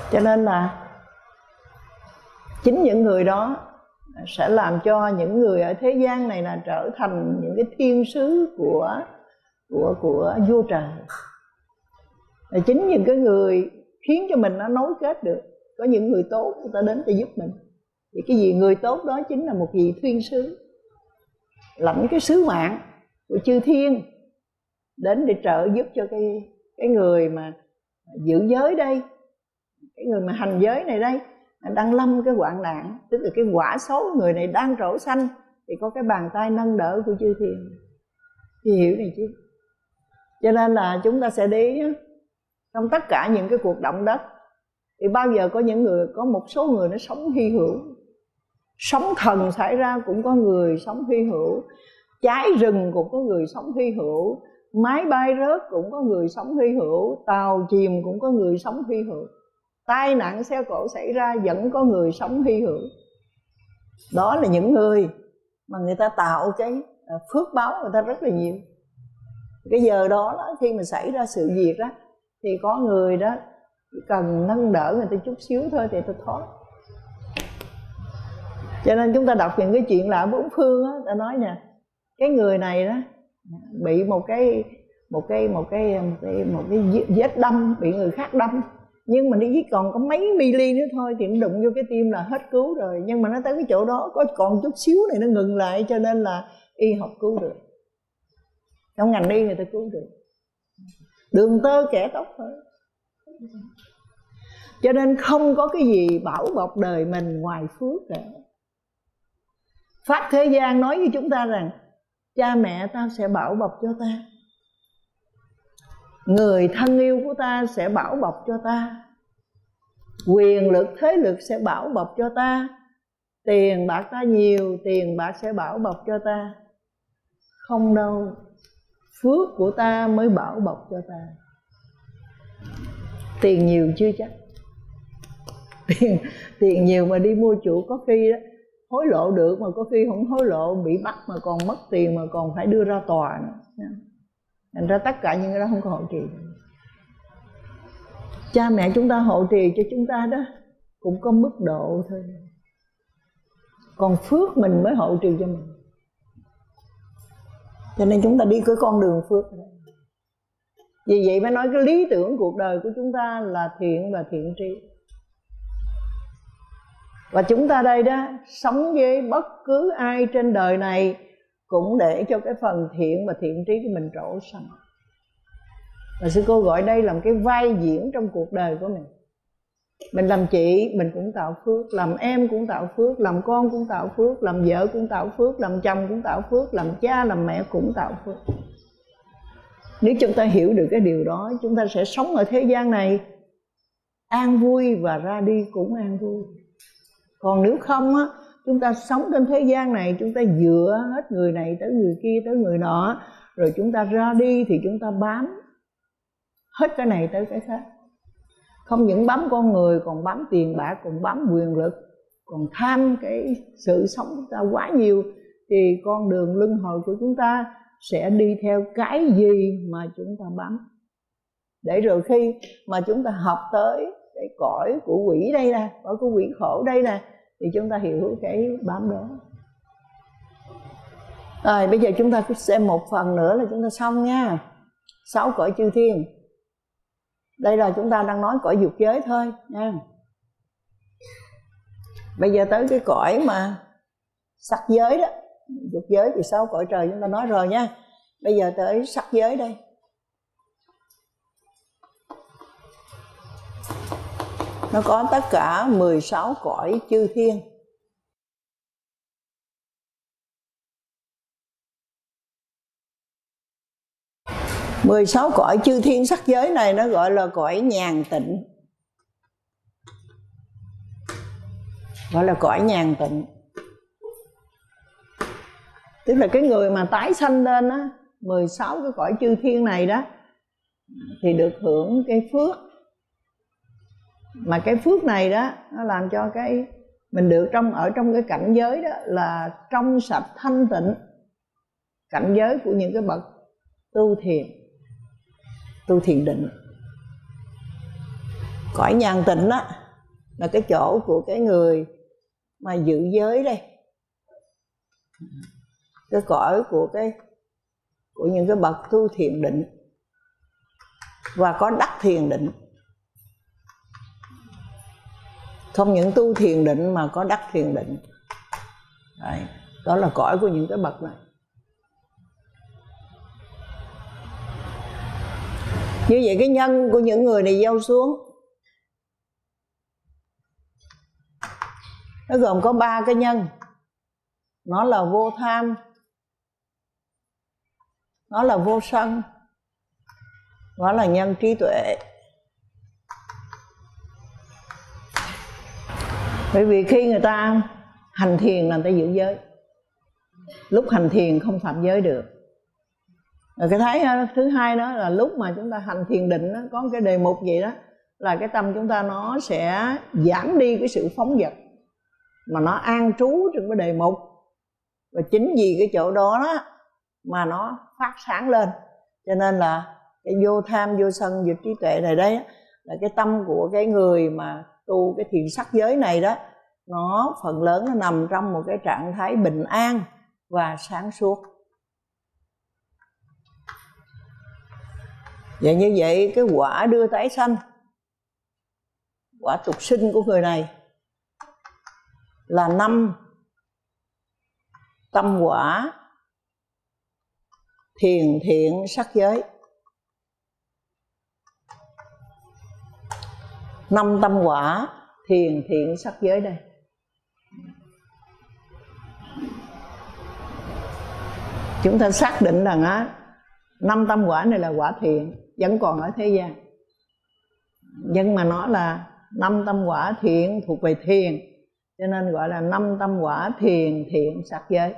Cho nên là chính những người đó sẽ làm cho những người ở thế gian này là trở thành những cái thiên sứ của vua trời. Là chính những cái người khiến cho mình nó nối kết được. Có những người tốt người ta đến để giúp mình. Thì cái gì người tốt đó chính là một vị thiên sứ, lãnh cái sứ mạng của chư thiên đến để trợ giúp cho cái người mà giữ giới đây, cái người mà hành giới này đây, đang lâm cái hoạn nạn, tức là cái quả xấu người này đang trổ xanh, thì có cái bàn tay nâng đỡ của chư thiên. Thì hiểu này chứ. Cho nên là chúng ta sẽ đi trong tất cả những cái cuộc động đất, thì bao giờ có những người, có một số người nó sống hy hữu. Sóng thần xảy ra cũng có người sống hy hữu, cháy rừng cũng có người sống hy hữu, máy bay rớt cũng có người sống hy hữu, tàu chìm cũng có người sống hy hữu, tai nạn xe cộ xảy ra vẫn có người sống hy hữu. Đó là những người mà người ta tạo cái phước báo người ta rất là nhiều. Cái giờ đó, khi mà xảy ra sự việc đó, thì có người đó cần nâng đỡ người ta chút xíu thôi thì ta thoát. Cho nên chúng ta đọc những cái chuyện lạ bốn phương á, ta nói nè, cái người này đó bị một cái vết đâm, bị người khác đâm, nhưng mà nó chỉ còn có mấy mili nữa thôi thì nó đụng vô cái tim là hết cứu rồi. Nhưng mà nó tới cái chỗ đó có còn chút xíu này nó ngừng lại, cho nên là y học cứu được. Trong ngành y người ta cứu được. Đường tơ kẻ tóc thôi. Cho nên không có cái gì bảo bọc đời mình ngoài phước cả. Pháp thế gian nói với chúng ta rằng cha mẹ ta sẽ bảo bọc cho ta, người thân yêu của ta sẽ bảo bọc cho ta, quyền lực thế lực sẽ bảo bọc cho ta, tiền bạc ta nhiều, tiền bạc sẽ bảo bọc cho ta. Không đâu, phước của ta mới bảo bọc cho ta. Tiền nhiều chưa chắc. Tiền nhiều mà đi mua chuộc có khi đó hối lộ được, mà có khi không hối lộ, bị bắt mà còn mất tiền, mà còn phải đưa ra tòa nữa. Thành ra tất cả những cái đó không có hộ trì. Cha mẹ chúng ta hộ trì cho chúng ta đó cũng có mức độ thôi, còn phước mình mới hộ trì cho mình. Cho nên chúng ta đi cái con đường phước. Vì vậy mới nói cái lý tưởng cuộc đời của chúng ta là thiện và thiện tri. Và chúng ta đây đó, sống với bất cứ ai trên đời này cũng để cho cái phần thiện và thiện trí của mình trổ xanh. Và sư cô gọi đây là một cái vai diễn trong cuộc đời của mình. Mình làm chị mình cũng tạo phước, làm em cũng tạo phước, làm con cũng tạo phước, làm vợ cũng tạo phước, làm chồng cũng tạo phước, làm cha làm mẹ cũng tạo phước. Nếu chúng ta hiểu được cái điều đó, chúng ta sẽ sống ở thế gian này an vui và ra đi cũng an vui. Còn nếu không á, chúng ta sống trên thế gian này, chúng ta dựa hết người này tới người kia tới người nọ, rồi chúng ta ra đi thì chúng ta bám hết cái này tới cái khác. Không những bám con người, còn bám tiền bạc, còn bám quyền lực, còn tham cái sự sống của chúng ta quá nhiều, thì con đường luân hồi của chúng ta sẽ đi theo cái gì mà chúng ta bám. Để rồi khi mà chúng ta học tới cái cõi của quỷ đây nè, cõi của quỷ khổ đây nè, thì chúng ta hiểu cái bám đó. Rồi bây giờ chúng ta cứ xem một phần nữa là chúng ta xong nha. 6 cõi chư thiên. Đây là chúng ta đang nói cõi dục giới thôi nha. Bây giờ tới cái cõi mà sắc giới đó. Dục giới thì 6 cõi trời chúng ta nói rồi nha. Bây giờ tới sắc giới đây. Nó có tất cả 16 cõi chư thiên. Mười 16 cõi chư thiên sắc giới này nó gọi là cõi nhàn tịnh. Gọi là cõi nhàn tịnh. Tức là cái người mà tái sanh lên á, 16 cái cõi chư thiên này đó, thì được hưởng cái phước. Mà cái phước này đó, nó làm cho cái mình được ở trong cái cảnh giới đó là trong sạch thanh tịnh. Cảnh giới của những cái bậc tu thiền định. Cõi nhàn tịnh á là cái chỗ của cái người mà giữ giới đây. Cái cõi của những cái bậc tu thiền định và có đắc thiền định. Không những tu thiền định mà có đắc thiền định. Đấy, đó là cõi của những cái bậc này. Như vậy cái nhân của những người này gieo xuống, nó gồm có 3 cái nhân. Nó là vô tham, nó là vô sân, nó là nhân trí tuệ. Bởi vì khi người ta hành thiền là người ta giữ giới. Lúc hành thiền không phạm giới được. Rồi cái thái thứ hai đó là lúc mà chúng ta hành thiền định đó, có cái đề mục vậy đó, là cái tâm chúng ta nó sẽ giảm đi cái sự phóng dật, mà nó an trú trong cái đề mục. Và chính vì cái chỗ đó, mà nó phát sáng lên. Cho nên là cái vô tham, vô sân, vô trí tuệ này đây là cái tâm của cái người mà tu cái thiền sắc giới này đó, nó phần lớn nó nằm trong một cái trạng thái bình an và sáng suốt. Và như vậy cái quả đưa tái sanh, quả tục sinh của người này là 5 tâm quả thiền thiện sắc giới. 5 tâm quả thiền thiện sắc giới đây. Chúng ta xác định rằng 5 tâm quả này là quả thiện, vẫn còn ở thế gian. Nhưng mà nó là 5 tâm quả thiện thuộc về thiền, cho nên gọi là 5 tâm quả thiền thiện sắc giới.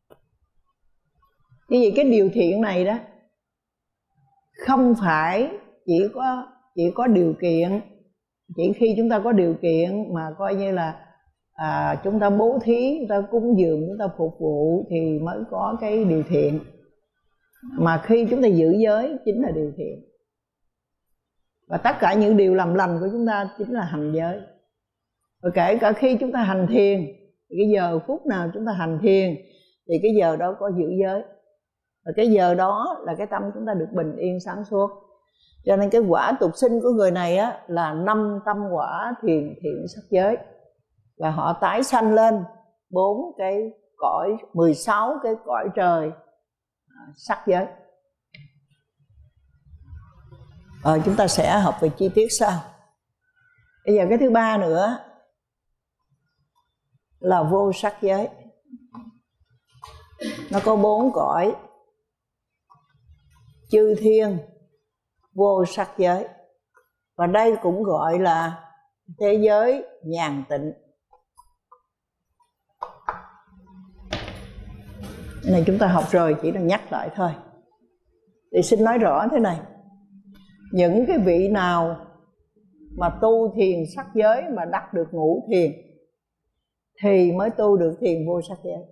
Như vậy cái điều thiện này đó không phải chỉ có điều kiện. Chỉ khi chúng ta có điều kiện mà coi như là chúng ta bố thí, chúng ta cúng dường, chúng ta phục vụ thì mới có cái điều thiện. Mà khi chúng ta giữ giới chính là điều thiện. Và tất cả những điều làm lành của chúng ta chính là hành giới. Và kể cả khi chúng ta hành thiền, thì cái giờ phút nào chúng ta hành thiền thì cái giờ đó có giữ giới. Và cái giờ đó là cái tâm chúng ta được bình yên sáng suốt. Cho nên cái quả tục sinh của người này là 5 tâm quả thiền thiện sắc giới. Và họ tái sanh lên 4 cái cõi, 16 cái cõi trời sắc giới. Chúng ta sẽ học về chi tiết sau. Bây giờ cái thứ ba nữa là vô sắc giới. Nó có 4 cõi: chư thiên vô sắc giới. Và đây cũng gọi là thế giới nhàn tịnh. Cái này chúng ta học rồi, chỉ là nhắc lại thôi. Thì xin nói rõ thế này: những cái vị nào mà tu thiền sắc giới mà đắc được ngũ thiền thì mới tu được thiền vô sắc giới.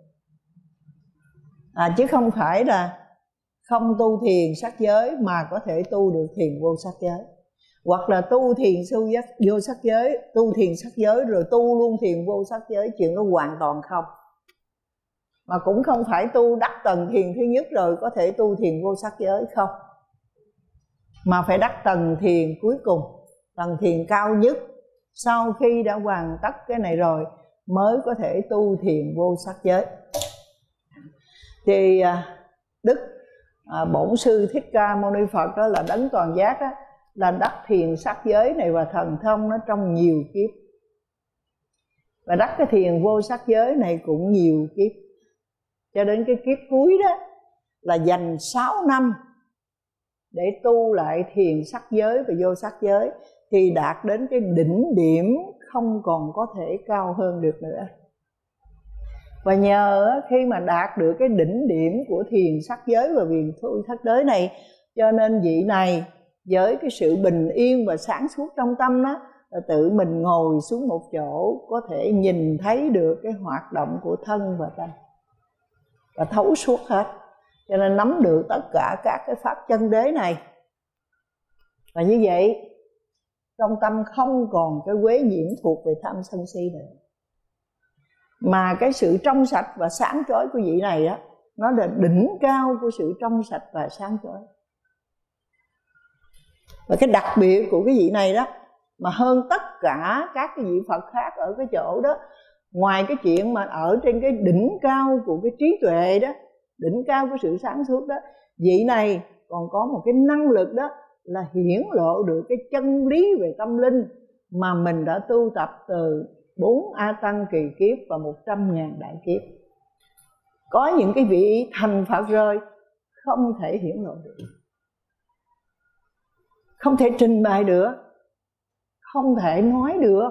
Chứ không phải là không tu thiền sắc giới mà có thể tu được thiền vô sắc giới. Hoặc là tu thiền vô sắc giới, tu thiền sắc giới rồi tu luôn thiền vô sắc giới, chuyện đó hoàn toàn không. Mà cũng không phải tu đắc tầng thiền thứ nhất rồi có thể tu thiền vô sắc giới, không. Mà phải đắc tầng thiền cuối cùng, tầng thiền cao nhất. Sau khi đã hoàn tất cái này rồi mới có thể tu thiền vô sắc giới. Thì Đức Bổn Sư Thích Ca Mâu Ni Phật đó là đấng toàn giác đó, là đắc thiền sắc giới này và thần thông nó trong nhiều kiếp. Và đắc cái thiền vô sắc giới này cũng nhiều kiếp. Cho đến cái kiếp cuối đó là dành 6 năm để tu lại thiền sắc giới và vô sắc giới, thì đạt đến cái đỉnh điểm không còn có thể cao hơn được nữa. Và nhờ khi mà đạt được cái đỉnh điểm của thiền sắc giới và viền thôi thất đới này, cho nên vị này với cái sự bình yên và sáng suốt trong tâm đó, là tự mình ngồi xuống một chỗ có thể nhìn thấy được cái hoạt động của thân và tâm và thấu suốt hết, cho nên nắm được tất cả các cái pháp chân đế này. Và như vậy trong tâm không còn cái uế nhiễm thuộc về tham sân si nữa. Mà cái sự trong sạch và sáng chói của vị này á, nó là đỉnh cao của sự trong sạch và sáng chói. Và cái đặc biệt của cái vị này đó, mà hơn tất cả các cái vị Phật khác ở cái chỗ đó, ngoài cái chuyện mà ở trên cái đỉnh cao của cái trí tuệ đó, đỉnh cao của sự sáng suốt đó, vị này còn có một cái năng lực đó là hiển lộ được cái chân lý về tâm linh mà mình đã tu tập từ 4 A Tăng kỳ kiếp và 100.000 đại kiếp. Có những cái vị thành Phật rồi không thể hiển lộ được, không thể trình bày được, không thể nói được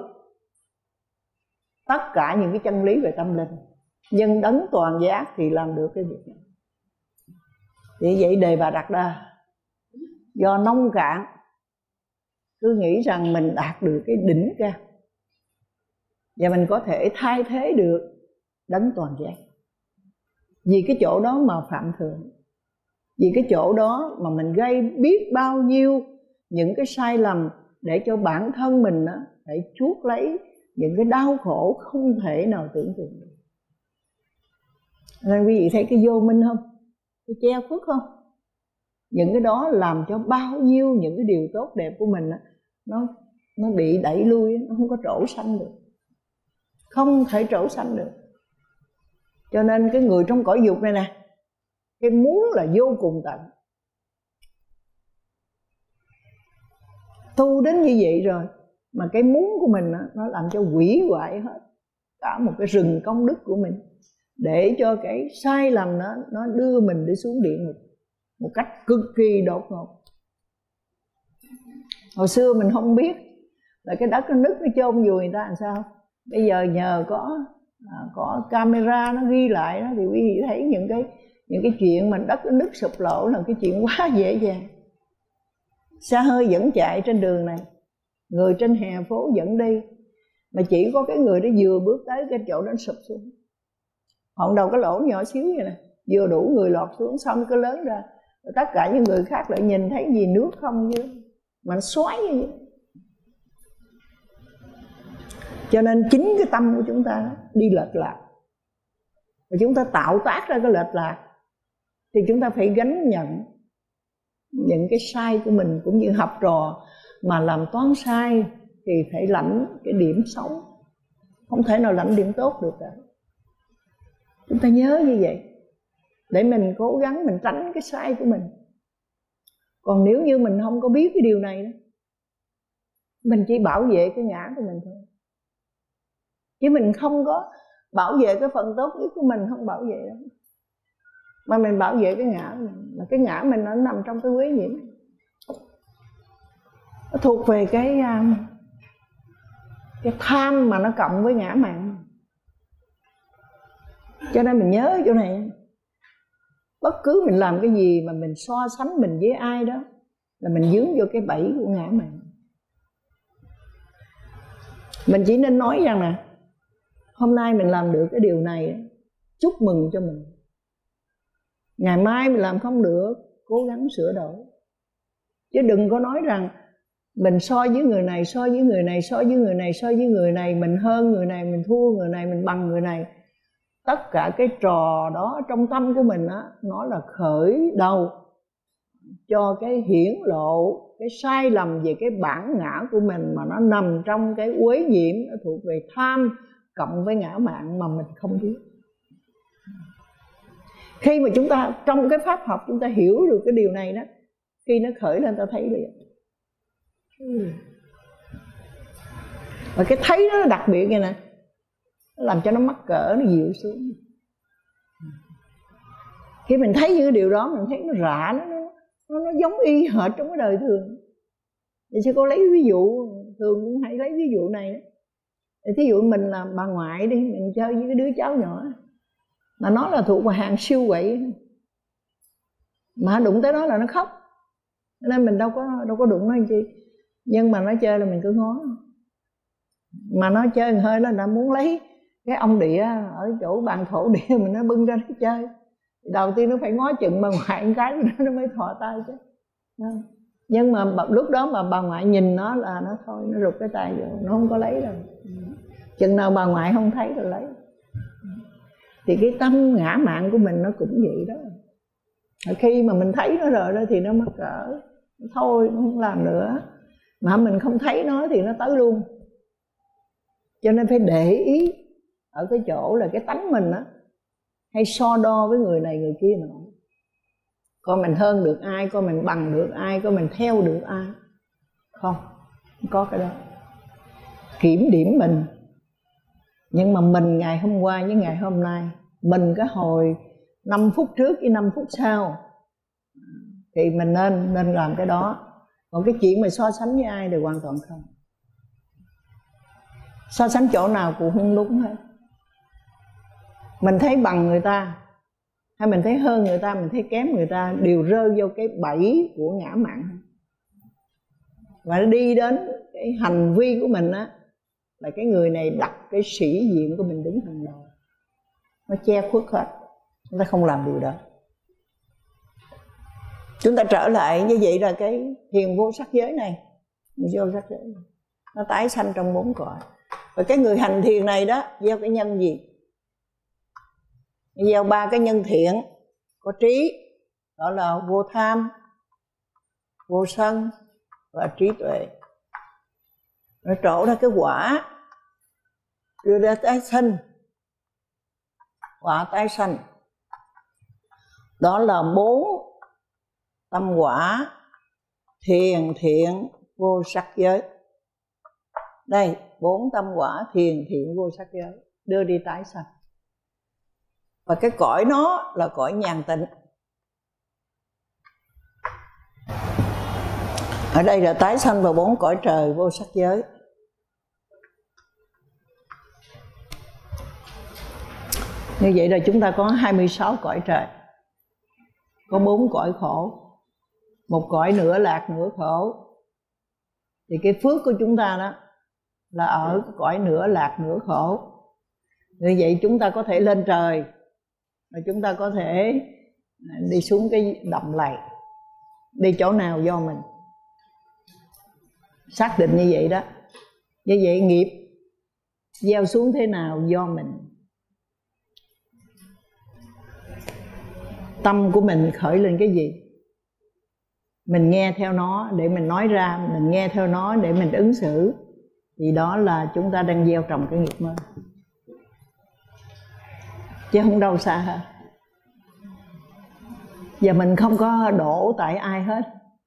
tất cả những cái chân lý về tâm linh. Nhưng đấng toàn giác thì làm được cái việc này. Vì vậy Đề Bà Đạt Đa do nông cạn cứ nghĩ rằng mình đạt được cái đỉnh cao và mình có thể thay thế được đấng toàn giác. Vì cái chỗ đó mà phạm thượng, vì cái chỗ đó mà mình gây biết bao nhiêu những cái sai lầm để cho bản thân mình đó, phải chuốc lấy những cái đau khổ không thể nào tưởng tượng được. Nên quý vị thấy cái vô minh không? Cái che khuất không? Những cái đó làm cho bao nhiêu những cái điều tốt đẹp của mình đó, nó bị đẩy lui, nó không có trổ sanh được, không thể trổ sanh được. Cho nên cái người trong cõi dục này nè, cái muốn là vô cùng tận. Tu đến như vậy rồi mà cái muốn của mình đó, nó làm cho hủy hoại hết cả một cái rừng công đức của mình, để cho cái sai lầm đó nó đưa mình đi xuống địa ngục một cách cực kỳ đột ngột. Hồi xưa mình không biết là cái đất nó nứt nó chôn vùi người ta làm sao. Bây giờ nhờ có camera nó ghi lại đó, thì quý vị thấy những cái chuyện mà đất nó nứt sụp lỗ là cái chuyện quá dễ dàng. Xe hơi vẫn chạy trên đường này, người trên hè phố vẫn đi, mà chỉ có cái người đó vừa bước tới cái chỗ đó sụp xuống. Hòn đầu cái lỗ nhỏ xíu vậy nè, vừa đủ người lọt xuống xong cái lớn ra. Tất cả những người khác lại nhìn thấy gì nước không chứ, mà nó xoáy như vậy. Cho nên chính cái tâm của chúng ta đi lệch lạc, và chúng ta tạo tác ra cái lệch lạc, thì chúng ta phải gánh nhận những cái sai của mình. Cũng như học trò mà làm toán sai thì phải lãnh cái điểm xấu, không thể nào lãnh điểm tốt được cả. Chúng ta nhớ như vậy để mình cố gắng mình tránh cái sai của mình. Còn nếu như mình không có biết cái điều này đó, mình chỉ bảo vệ cái ngã của mình thôi, chứ mình không có bảo vệ cái phần tốt nhất của mình, không bảo vệ đó, mà mình bảo vệ cái ngã của mình. Mà cái ngã mình nó nằm trong cái uế nhiễm, nó thuộc về cái tham mà nó cộng với ngã mạn. Cho nên mình nhớ chỗ này, bất cứ mình làm cái gì mà mình so sánh mình với ai đó là mình dướng vô cái bẫy của ngã mạn. Mình chỉ nên nói rằng là hôm nay mình làm được cái điều này, chúc mừng cho mình. Ngày mai mình làm không được, cố gắng sửa đổi. Chứ đừng có nói rằng mình so với người này, so với người này, so với người này, so với người này, mình hơn người này, mình thua người này, mình bằng người này. Tất cả cái trò đó trong tâm của mình á, nó là khởi đầu cho cái hiển lộ cái sai lầm về cái bản ngã của mình, mà nó nằm trong cái uế nhiễm, nó thuộc về tham cộng với ngã mạn mà mình không biết. Khi mà chúng ta trong cái pháp học chúng ta hiểu được cái điều này đó, khi nó khởi lên ta thấy liền. Và cái thấy đó nó đặc biệt vậy nè, nó làm cho nó mắc cỡ, nó dịu xuống. Khi mình thấy những cái điều đó, mình thấy nó rạ, nó giống y hệt trong cái đời thường. Vậy sư cô lấy ví dụ, thường cũng hay lấy ví dụ này đó. Thí dụ mình là bà ngoại đi, mình chơi với cái đứa cháu nhỏ mà nó là thuộc vào hàng siêu quậy, mà đụng tới nó là nó khóc, nên mình đâu có đụng nó làm chi. Nhưng mà nó chơi là mình cứ ngó, mà nó chơi hơi là nó muốn lấy cái ông địa ở chỗ bàn thổ địa mình nó bưng ra nó chơi. Đầu tiên nó phải ngó chừng bà ngoại một cái nó mới thò tay chứ. Nhưng mà lúc đó mà bà ngoại nhìn nó là nó thôi, nó rụt cái tay rồi, nó không có lấy đâu. Chừng nào bà ngoại không thấy rồi lấy. Thì cái tâm ngã mạn của mình nó cũng vậy đó. Khi mà mình thấy nó rồi đó thì nó mắc cỡ, thôi nó không làm nữa. Mà mình không thấy nó thì nó tới luôn. Cho nên phải để ý ở cái chỗ là cái tánh mình á, hay so đo với người này người kia nữa. Coi mình hơn được ai, coi mình bằng được ai, coi mình theo được ai. Không có cái đó. Kiểm điểm mình. Nhưng mà mình ngày hôm qua với ngày hôm nay, mình cái hồi 5 phút trước với 5 phút sau, thì mình nên làm cái đó. Còn cái chuyện mà so sánh với ai thì hoàn toàn không. So sánh chỗ nào cũng không đúng hết. Mình thấy bằng người ta, hay mình thấy hơn người ta, mình thấy kém người ta, đều rơi vô cái bẫy của ngã mạn. Và nó đi đến cái hành vi của mình á, là cái người này đặt cái sĩ diện của mình đứng hàng đầu. Nó che khuất hết. Chúng ta không làm điều đó. Chúng ta trở lại như vậy là cái thiền vô sắc giới này, vô sắc giới này, nó tái sanh trong 4 cõi. Và cái người hành thiền này đó gieo cái nhân gì? Gieo 3 cái nhân thiện, có trí, đó là vô tham, vô sân và trí tuệ. Nó trổ ra cái quả, đưa ra tái sanh, quả tái sanh. Đó là 4 tâm quả thiền thiện vô sắc giới. Đây, 4 tâm quả thiền thiện vô sắc giới đưa đi tái sanh. Và cái cõi nó là cõi nhàn tịnh. Ở đây là tái sanh vào 4 cõi trời vô sắc giới. Như vậy là chúng ta có 26 cõi trời. Có 4 cõi khổ, 1 cõi nửa lạc nửa khổ. Thì cái phước của chúng ta đó là ở cái cõi nửa lạc nửa khổ. Như vậy chúng ta có thể lên trời, và chúng ta có thể đi xuống cái đầm lầy. Đi chỗ nào do mình. Xác định như vậy đó. Như vậy nghiệp gieo xuống thế nào do mình. Tâm của mình khởi lên cái gì, mình nghe theo nó để mình nói ra, mình nghe theo nó để mình ứng xử, thì đó là chúng ta đang gieo trồng cái nghiệp mới, chứ không đâu xa hết. Và mình không có đổ tại ai hết.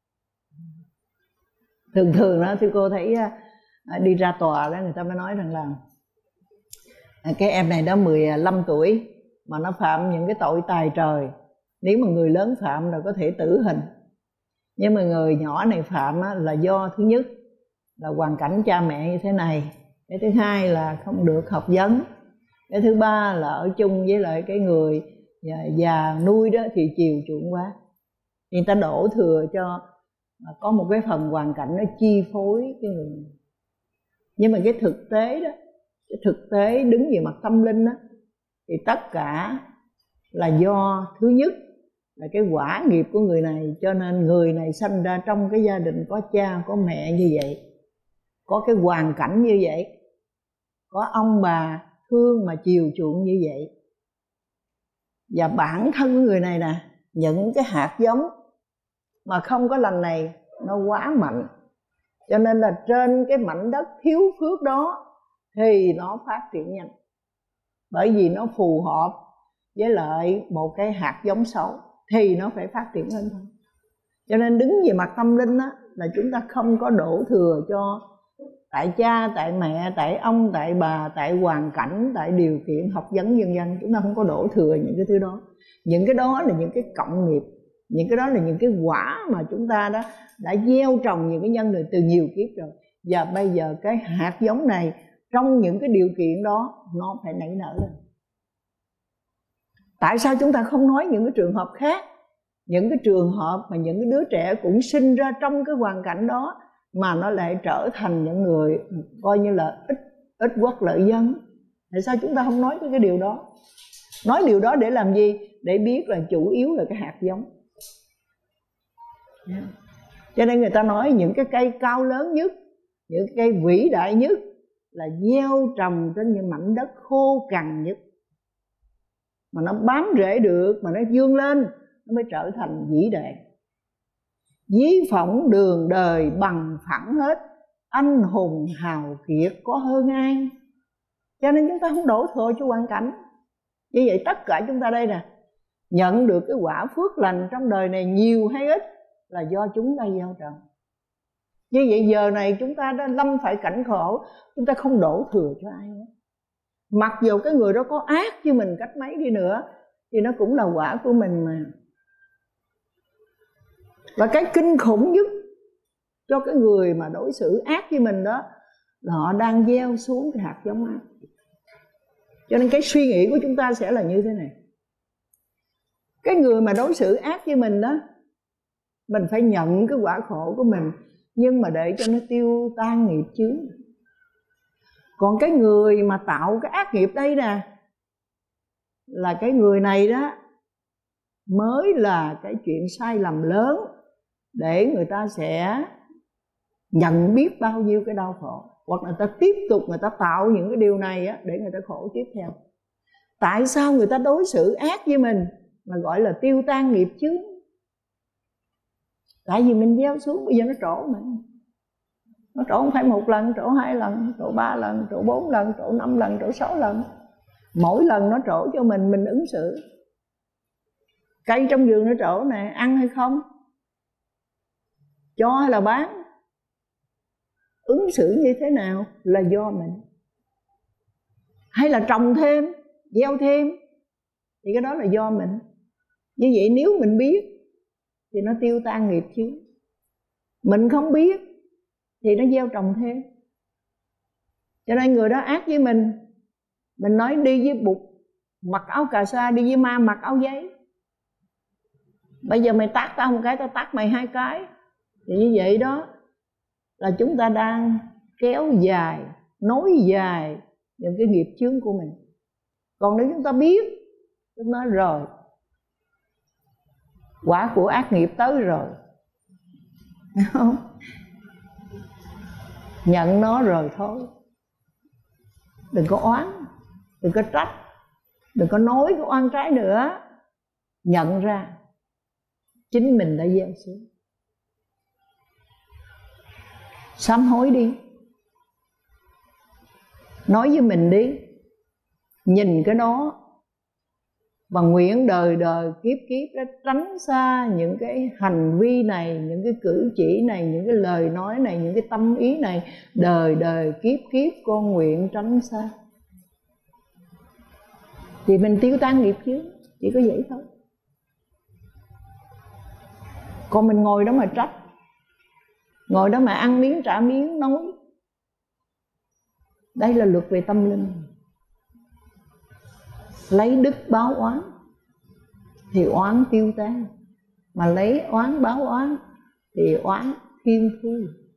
Thường đó thì cô thấy đi ra tòa đó, người ta mới nói rằng là cái em này đó 15 tuổi mà nó phạm những cái tội tày trời. Nếu mà người lớn phạm là có thể tử hình. Nhưng mà người nhỏ này phạm là do thứ nhất là hoàn cảnh cha mẹ như thế này, cái thứ hai là không được học vấn, cái thứ ba là ở chung với lại cái người già nuôi đó thì chiều chuộng quá. Thì người ta đổ thừa cho có một cái phần hoàn cảnh nó chi phối cái người này. Nhưng mà cái thực tế đó, cái thực tế đứng về mặt tâm linh đó, thì tất cả là do thứ nhất là cái quả nghiệp của người này. Cho nên người này sinh ra trong cái gia đình có cha có mẹ như vậy, có cái hoàn cảnh như vậy, có ông bà thương mà chiều chuộng như vậy. Và bản thân của người này nè, những cái hạt giống mà không có lành này nó quá mạnh. Cho nên là trên cái mảnh đất thiếu phước đó thì nó phát triển nhanh. Bởi vì nó phù hợp với lại một cái hạt giống xấu thì nó phải phát triển lên thôi. Cho nên đứng về mặt tâm linh á, là chúng ta không có đổ thừa cho tại cha, tại mẹ, tại ông, tại bà, tại hoàn cảnh, tại điều kiện học vấn vân vân. Chúng ta không có đổ thừa những cái thứ đó. Những cái đó là những cái cộng nghiệp, những cái đó là những cái quả mà chúng ta đã gieo trồng những cái nhân này từ nhiều kiếp rồi. Và bây giờ cái hạt giống này trong những cái điều kiện đó nó phải nảy nở lên. Tại sao chúng ta không nói những cái trường hợp khác, những cái trường hợp mà những cái đứa trẻ cũng sinh ra trong cái hoàn cảnh đó mà nó lại trở thành những người coi như là ít quốc lợi dân? Tại sao chúng ta không nói cái điều đó? Nói điều đó để làm gì? Để biết là chủ yếu là cái hạt giống. Cho nên người ta nói những cái cây cao lớn nhất, những cái cây vĩ đại nhất là gieo trồng trên những mảnh đất khô cằn nhất. Mà nó bám rễ được, mà nó vươn lên, nó mới trở thành vĩ đại. Ví phỏng đường đời bằng phẳng hết, anh hùng hào kiệt có hơn ai. Cho nên chúng ta không đổ thừa cho hoàn cảnh. Như vậy tất cả chúng ta đây nè, nhận được cái quả phước lành trong đời này nhiều hay ít là do chúng ta gieo trồng. Như vậy giờ này chúng ta đã lâm phải cảnh khổ, chúng ta không đổ thừa cho ai nữa. Mặc dù cái người đó có ác với mình cách mấy đi nữa thì nó cũng là quả của mình mà. Và cái kinh khủng nhất cho cái người mà đối xử ác với mình đó là họ đang gieo xuống cái hạt giống ác. Cho nên cái suy nghĩ của chúng ta sẽ là như thế này. Cái người mà đối xử ác với mình đó, mình phải nhận cái quả khổ của mình, nhưng mà để cho nó tiêu tan nghiệp chướng. Còn cái người mà tạo cái ác nghiệp đây nè, là cái người này đó mới là cái chuyện sai lầm lớn, để người ta sẽ nhận biết bao nhiêu cái đau khổ. Hoặc người ta tiếp tục người ta tạo những cái điều này á, để người ta khổ tiếp theo. Tại sao người ta đối xử ác với mình mà gọi là tiêu tan nghiệp chướng? Tại vì mình gieo xuống, bây giờ nó trổ mà. Nó trổ không phải một lần, trổ 2 lần, trổ 3 lần, trổ 4 lần, trổ 5 lần, trổ 6 lần. Mỗi lần nó trổ cho mình ứng xử. Cây trong vườn nó trổ nè, ăn hay không, cho hay là bán, ứng xử như thế nào là do mình. Hay là trồng thêm, gieo thêm, thì cái đó là do mình. Như vậy nếu mình biết thì nó tiêu tan nghiệp chứ. Mình không biết thì nó gieo trồng thêm. Cho nên người đó ác với mình nói đi với Bụt mặc áo cà sa, đi với ma mặc áo giấy. Bây giờ mày tát tao một cái, tao tát mày 2 cái. Thì như vậy đó là chúng ta đang kéo dài, nối dài những cái nghiệp chướng của mình. Còn nếu chúng ta biết, chúng nói rồi, quả của ác nghiệp tới rồi, không? Nhận nó rồi thôi. Đừng có oán, đừng có trách, đừng có nói cái oan trái nữa. Nhận ra chính mình đã gieo xuống. Sám hối đi, nói với mình đi, nhìn cái đó và nguyện đời đời kiếp kiếp đó tránh xa những cái hành vi này, những cái cử chỉ này, những cái lời nói này, những cái tâm ý này. Đời đời kiếp kiếp con nguyện tránh xa. Thì mình tiêu tan nghiệp chứ, chỉ có vậy thôi. Còn mình ngồi đó mà trách, ngồi đó mà ăn miếng trả miếng nói, đây là luật về tâm linh. Lấy đức báo oán thì oán tiêu tan, mà lấy oán báo oán thì oán thiên thu,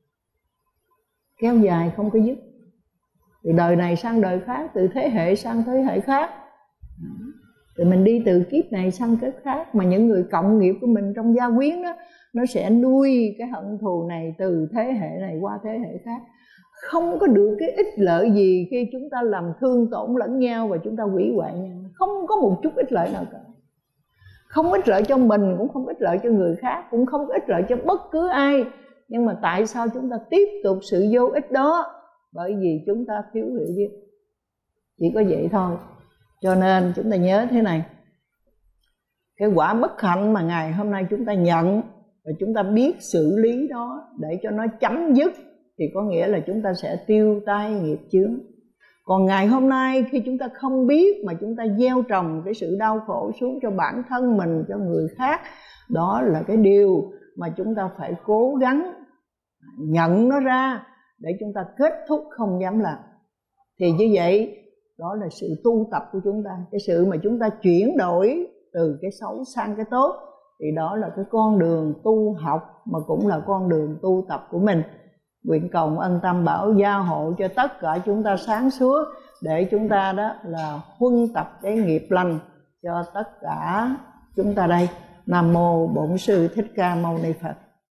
kéo dài không có dứt, từ đời này sang đời khác, từ thế hệ sang thế hệ khác. Thì mình đi từ kiếp này sang kiếp khác. Mà những người cộng nghiệp của mình trong gia quyến đó, nó sẽ nuôi cái hận thù này từ thế hệ này qua thế hệ khác. Không có được cái ích lợi gì khi chúng ta làm thương tổn lẫn nhau và chúng ta hủy hoại nhau. Không có một chút ích lợi nào cả. Không ích lợi cho mình, cũng không ích lợi cho người khác, cũng không ích lợi cho bất cứ ai. Nhưng mà tại sao chúng ta tiếp tục sự vô ích đó? Bởi vì chúng ta thiếu hiểu biết. Chỉ có vậy thôi. Cho nên chúng ta nhớ thế này, cái quả bất hạnh mà ngày hôm nay chúng ta nhận và chúng ta biết xử lý đó để cho nó chấm dứt, thì có nghĩa là chúng ta sẽ tiêu tai nghiệp chướng. Còn ngày hôm nay khi chúng ta không biết mà chúng ta gieo trồng cái sự đau khổ xuống cho bản thân mình, cho người khác, đó là cái điều mà chúng ta phải cố gắng nhận nó ra để chúng ta kết thúc không dám làm. Thì như vậy đó là sự tu tập của chúng ta, cái sự mà chúng ta chuyển đổi từ cái xấu sang cái tốt. Thì đó là cái con đường tu học mà cũng là con đường tu tập của mình. Nguyện cầu ân Tam Bảo gia hộ cho tất cả chúng ta sáng suốt, để chúng ta đó là huân tập cái nghiệp lành cho tất cả chúng ta đây. Nam mô Bổn Sư Thích Ca Mâu Ni Phật.